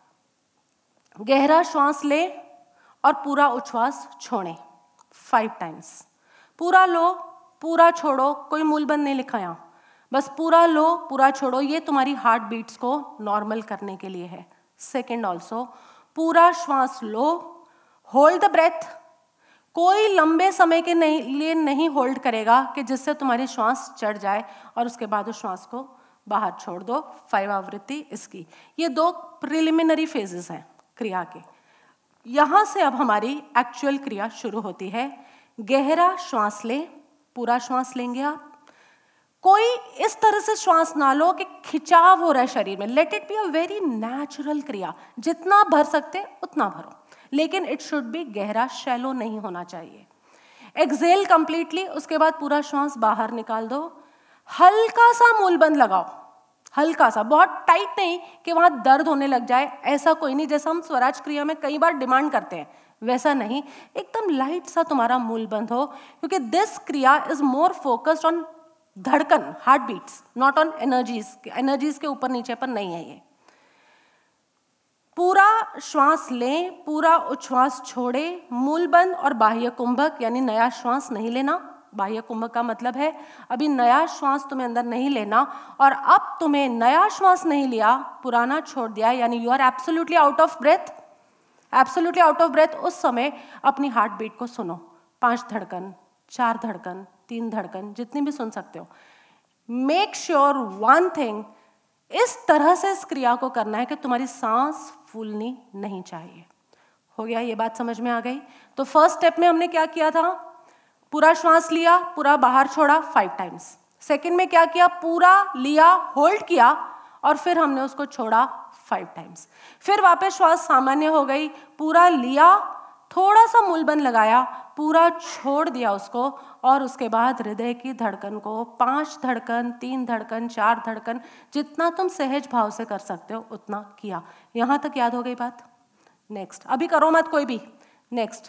S2: गहरा श्वास ले और पूरा उच्छ्वास छोड़ें फाइव टाइम्स। पूरा लो, पूरा छोड़ो, कोई मूलबंद नहीं लिखा यहाँ, बस पूरा लो, पूरा छोड़ो। ये तुम्हारी हार्ट बीट्स को नॉर्मल करने के लिए है। सेकेंड ऑल्सो, पूरा श्वास लो, होल्ड द ब्रेथ। कोई लंबे समय के नहीं, लिए नहीं होल्ड करेगा कि जिससे तुम्हारी श्वास चढ़ जाए और उसके बाद उस श्वास को बाहर छोड़ दो। फाइव आवृत्ति इसकी। ये दो प्रिलिमिनरी फेजेस हैं क्रिया के। यहां से अब हमारी एक्चुअल क्रिया शुरू होती है। गहरा श्वास ले, पूरा श्वास लेंगे आप। कोई इस तरह से श्वास ना लो कि खिंचाव हो रहा है शरीर में। Let it be a very natural kriya, जितना भर सकते उतना भरो, लेकिन इट शुड बी गहरा, शैलो नहीं होना चाहिए। एक्सेल कंप्लीटली, उसके बाद पूरा श्वास बाहर निकाल दो। हल्का सा मूलबंद लगाओ, हल्का सा, बहुत टाइट नहीं कि वहां दर्द होने लग जाए, ऐसा कोई नहीं। जैसा हम स्वराज क्रिया में कई बार डिमांड करते हैं वैसा नहीं, एकदम लाइट सा तुम्हारा मूलबंद हो, क्योंकि this kriya is more focused on धड़कन, heart beats, not on energies. Energies के ऊपर नीचे पर नहीं है ये। पूरा श्वास लें, पूरा उच्छ्वास छोड़े, मूलबंद और बाह्य कुंभक यानी नया श्वास नहीं लेना। बाह्य कुंभक का मतलब है अभी नया श्वास तुम्हें अंदर नहीं लेना, और अब तुम्हें नया श्वास नहीं लिया, पुराना छोड़ दिया, यानी you are absolutely out of breath. Absolutely out of breath. उस समय अपनी हार्ट बीट को सुनो, पांच धड़कन, चार धड़कन, तीन धड़कन, जितनी भी सुन सकते हो। मेक श्योर वन थिंग, इस तरह से इस क्रिया को करना है कि तुम्हारी सांस फूलनी नहीं चाहिए। हो गया, ये बात समझ में आ गई? तो फर्स्ट स्टेप में हमने क्या किया था? पूरा श्वास लिया, पूरा बाहर छोड़ा फाइव टाइम्स। सेकंड में क्या किया? पूरा लिया, होल्ड किया और फिर हमने उसको छोड़ा फाइव टाइम्स। फिर वापस श्वास सामान्य हो गई, पूरा लिया, थोड़ा सा मूलबंद लगाया, पूरा छोड़ दिया उसको, और उसके बाद हृदय की धड़कन को पांच धड़कन, तीन धड़कन, चार धड़कन, जितना तुम सहज भाव से कर सकते हो उतना किया। यहां तक याद हो गई बात? नेक्स्ट, अभी करो मत कोई भी। नेक्स्ट,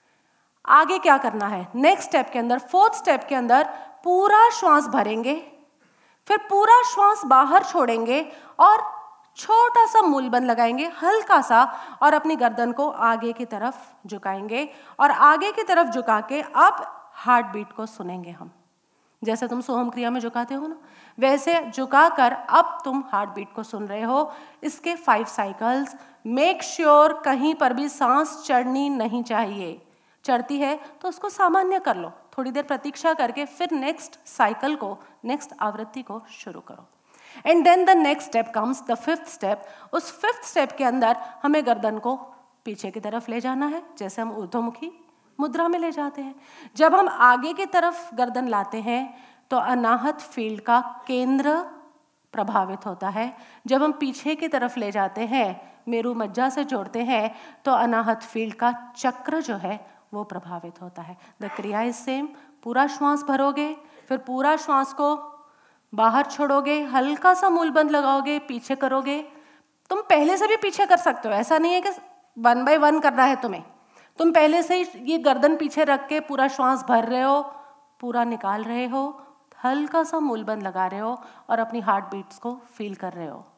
S2: आगे क्या करना है? नेक्स्ट स्टेप के अंदर, फोर्थ स्टेप के अंदर पूरा श्वास भरेंगे, फिर पूरा श्वास बाहर छोड़ेंगे और छोटा सा मूलबंद लगाएंगे, हल्का सा, और अपनी गर्दन को आगे की तरफ झुकाएंगे और आगे की तरफ झुका के अब हार्ट बीट को सुनेंगे हम। जैसे तुम सोहम क्रिया में झुकाते हो ना, वैसे झुका कर अब तुम हार्ट बीट को सुन रहे हो। इसके फाइव साइकिल्स। मेक श्योर कहीं पर भी सांस चढ़नी नहीं चाहिए। चढ़ती है तो उसको सामान्य कर लो, थोड़ी देर प्रतीक्षा करके फिर नेक्स्ट साइकिल को, नेक्स्ट आवृत्ति को शुरू करो। And then the next step comes, the fifth step. उस फिफ्थ स्टेप के अंदर हमें गर्दन को पीछे की तरफ ले जाना है, जैसे हम ऊर्ध्वमुखी मुद्रा में ले जाते हैं। जब हम आगे की तरफ गर्दन लाते हैं तो अनाहत फील्ड का केंद्र प्रभावित होता है। जब हम पीछे की तरफ ले जाते हैं, मेरु मज्जा से जोड़ते हैं, तो अनाहत फील्ड का चक्र जो है वो प्रभावित होता है। द क्रिया इज सेम। पूरा श्वास भरोगे, फिर पूरा श्वास को बाहर छोड़ोगे, हल्का सा मूलबंद लगाओगे, पीछे करोगे। तुम पहले से भी पीछे कर सकते हो, ऐसा नहीं है कि वन बाय वन करना है तुम्हें। तुम पहले से ही ये गर्दन पीछे रख के पूरा श्वास भर रहे हो, पूरा निकाल रहे हो, हल्का सा मूलबंद लगा रहे हो और अपनी हार्ट बीट्स को फील कर रहे हो।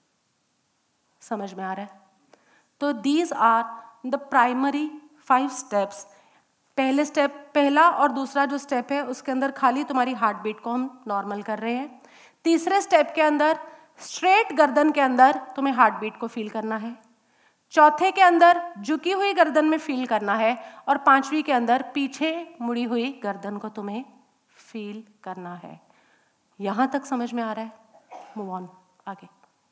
S2: समझ में आ रहा है? तो these are the primary five steps. पहले स्टेप, पहला और दूसरा जो स्टेप है उसके अंदर खाली तुम्हारी हार्ट बीट को हम नॉर्मल कर रहे हैं। तीसरे स्टेप के अंदर स्ट्रेट गर्दन के अंदर तुम्हें हार्ट बीट को फील करना है। चौथे के अंदर झुकी हुई गर्दन में फील करना है और पांचवी के अंदर पीछे मुड़ी हुई गर्दन को तुम्हें फील करना है। यहां तक समझ में आ रहा है? मूव ऑन आगे।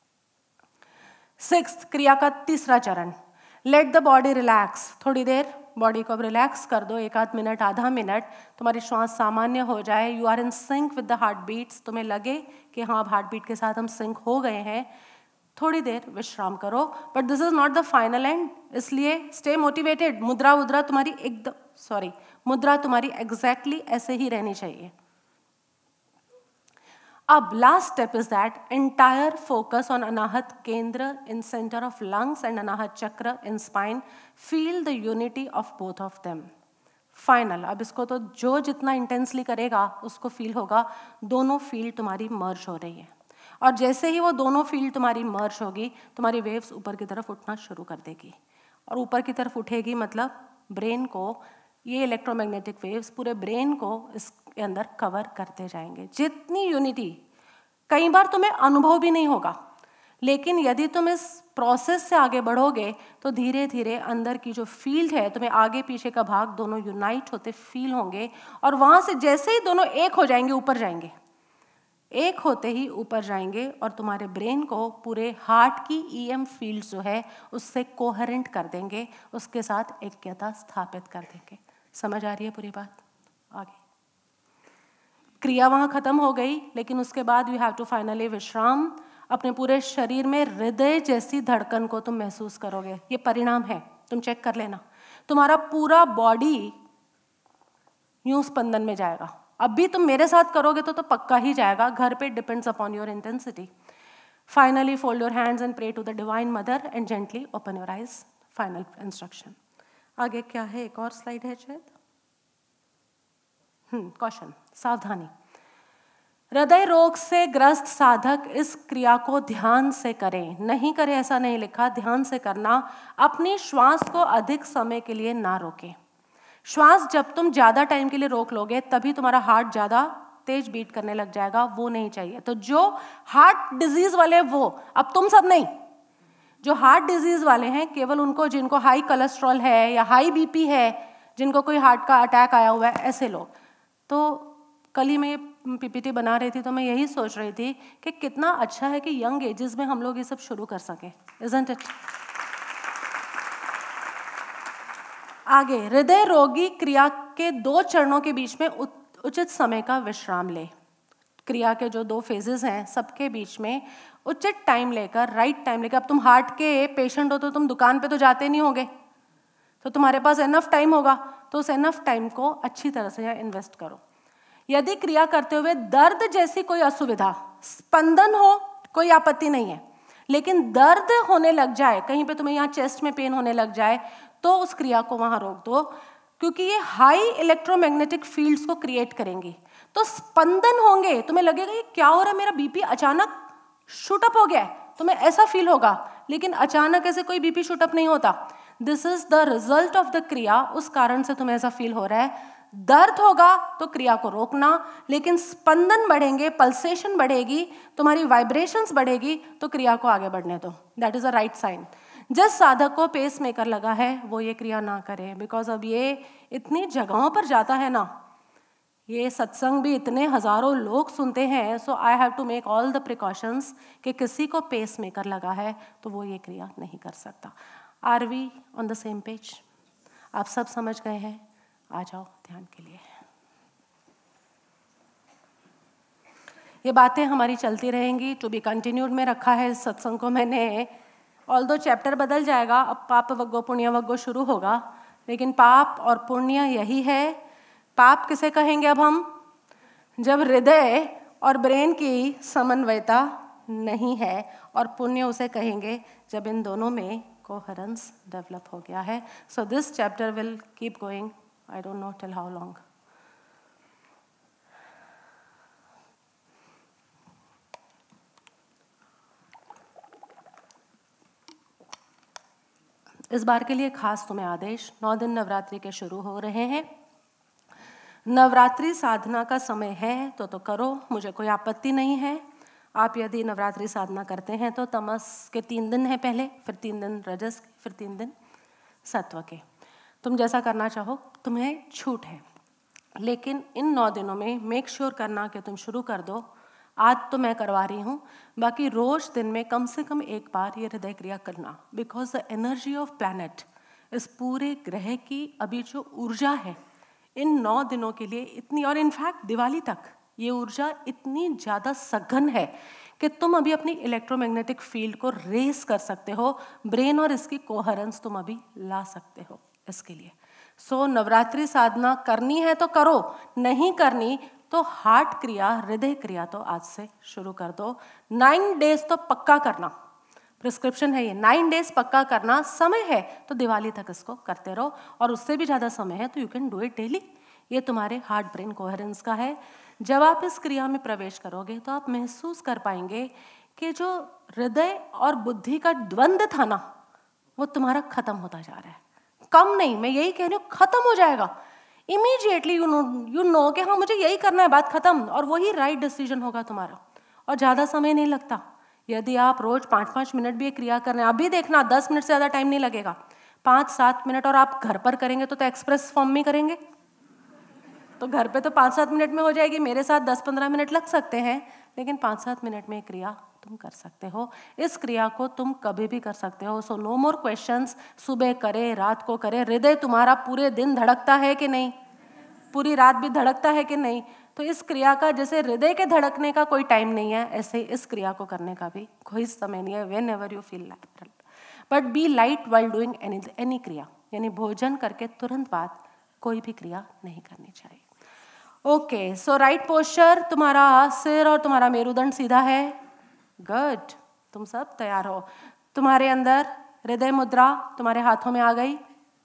S2: सिक्स्थ क्रिया का तीसरा चरण, लेट द बॉडी रिलैक्स। थोड़ी देर बॉडी को अब रिलैक्स कर दो, एक आध मिनट, आधा मिनट, तुम्हारी श्वास सामान्य हो जाए। You are in sync with the heart beats. तुम्हें लगे कि हाँ, अब हार्ट बीट के साथ हम सिंक हो गए हैं। थोड़ी देर विश्राम करो, but this is not the final end, इसलिए स्टे मोटिवेटेड। मुद्रा मुद्रा तुम्हारी एकदम सॉरी मुद्रा तुम्हारी एग्जैक्टली ऐसे ही रहनी चाहिए। अब last step is that entire focus on Anahat kendra in centre of lungs and Anahat chakra in spine. Feel the unity of both of them. Final, अब इसको तो जो जितना इंटेंसली करेगा उसको फील होगा, दोनों फील्ड तुम्हारी मर्ज हो रही है। और जैसे ही वो दोनों फील्ड तुम्हारी मर्ज होगी, तुम्हारी वेव्स ऊपर की तरफ उठना शुरू कर देगी। और ऊपर की तरफ उठेगी मतलब ब्रेन को, ये इलेक्ट्रोमैग्नेटिक वेव्स पूरे ब्रेन को इसके अंदर कवर करते जाएंगे। जितनी यूनिटी, कई बार तुम्हें अनुभव भी नहीं होगा, लेकिन यदि तुम इस प्रोसेस से आगे बढ़ोगे तो धीरे धीरे अंदर की जो फील्ड है, तुम्हें आगे पीछे का भाग दोनों यूनाइट होते फील होंगे। और वहां से जैसे ही दोनों एक हो जाएंगे, ऊपर जाएंगे, एक होते ही ऊपर जाएंगे और तुम्हारे ब्रेन को पूरे हार्ट की ईएम फील्ड जो है उससे कोहेरेंट कर देंगे, उसके साथ ऐक्यता स्थापित कर देंगे। समझ आ रही है पूरी बात? आगे क्रिया वहां खत्म हो गई, लेकिन उसके बाद यू हैव टू फाइनली विश्राम। अपने पूरे शरीर में हृदय जैसी धड़कन को तुम महसूस करोगे। ये परिणाम है, तुम चेक कर लेना। तुम्हारा पूरा बॉडी यूं स्पंदन में जाएगा। अब भी तुम मेरे साथ करोगे तो तो पक्का ही जाएगा, घर पे depends upon your intensity. Finally fold your hands and pray to the divine mother and gently open your eyes. Final instruction. आगे क्या है? एक और स्लाइड है शायद। हम्म कॉशन, सावधानी। हृदय रोग से ग्रस्त साधक इस क्रिया को ध्यान से करें। नहीं करें ऐसा नहीं लिखा, ध्यान से करना। अपनी श्वास को अधिक समय के लिए ना रोकें। श्वास जब तुम ज्यादा टाइम के लिए रोक लोगे तभी तुम्हारा हार्ट ज्यादा तेज बीट करने लग जाएगा, वो नहीं चाहिए। तो जो हार्ट डिजीज वाले हैं वो, अब तुम सब नहीं, जो हार्ट डिजीज वाले हैं केवल उनको, जिनको हाई कोलेस्ट्रॉल है या हाई बीपी है, जिनको कोई हार्ट का अटैक आया हुआ है, ऐसे लोग। तो कल ही मैं ये पीपीटी बना रही थी तो मैं यही सोच रही थी कि कितना अच्छा है कि यंग एजेस में हम लोग ये सब शुरू कर सकें, इज़न्ट इट? आगे, हृदय रोगी क्रिया के दो चरणों के बीच में उचित समय का विश्राम ले। क्रिया के जो दो फेजेस हैं सबके बीच में उचित टाइम लेकर, राइट टाइम लेकर। अब तुम हार्ट के पेशेंट हो तो तुम दुकान पे तो जाते नहीं होगे, तो तुम्हारे पास एनफ टाइम होगा, तो उस एनफ टाइम को अच्छी तरह से यहाँ इन्वेस्ट करो। यदि क्रिया करते हुए दर्द जैसी कोई असुविधा, स्पंदन हो, कोई आपत्ति नहीं है, लेकिन दर्द होने लग जाए, कहीं पे तुम्हें यहाँ चेस्ट में पेन होने लग जाए, तो उस क्रिया को वहाँ रोक दो, क्योंकि ये हाई इलेक्ट्रोमैग्नेटिक फील्ड्स को क्रिएट करेंगी। तो स्पंदन होंगे, तुम्हें लगेगा ये क्या हो रहा है, मेरा बीपी अचानक शूट अप हो गया है, तुम्हें ऐसा फील होगा, लेकिन अचानक ऐसे कोई बीपी शूट अप नहीं होता। This is the result of the kriya, उस कारण से तुम्हें ऐसा फील हो रहा है। दर्द होगा तो क्रिया को रोकना, लेकिन स्पंदन बढ़ेंगे, पल्सेशन बढ़ेगी, तुम्हारी वाइब्रेशंस बढ़ेगी, तो क्रिया को आगे बढ़ने दो। That is a right sign. जिस साधक को पेस मेकर लगा है वो ये क्रिया ना करे, बिकॉज अब ये इतनी जगहों पर जाता है ना, ये सत्संग भी इतने हजारों लोग सुनते हैं, so I have to make all the precautions कि किसी को पेस मेकर लगा है तो वो ये क्रिया नहीं कर सकता। Are we on the same page? आप सब समझ गए हैं? आ जाओ ध्यान के लिए। ये बातें हमारी चलती रहेंगी, टू बी कंटिन्यूड में रखा है इस सत्संग को मैंने। ऑल दो चैप्टर बदल जाएगा, अब पाप वग्गो पुण्य वग्गो शुरू होगा, लेकिन पाप और पुण्य यही है। पाप किसे कहेंगे अब हम? जब हृदय और ब्रेन की समन्वयता नहीं है, और पुण्य उसे कहेंगे जब इन दोनों में कोहेरेंस डेवलप हो गया है। So this chapter will keep going, I don't know till how long. इस बार के लिए खास तुम्हें आदेश, नौ दिन नवरात्रि के शुरू हो रहे हैं। नवरात्रि साधना का समय है तो तो करो, मुझे कोई आपत्ति नहीं है। आप यदि नवरात्रि साधना करते हैं तो तमस के तीन दिन है पहले, फिर तीन दिन रजस के, फिर तीन दिन सत्व के। तुम जैसा करना चाहो, तुम्हें छूट है, लेकिन इन नौ दिनों में मेक श्योर करना कि तुम शुरू कर दो। आज तो मैं करवा रही हूँ, बाकी रोज दिन में कम से कम एक बार ये हृदय क्रिया करना, because the energy of planet, इस पूरे ग्रह की अभी जो ऊर्जा है इन नौ दिनों के लिए इतनी, और इनफैक्ट दिवाली तक ये ऊर्जा इतनी ज़्यादा सघन है कि तुम अभी अपनी इलेक्ट्रोमैग्नेटिक फील्ड को रेस कर सकते हो, ब्रेन और इसकी कोहेरेंस तुम अभी ला सकते हो इसके लिए। सो so, नवरात्रि साधना करनी है तो करो, नहीं करनी तो हार्ट क्रिया, हृदय क्रिया तो आज से शुरू कर दो। नाइन डेज तो पक्का करना, प्रिस्क्रिप्शन है ये, नाइन डेज पक्का करना। समय है तो दिवाली तक इसको करते रहो, और उससे भी ज़्यादा समय है तो you can do it daily. ये तुम्हारे हार्ट ब्रेन कोहेरेंस का है। जब आप इस क्रिया में प्रवेश करोगे तो आप महसूस कर पाएंगे कि जो हृदय और बुद्धि का द्वंद्व था ना, वो तुम्हारा खत्म होता जा रहा है। कम नहीं, मैं यही कह रही हूँ, खत्म हो जाएगा immediately. You know you know कि हाँ मुझे यही करना है, बात खत्म, और वही राइट डिसीजन होगा तुम्हारा, और ज़्यादा समय नहीं लगता। यदि आप रोज पाँच पाँच मिनट भी ये क्रिया कर रहे हैं, अभी देखना दस मिनट से ज़्यादा टाइम नहीं लगेगा, पाँच सात मिनट। और आप घर पर करेंगे तो, तो एक्सप्रेस फॉर्म में करेंगे तो घर पे तो पाँच सात मिनट में हो जाएगी। मेरे साथ दस पंद्रह मिनट लग सकते हैं, लेकिन पाँच सात मिनट में क्रिया तुम कर सकते हो। इस क्रिया को तुम कभी भी कर सकते हो। सो नो मोर क्वेश्चंस, सुबह करे, रात को करे। हृदय तुम्हारा पूरे दिन धड़कता है कि नहीं, पूरी रात भी धड़कता है कि नहीं? तो इस क्रिया का, जैसे हृदय के धड़कने का कोई टाइम नहीं है, ऐसे इस क्रिया को करने का भी कोई समय नहीं है। Whenever you feel light, but be light while doing any any kriya, यानी भोजन करके तुरंत बाद कोई भी क्रिया नहीं करनी चाहिए। ओके, सो राइट पोस्चर, तुम्हारा सिर और तुम्हारा मेरुदंड सीधा है। गुड, तुम सब तैयार हो। तुम्हारे अंदर हृदय मुद्रा तुम्हारे हाथों में आ गई।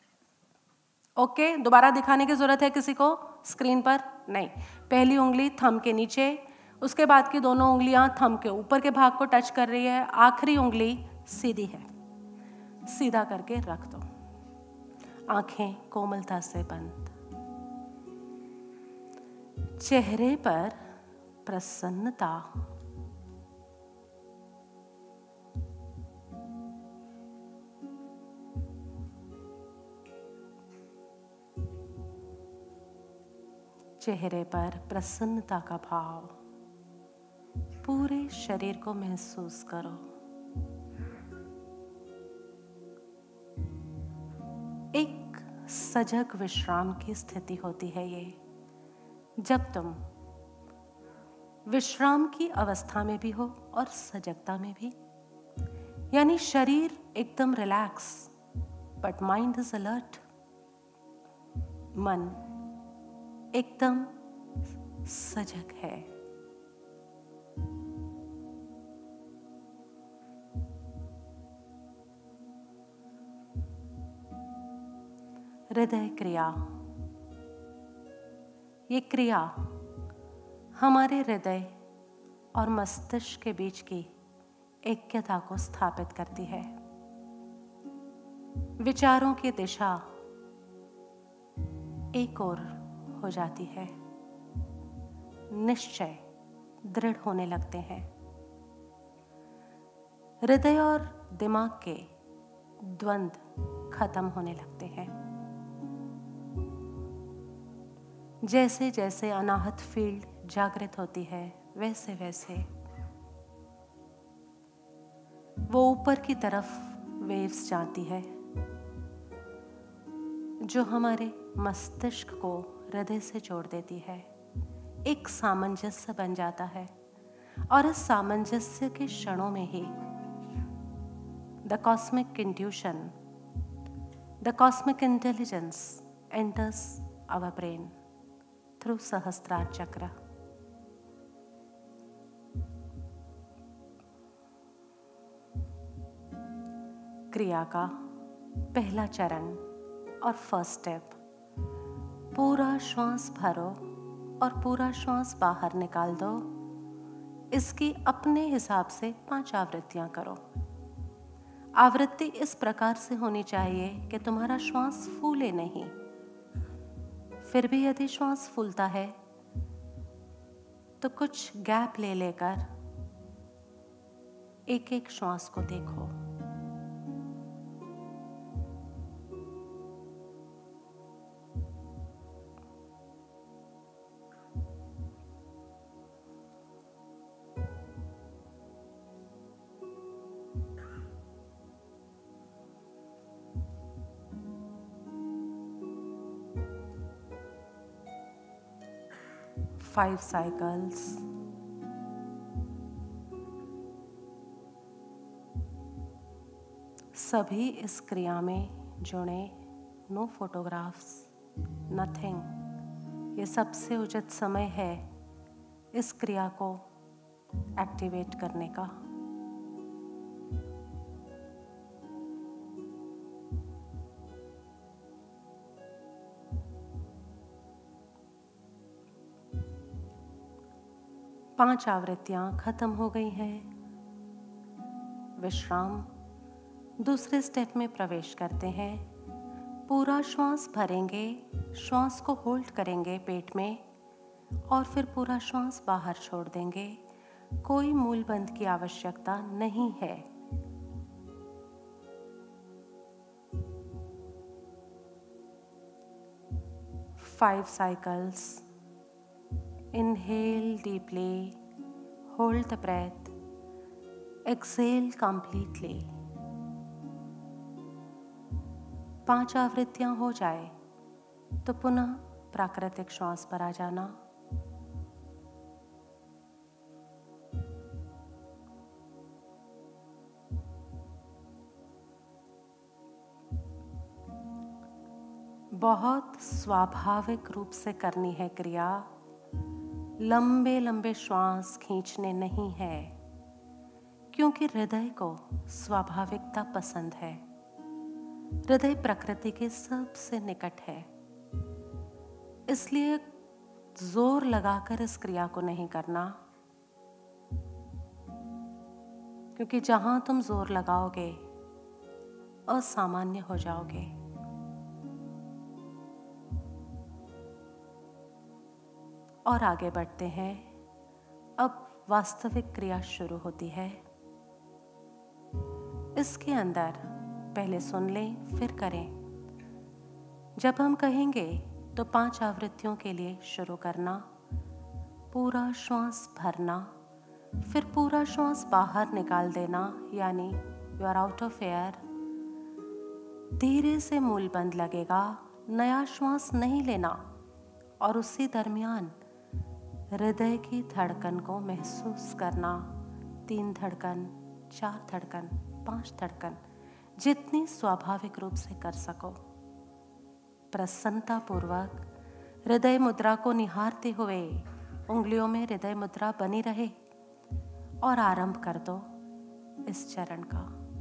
S2: ओके, दोबारा दिखाने की जरूरत है किसी को स्क्रीन पर? नहीं। पहली उंगली थंब के नीचे, उसके बाद की दोनों उंगलियां थंब के ऊपर के भाग को टच कर रही है, आखिरी उंगली सीधी है। सीधा करके रख दो, आंखें कोमलता से बंद, चेहरे पर प्रसन्नता। चेहरे पर प्रसन्नता का भाव, पूरे शरीर को महसूस करो। एक सजग विश्राम की स्थिति होती है ये, जब तुम विश्राम की अवस्था में भी हो और सजगता में भी, यानी शरीर एकदम relax but mind is alert. मन एकदम सजग है। हृदय क्रिया। ये क्रिया हमारे हृदय और मस्तिष्क के बीच की ऐक्यता को स्थापित करती है। विचारों की दिशा एक ओर हो जाती है, निश्चय दृढ़ होने लगते हैं। हृदय और दिमाग के द्वंद्व खत्म होने लगते हैं। जैसे जैसे अनाहत फील्ड जागृत होती है, वैसे वैसे वो ऊपर की तरफ वेव्स जाती है, जो हमारे मस्तिष्क को हृदय से जोड़ देती है। एक सामंजस्य बन जाता है और इस सामंजस्य के क्षणों में ही the cosmic intuition, the cosmic intelligence enters our brain through Sahasrar chakra. क्रिया का पहला चरण और फर्स्ट स्टेप, पूरा श्वास भरो और पूरा श्वास बाहर निकाल दो। इसकी अपने हिसाब से पांच आवृत्तियां करो। आवृत्ति इस प्रकार से होनी चाहिए कि तुम्हारा श्वास फूले नहीं। फिर भी यदि श्वास फूलता है तो कुछ गैप ले लेकर एक एक श्वास को देखो। Five cycles. सभी इस क्रिया में जुड़े। No photographs, nothing. ये सबसे उचित समय है इस क्रिया को एक्टिवेट करने का। पांच आवृत्तियां खत्म हो गई हैं। विश्राम। दूसरे स्टेप में प्रवेश करते हैं। पूरा श्वास भरेंगे, श्वास को होल्ड करेंगे पेट में और फिर पूरा श्वास बाहर छोड़ देंगे। कोई मूल बंध की आवश्यकता नहीं है। Five cycles. Inhale deeply, hold the breath, exhale completely. पांच आवृत्तियां हो जाए तो पुनः प्राकृतिक श्वास पर आ जाना। बहुत स्वाभाविक रूप से करनी है क्रिया। लंबे लंबे श्वास खींचने नहीं है, क्योंकि हृदय को स्वाभाविकता पसंद है। हृदय प्रकृति के सबसे निकट है, इसलिए जोर लगाकर इस क्रिया को नहीं करना, क्योंकि जहां तुम जोर लगाओगे असामान्य हो जाओगे। और आगे बढ़ते हैं। अब वास्तविक क्रिया शुरू होती है। इसके अंदर पहले सुन लें, फिर करें। जब हम कहेंगे तो पांच आवृत्तियों के लिए शुरू करना। पूरा श्वास भरना, फिर पूरा श्वास बाहर निकाल देना, यानी you are out of air. धीरे से मूल बंद लगेगा, नया श्वास नहीं लेना, और उसी दरमियान हृदय की धड़कन को महसूस करना। तीन धड़कन, चार धड़कन, पांच धड़कन, जितनी स्वाभाविक रूप से कर सको। प्रसन्नता पूर्वक हृदय मुद्रा को निहारते हुए उंगलियों में हृदय मुद्रा बनी रहे और आरंभ कर दो इस चरण का।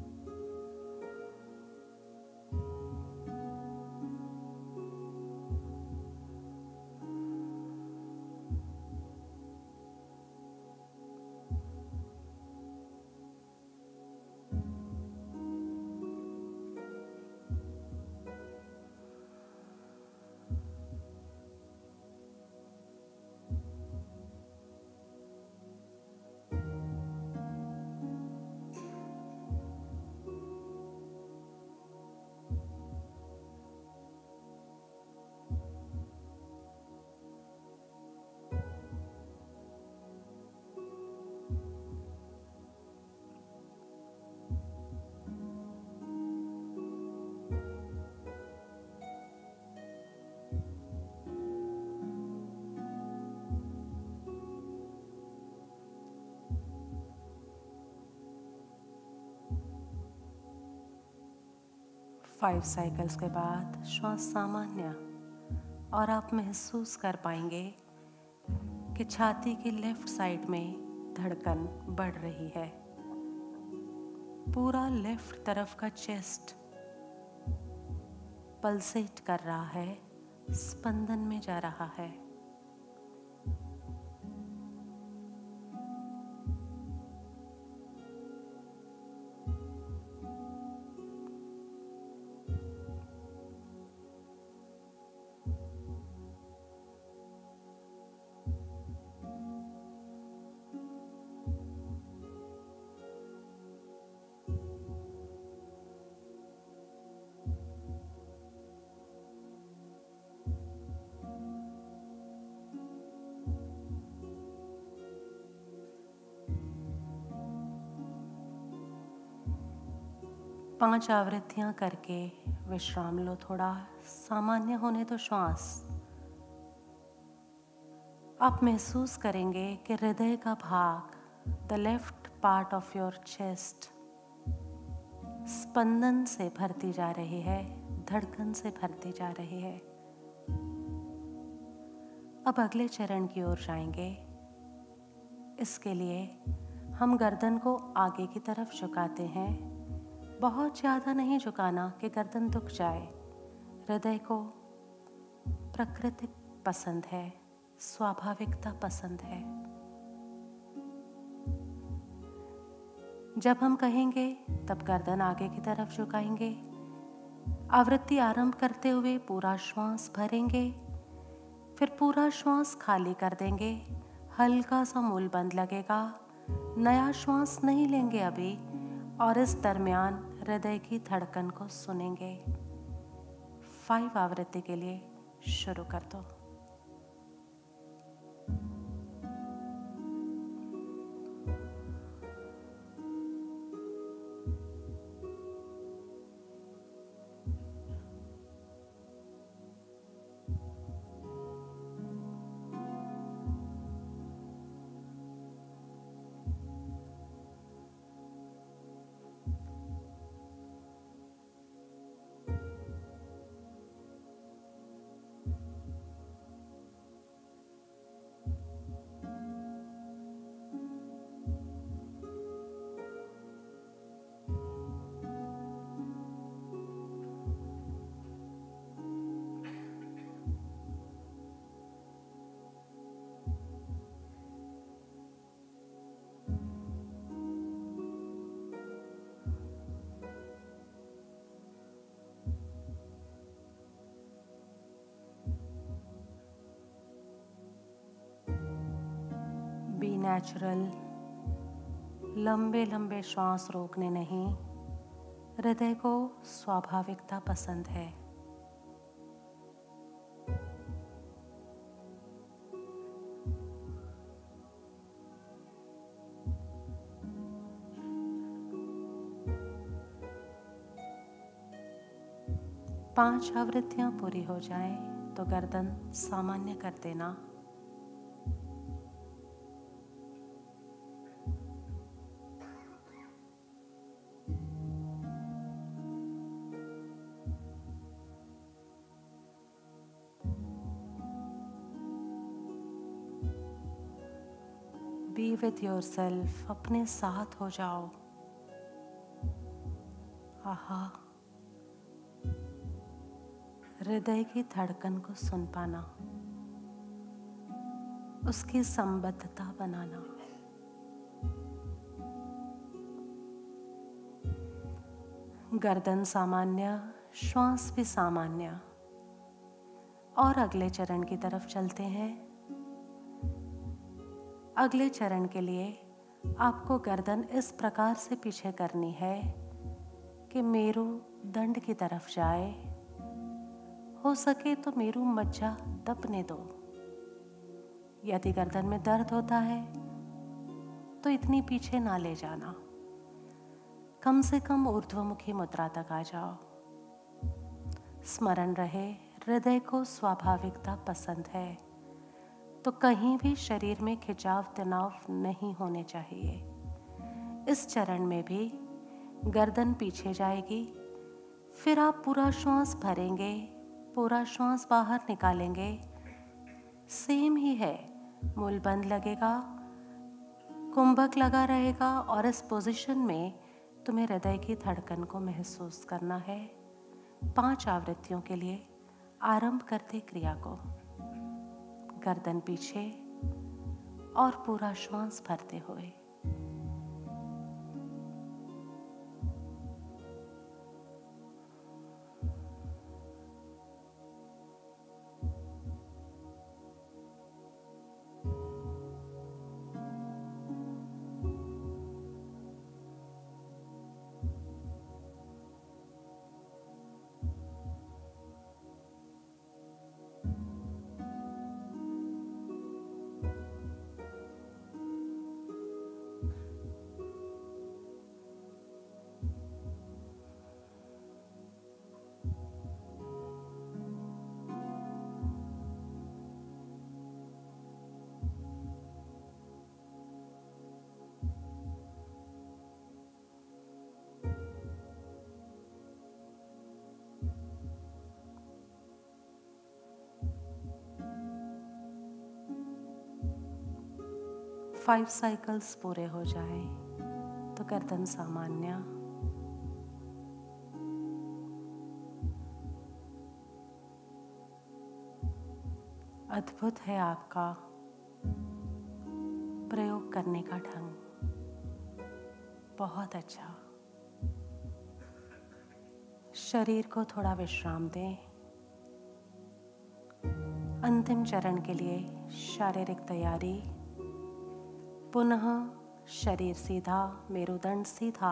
S2: फाइव साइकिल्स के बाद श्वास सामान्य, और आप महसूस कर पाएंगे कि छाती की लेफ्ट साइड में धड़कन बढ़ रही है। पूरा लेफ्ट तरफ का चेस्ट पल्सेट कर रहा है, स्पंदन में जा रहा है। पांच आवृत्तियां करके विश्राम लो। थोड़ा सामान्य होने तो श्वास। आप महसूस करेंगे कि हृदय का भाग, the left part of your chest, स्पंदन से भरती जा रही है, धड़कन से भरती जा रही है। अब अगले चरण की ओर जाएंगे। इसके लिए हम गर्दन को आगे की तरफ झुकाते हैं। बहुत ज़्यादा नहीं झुकाना कि गर्दन दुख जाए। हृदय को प्रकृति पसंद है, स्वाभाविकता पसंद है। जब हम कहेंगे तब गर्दन आगे की तरफ झुकाएंगे। आवृत्ति आरंभ करते हुए पूरा श्वास भरेंगे, फिर पूरा श्वास खाली कर देंगे। हल्का सा मूल बंद लगेगा, नया श्वास नहीं लेंगे अभी, और इस दरमियान हृदय की धड़कन को सुनेंगे। फाइव आवृत्ति के लिए शुरू कर दो। Be natural. लंबे लंबे श्वास रोकने नहीं। हृदय को स्वाभाविकता पसंद है। पांच आवृत्तियां पूरी हो जाएं तो गर्दन सामान्य कर देना। बी विथ योर सेल्फ, अपने साथ हो जाओ। आहा, हृदय की धड़कन को सुन पाना, उसकी संबद्धता बनाना। गर्दन सामान्य, श्वास भी सामान्य। और अगले चरण की तरफ चलते हैं। अगले चरण के लिए आपको गर्दन इस प्रकार से पीछे करनी है कि मेरु दंड की तरफ जाए। हो सके तो मेरु मज्जा दबने दो। यदि गर्दन में दर्द होता है तो इतनी पीछे ना ले जाना, कम से कम ऊर्ध्वमुखी मुद्रा तक आ जाओ। स्मरण रहे, हृदय को स्वाभाविकता पसंद है, तो कहीं भी शरीर में खिंचाव तनाव नहीं होने चाहिए। इस चरण में भी गर्दन पीछे जाएगी, फिर आप पूरा श्वास भरेंगे, पूरा श्वास बाहर निकालेंगे। सेम ही है, मूल बंद लगेगा, कुंभक लगा रहेगा और इस पोजीशन में तुम्हें हृदय की धड़कन को महसूस करना है। पांच आवृत्तियों के लिए आरंभ करते क्रिया को। गर्दन पीछे और पूरा श्वास भरते हुए। फाइव साइकिल्स पूरे हो जाए तो गर्दन सामान्य। अद्भुत है आपका प्रयोग करने का ढंग, बहुत अच्छा। शरीर को थोड़ा विश्राम दें। अंतिम चरण के लिए शारीरिक तैयारी। पुनः शरीर सीधा, मेरुदंड सीधा,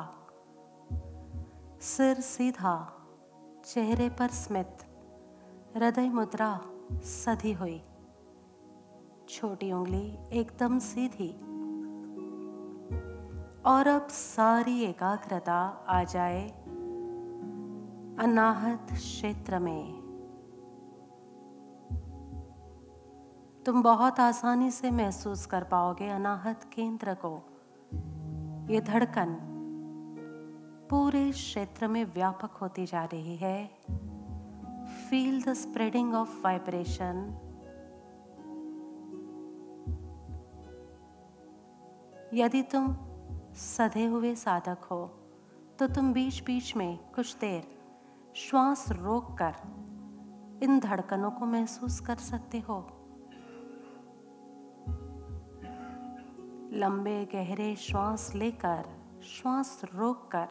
S2: सिर सीधा, चेहरे पर स्मित, हृदय मुद्रा सधी हुई, छोटी उंगली एकदम सीधी। और अब सारी एकाग्रता आ जाए अनाहत क्षेत्र में। तुम बहुत आसानी से महसूस कर पाओगे अनाहत केंद्र को। ये धड़कन पूरे क्षेत्र में व्यापक होती जा रही है। Feel the spreading of vibration. यदि तुम सधे हुए साधक हो तो तुम बीच बीच में कुछ देर श्वास रोककर इन धड़कनों को महसूस कर सकते हो। लंबे गहरे श्वास लेकर, श्वास रोककर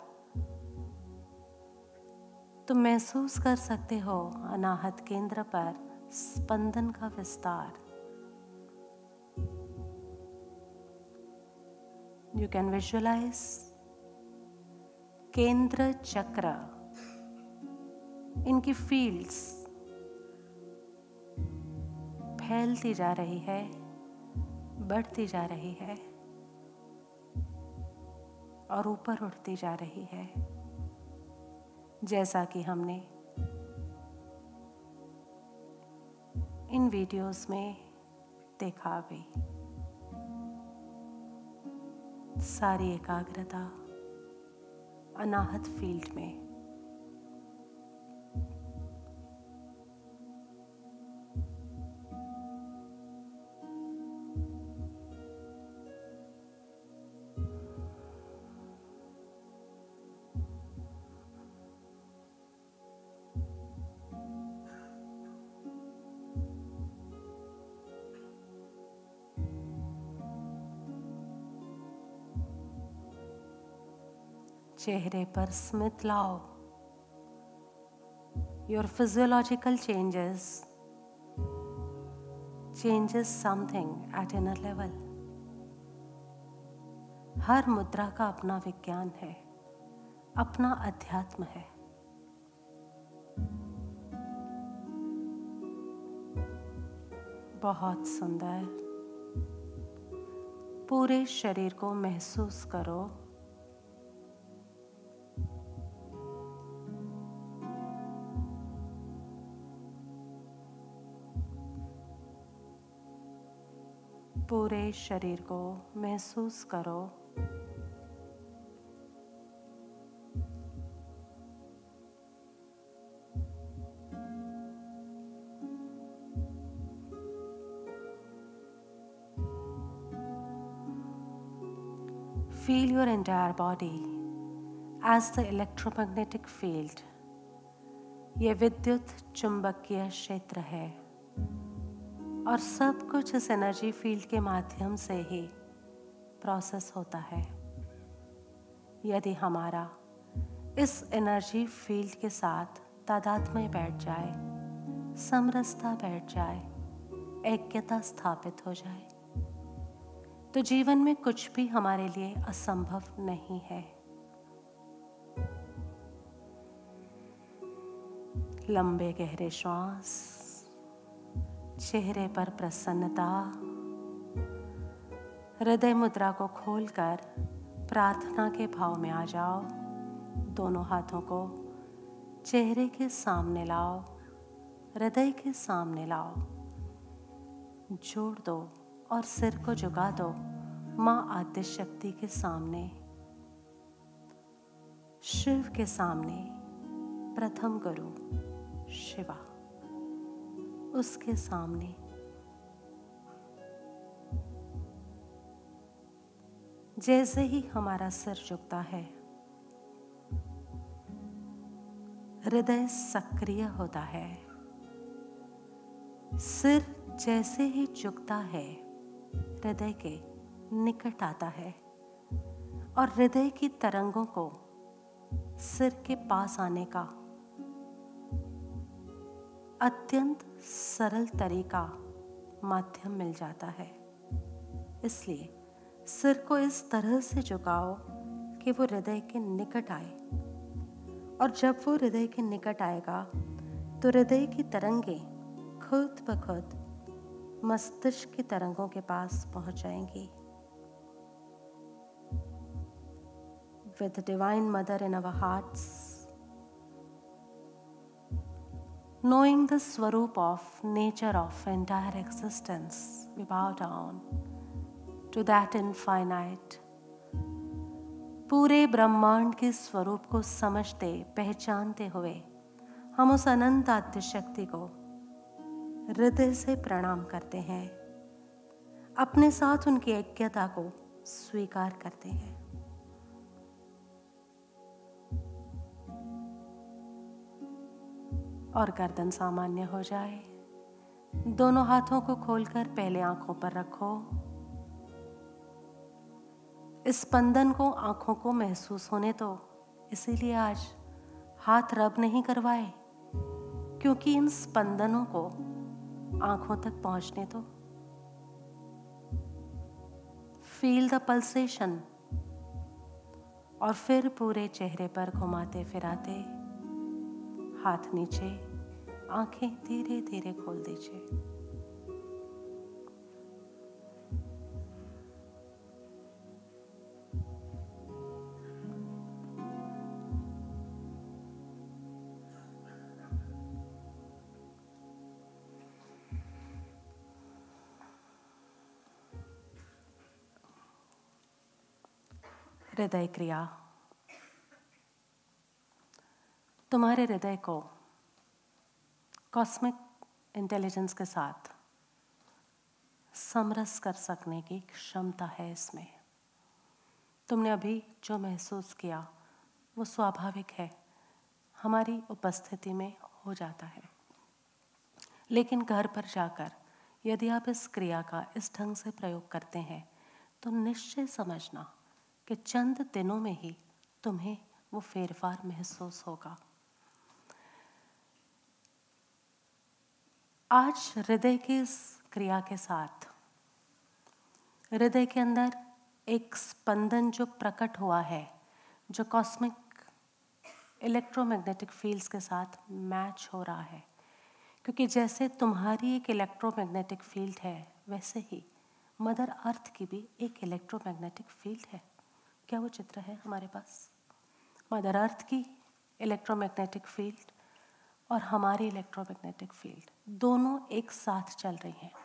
S2: तुम महसूस कर सकते हो अनाहत केंद्र पर स्पंदन का विस्तार। You can visualize केंद्र चक्र, इनकी फील्ड्स फैलती जा रही है, बढ़ती जा रही है और ऊपर उठती जा रही है। जैसा कि हमने इन वीडियोस में देखा भी। सारी एकाग्रता अनाहत फील्ड में। चेहरे पर स्मित लाओ। Your physiological changes changes something at inner level. हर मुद्रा का अपना विज्ञान है, अपना अध्यात्म है। बहुत सुंदर। पूरे शरीर को महसूस करो। पूरे शरीर को महसूस करो। Feel your entire body as the electromagnetic field. ये विद्युत चुंबकीय क्षेत्र है और सब कुछ इस एनर्जी फील्ड के माध्यम से ही प्रोसेस होता है। यदि हमारा इस एनर्जी फील्ड के साथ तादात्म्य बैठ जाए, समरसता बैठ जाए, ऐक्यता स्थापित हो जाए, तो जीवन में कुछ भी हमारे लिए असंभव नहीं है। लंबे गहरे श्वास, चेहरे पर प्रसन्नता, हृदय मुद्रा को खोलकर प्रार्थना के भाव में आ जाओ। दोनों हाथों को चेहरे के सामने लाओ, हृदय के सामने लाओ, जोड़ दो और सिर को झुका दो माँ आद्य शक्ति के सामने, शिव के सामने, प्रथम गुरु शिवा, उसके सामने। जैसे ही हमारा सिर झुकता है, हृदय सक्रिय होता है। सिर जैसे ही झुकता है, हृदय के निकट आता है और हृदय की तरंगों को सिर के पास आने का अत्यंत सरल तरीका माध्यम मिल जाता है। इसलिए सिर को इस तरह से झुकाओ कि वो हृदय के निकट आए, और जब वो हृदय के निकट आएगा तो हृदय की तरंगें खुद ब खुद मस्तिष्क की तरंगों के पास पहुंच जाएंगी। With the Divine Mother in our hearts, knowing the swaroop of nature of entire existence, we bow down to that infinite. पूरे ब्रह्मांड के स्वरूप को समझते पहचानते हुए हम उस अनंत आद्य शक्ति को हृदय से प्रणाम करते हैं, अपने साथ उनकी ऐक्यता को स्वीकार करते हैं। और गर्दन सामान्य हो जाए। दोनों हाथों को खोलकर पहले आंखों पर रखो। इस स्पंदन को आंखों को महसूस होने दो। इसीलिए आज हाथ रब नहीं करवाए, क्योंकि इन स्पंदनों को आंखों तक पहुंचने दो। फील द पल्सेशन, और फिर पूरे चेहरे पर घुमाते फिराते हाथ नीचे, आंखें धीरे धीरे खोल दीजिए। हृदय क्रिया। तुम्हारे हृदय को कॉस्मिक इंटेलिजेंस के साथ समरस कर सकने की क्षमता है इसमें। तुमने अभी जो महसूस किया वो स्वाभाविक है, हमारी उपस्थिति में हो जाता है। लेकिन घर पर जाकर यदि आप इस क्रिया का इस ढंग से प्रयोग करते हैं तो निश्चय समझना कि चंद दिनों में ही तुम्हें वो फेरफार महसूस होगा। आज हृदय की इस क्रिया के साथ हृदय के अंदर एक स्पंदन जो प्रकट हुआ है, जो कॉस्मिक इलेक्ट्रोमैग्नेटिक फील्ड्स के साथ मैच हो रहा है, क्योंकि जैसे तुम्हारी एक इलेक्ट्रोमैग्नेटिक फील्ड है वैसे ही मदर अर्थ की भी एक इलेक्ट्रोमैग्नेटिक फील्ड है। क्या वो चित्र है हमारे पास? मदर अर्थ की इलेक्ट्रोमैग्नेटिक फील्ड और हमारी इलेक्ट्रोमैग्नेटिक फील्ड दोनों एक साथ चल रही हैं।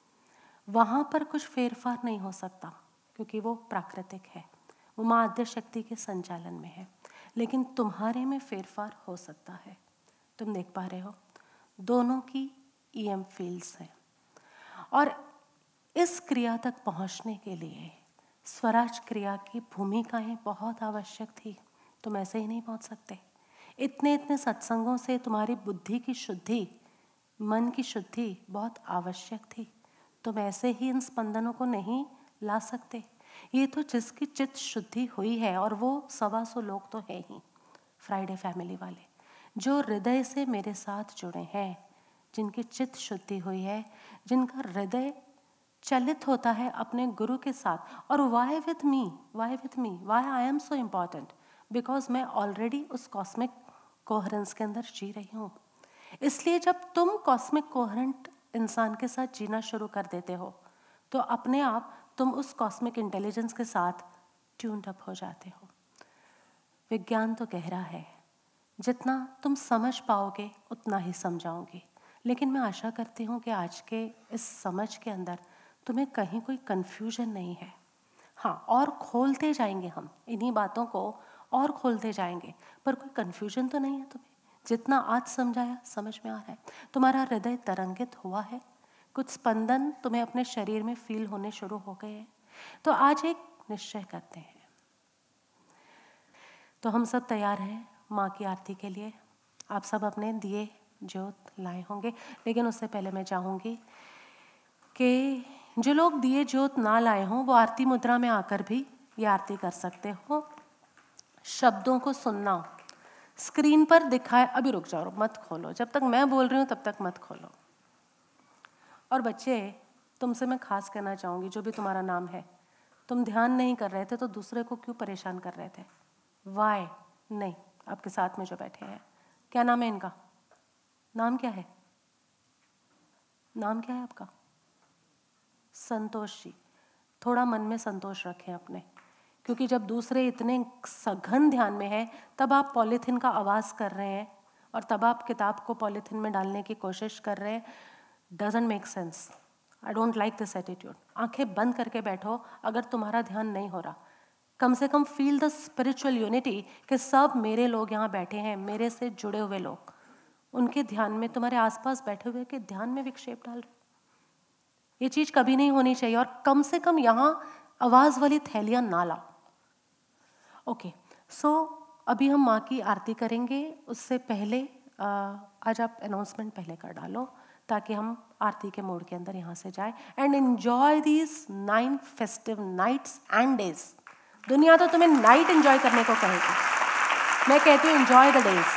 S2: वहाँ पर कुछ फेरफार नहीं हो सकता क्योंकि वो प्राकृतिक है, वो माँ आद्य शक्ति के संचालन में है। लेकिन तुम्हारे में फेरफार हो सकता है। तुम देख पा रहे हो दोनों की ईएम फील्ड्स हैं। और इस क्रिया तक पहुँचने के लिए स्वराज क्रिया की भूमिकाएं बहुत आवश्यक थी। तुम ऐसे ही नहीं पहुँच सकते। इतने इतने सत्संगों से तुम्हारी बुद्धि की शुद्धि, मन की शुद्धि बहुत आवश्यक थी। तुम ऐसे ही इन स्पंदनों को नहीं ला सकते। ये तो जिसकी चित्त शुद्धि हुई है, और वो सवा सौ लोग तो है ही फ्राइडे फैमिली वाले, जो हृदय से मेरे साथ जुड़े हैं, जिनकी चित्त शुद्धि हुई है, जिनका हृदय चलित होता है अपने गुरु के साथ। और why with me, why with me, why I am so important, because मैं ऑलरेडी उस कॉस्मिक कोहरेंस के अंदर जी रही हूँ। इसलिए जब तुम कॉस्मिक कोहरेंट इंसान के साथ जीना शुरू कर देते हो तो अपने आप तुम उस कॉस्मिक इंटेलिजेंस के साथ ट्यून्ड अप हो जाते हो। विज्ञान तो गहरा है, जितना तुम समझ पाओगे उतना ही समझाओगे। लेकिन मैं आशा करती हूँ कि आज के इस समझ के अंदर तुम्हें कहीं कोई कन्फ्यूजन नहीं है। हाँ, और खोलते जाएंगे हम इन्हीं बातों को, और खोलते जाएंगे, पर कोई कन्फ्यूजन तो नहीं है तुम्हें। जितना आज समझाया समझ में आ रहा है। तुम्हारा हृदय तरंगित हुआ है, कुछ स्पंदन तुम्हें अपने शरीर में फील होने शुरू हो गए हैं। तो आज एक निश्चय करते हैं। तो हम सब तैयार हैं माँ की आरती के लिए। आप सब अपने दिए ज्योत लाए होंगे, लेकिन उससे पहले मैं चाहूँगी कि जो लोग दिए ज्योत ना लाए हों वो आरती मुद्रा में आकर भी ये आरती कर सकते हो। शब्दों को सुनना, स्क्रीन पर दिखाए, अभी रुक जाओ, मत खोलो, जब तक मैं बोल रही हूँ तब तक मत खोलो। और बच्चे, तुमसे मैं खास कहना चाहूँगी, जो भी तुम्हारा नाम है, तुम ध्यान नहीं कर रहे थे तो दूसरे को क्यों परेशान कर रहे थे? वाई नहीं? आपके साथ में जो बैठे हैं, क्या नाम है इनका? नाम क्या है? नाम क्या है आपका? संतोष जी। थोड़ा मन में संतोष रखें अपने, क्योंकि जब दूसरे इतने सघन ध्यान में हैं तब आप पॉलीथीन का आवाज़ कर रहे हैं और तब आप किताब को पॉलीथीन में डालने की कोशिश कर रहे हैं। Doesn't make sense. I don't like this attitude. आंखें बंद करके बैठो अगर तुम्हारा ध्यान नहीं हो रहा। कम से कम फील द स्पिरिचुअल यूनिटी कि सब मेरे लोग यहाँ बैठे हैं, मेरे से जुड़े हुए लोग, उनके ध्यान में, तुम्हारे आसपास बैठे हुए के ध्यान में विक्षेप डाल रहे। ये चीज़ कभी नहीं होनी चाहिए। और कम से कम यहाँ आवाज़ वाली थैलियाँ ना लाओ। ओके, सो अभी हम माँ की आरती करेंगे। उससे पहले आ, आज आप अनाउंसमेंट पहले कर डालो ताकि हम आरती के मोड के अंदर यहाँ से जाए। And enjoy these nine festive nights and days. दुनिया तो तुम्हें नाइट एंजॉय करने को कहेगी, मैं कहती हूँ एंजॉय द डेज।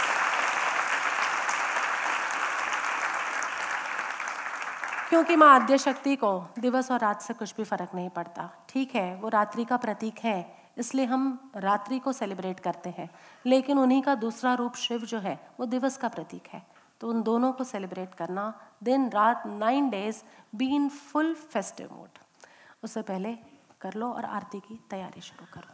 S2: क्योंकि माँ आद्य शक्ति को दिवस और रात से कुछ भी फर्क नहीं पड़ता। ठीक है, वो रात्रि का प्रतीक है, इसलिए हम रात्रि को सेलिब्रेट करते हैं, लेकिन उन्हीं का दूसरा रूप शिव जो है वो दिवस का प्रतीक है। तो उन दोनों को सेलिब्रेट करना, दिन रात nine days be in full festive mood. उससे पहले कर लो और आरती की तैयारी शुरू करो।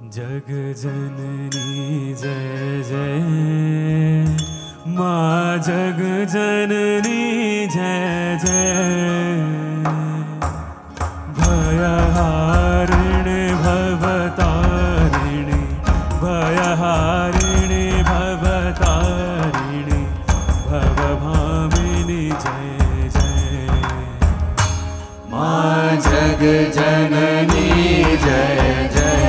S1: जग जननी जय जय माँ जग जननी जय जय भयहारिणी भवतारिणी भयहारिणी भवतारिणी भवभामिनी जय जय माँ जग जननी जय जय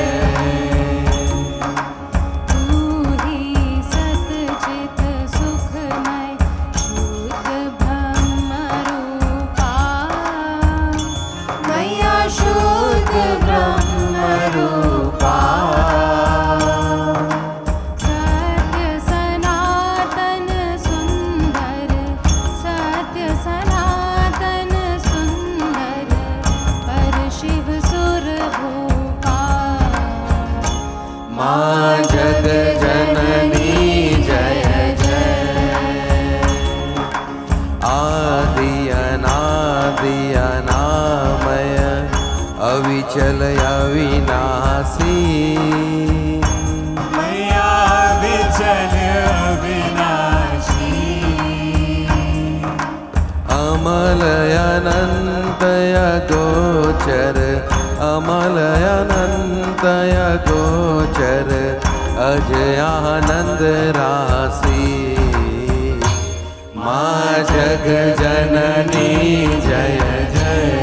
S4: अविचल अविनाशी
S1: मैया अविचल अविनाशी
S4: अमल अनंत गोचर अमल अनंत गोचर अजय आनंद राशि माँ जग जननी जय जय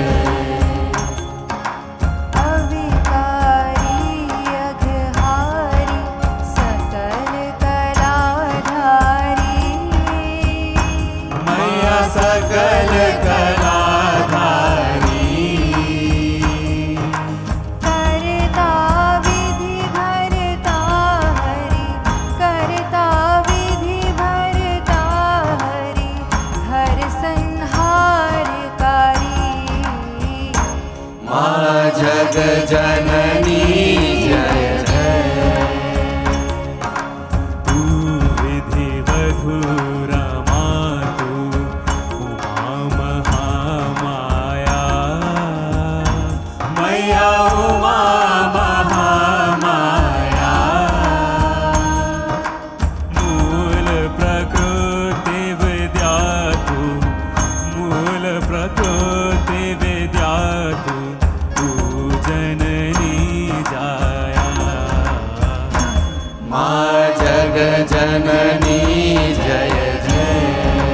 S1: सकल कलाधारी
S5: करता विधि भरता हरि करता विधि भरता हरि हर संहारकारी
S4: माँ जग जननी जय जय
S1: तू विधि वधुरा उमा महामाया मूल प्रकृति विद्या तू मूल प्रकृति विद्या तू तू जननी जाया
S4: माँ जग जननी जय जय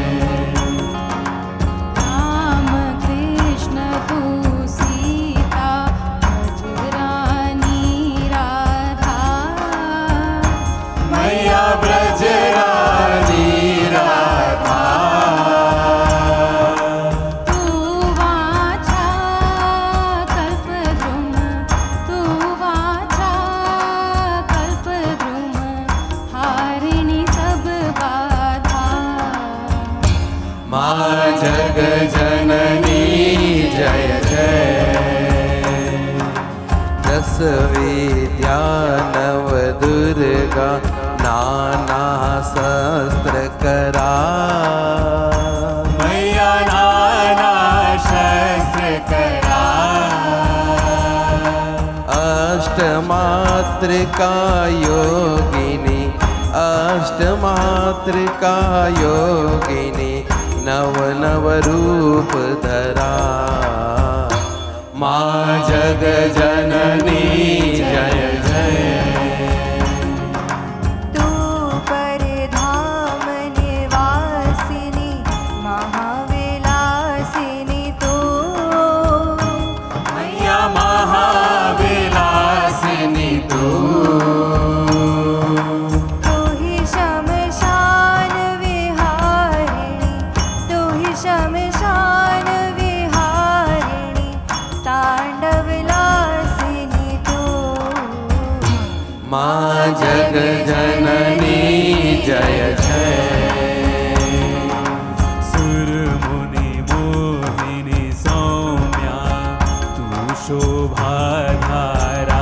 S4: जग जननी जय जय दस विद्या नव दुर्गा नाना शस्त्र करा
S1: मैया नाना शस्त्र करा
S4: अष्टमात्रिका योगिनी अष्टमात्रिका योगिनी नव नव रूप धरा माँ जग जननी जय जय
S5: तू परधाम निवासिनी महाविलासिनी तू
S1: मैया महाविलासिनी तू
S5: शमशान विहारिणी तांडवलासिनी तू
S4: माँ जग जननी जय जय
S1: सुर मुनि मोहिनी सौम्या तू शोभा धारा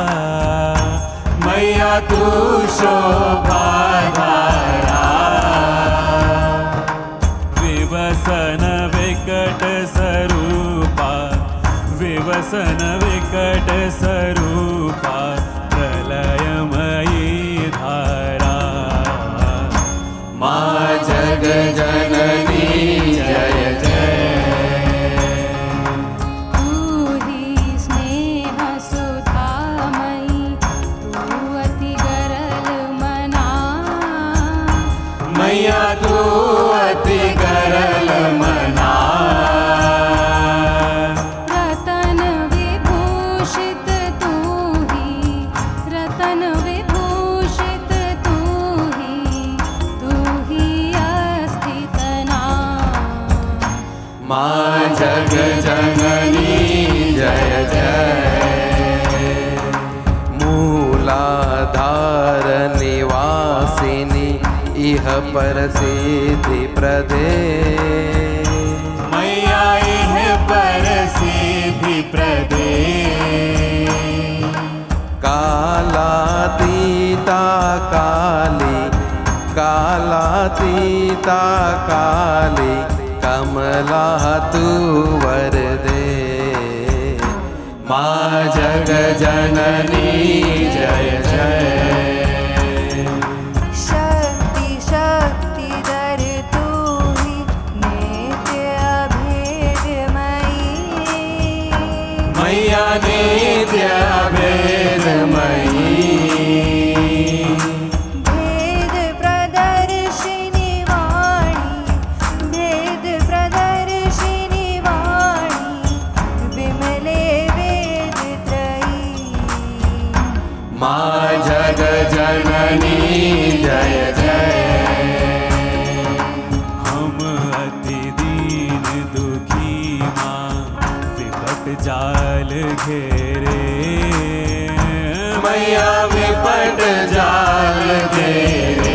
S1: मैया तू शोभा धारा विवसन विकट स्वरूपा विवसन विकट स्वरूपा प्रल
S4: जग जननी जय जय।
S3: तू ही स्नेह सुधामयी, तू अति गरल मना।
S1: मैया तू अति गरल मना।
S3: रतन विभूषित तू ही, रतन विभूषित तू ही, तू ही अस्तितना।
S4: माँ जग जननी जय जय। मूलाधार निवासिनी इह पर सिद्धि प्रदे।
S1: मैया इह पर सिद्धि प्रदे।
S4: कालातीता काली, कालातीता काली, कमला तू वरदे। माँ जग जननी जय जय।
S5: शक्ति शक्तिधर तू ही, नित्य अभेदमयी।
S1: मैया नित्य भेदमयी।
S5: भेद प्रदर्शिनी वाणी, भेद प्रदर्शिनी वाणी, विमले वेद त्रयी।
S4: माँ जग जननी जय जय।
S1: हम अति दीन दुखी माँ, विपट जाल घेरे। मैया विपट जाल घेरे।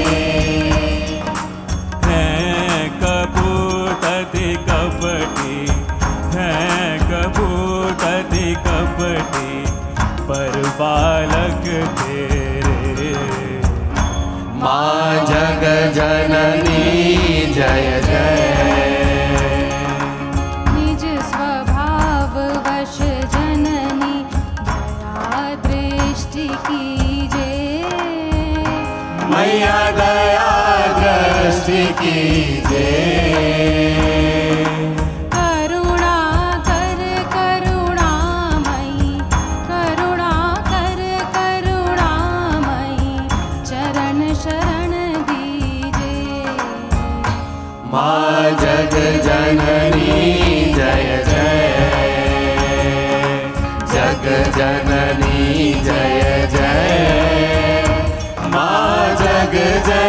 S1: हैं कपूत अति कपटी, हैं कपूत अति कपटी, पर बालक तेरे।
S4: माँ जग जननी जय जय।
S3: निज स्वभाव वश जननी, दया दृष्टि कीजे।
S1: मैया दया दृष्टि कीजे।
S3: करुणा कर करुणामयी, करुणा कर करुणामयी, चरण शरण दीजे।
S4: माँ जग जननी जय जय। जग जननी जय जय।
S1: माँ जग जय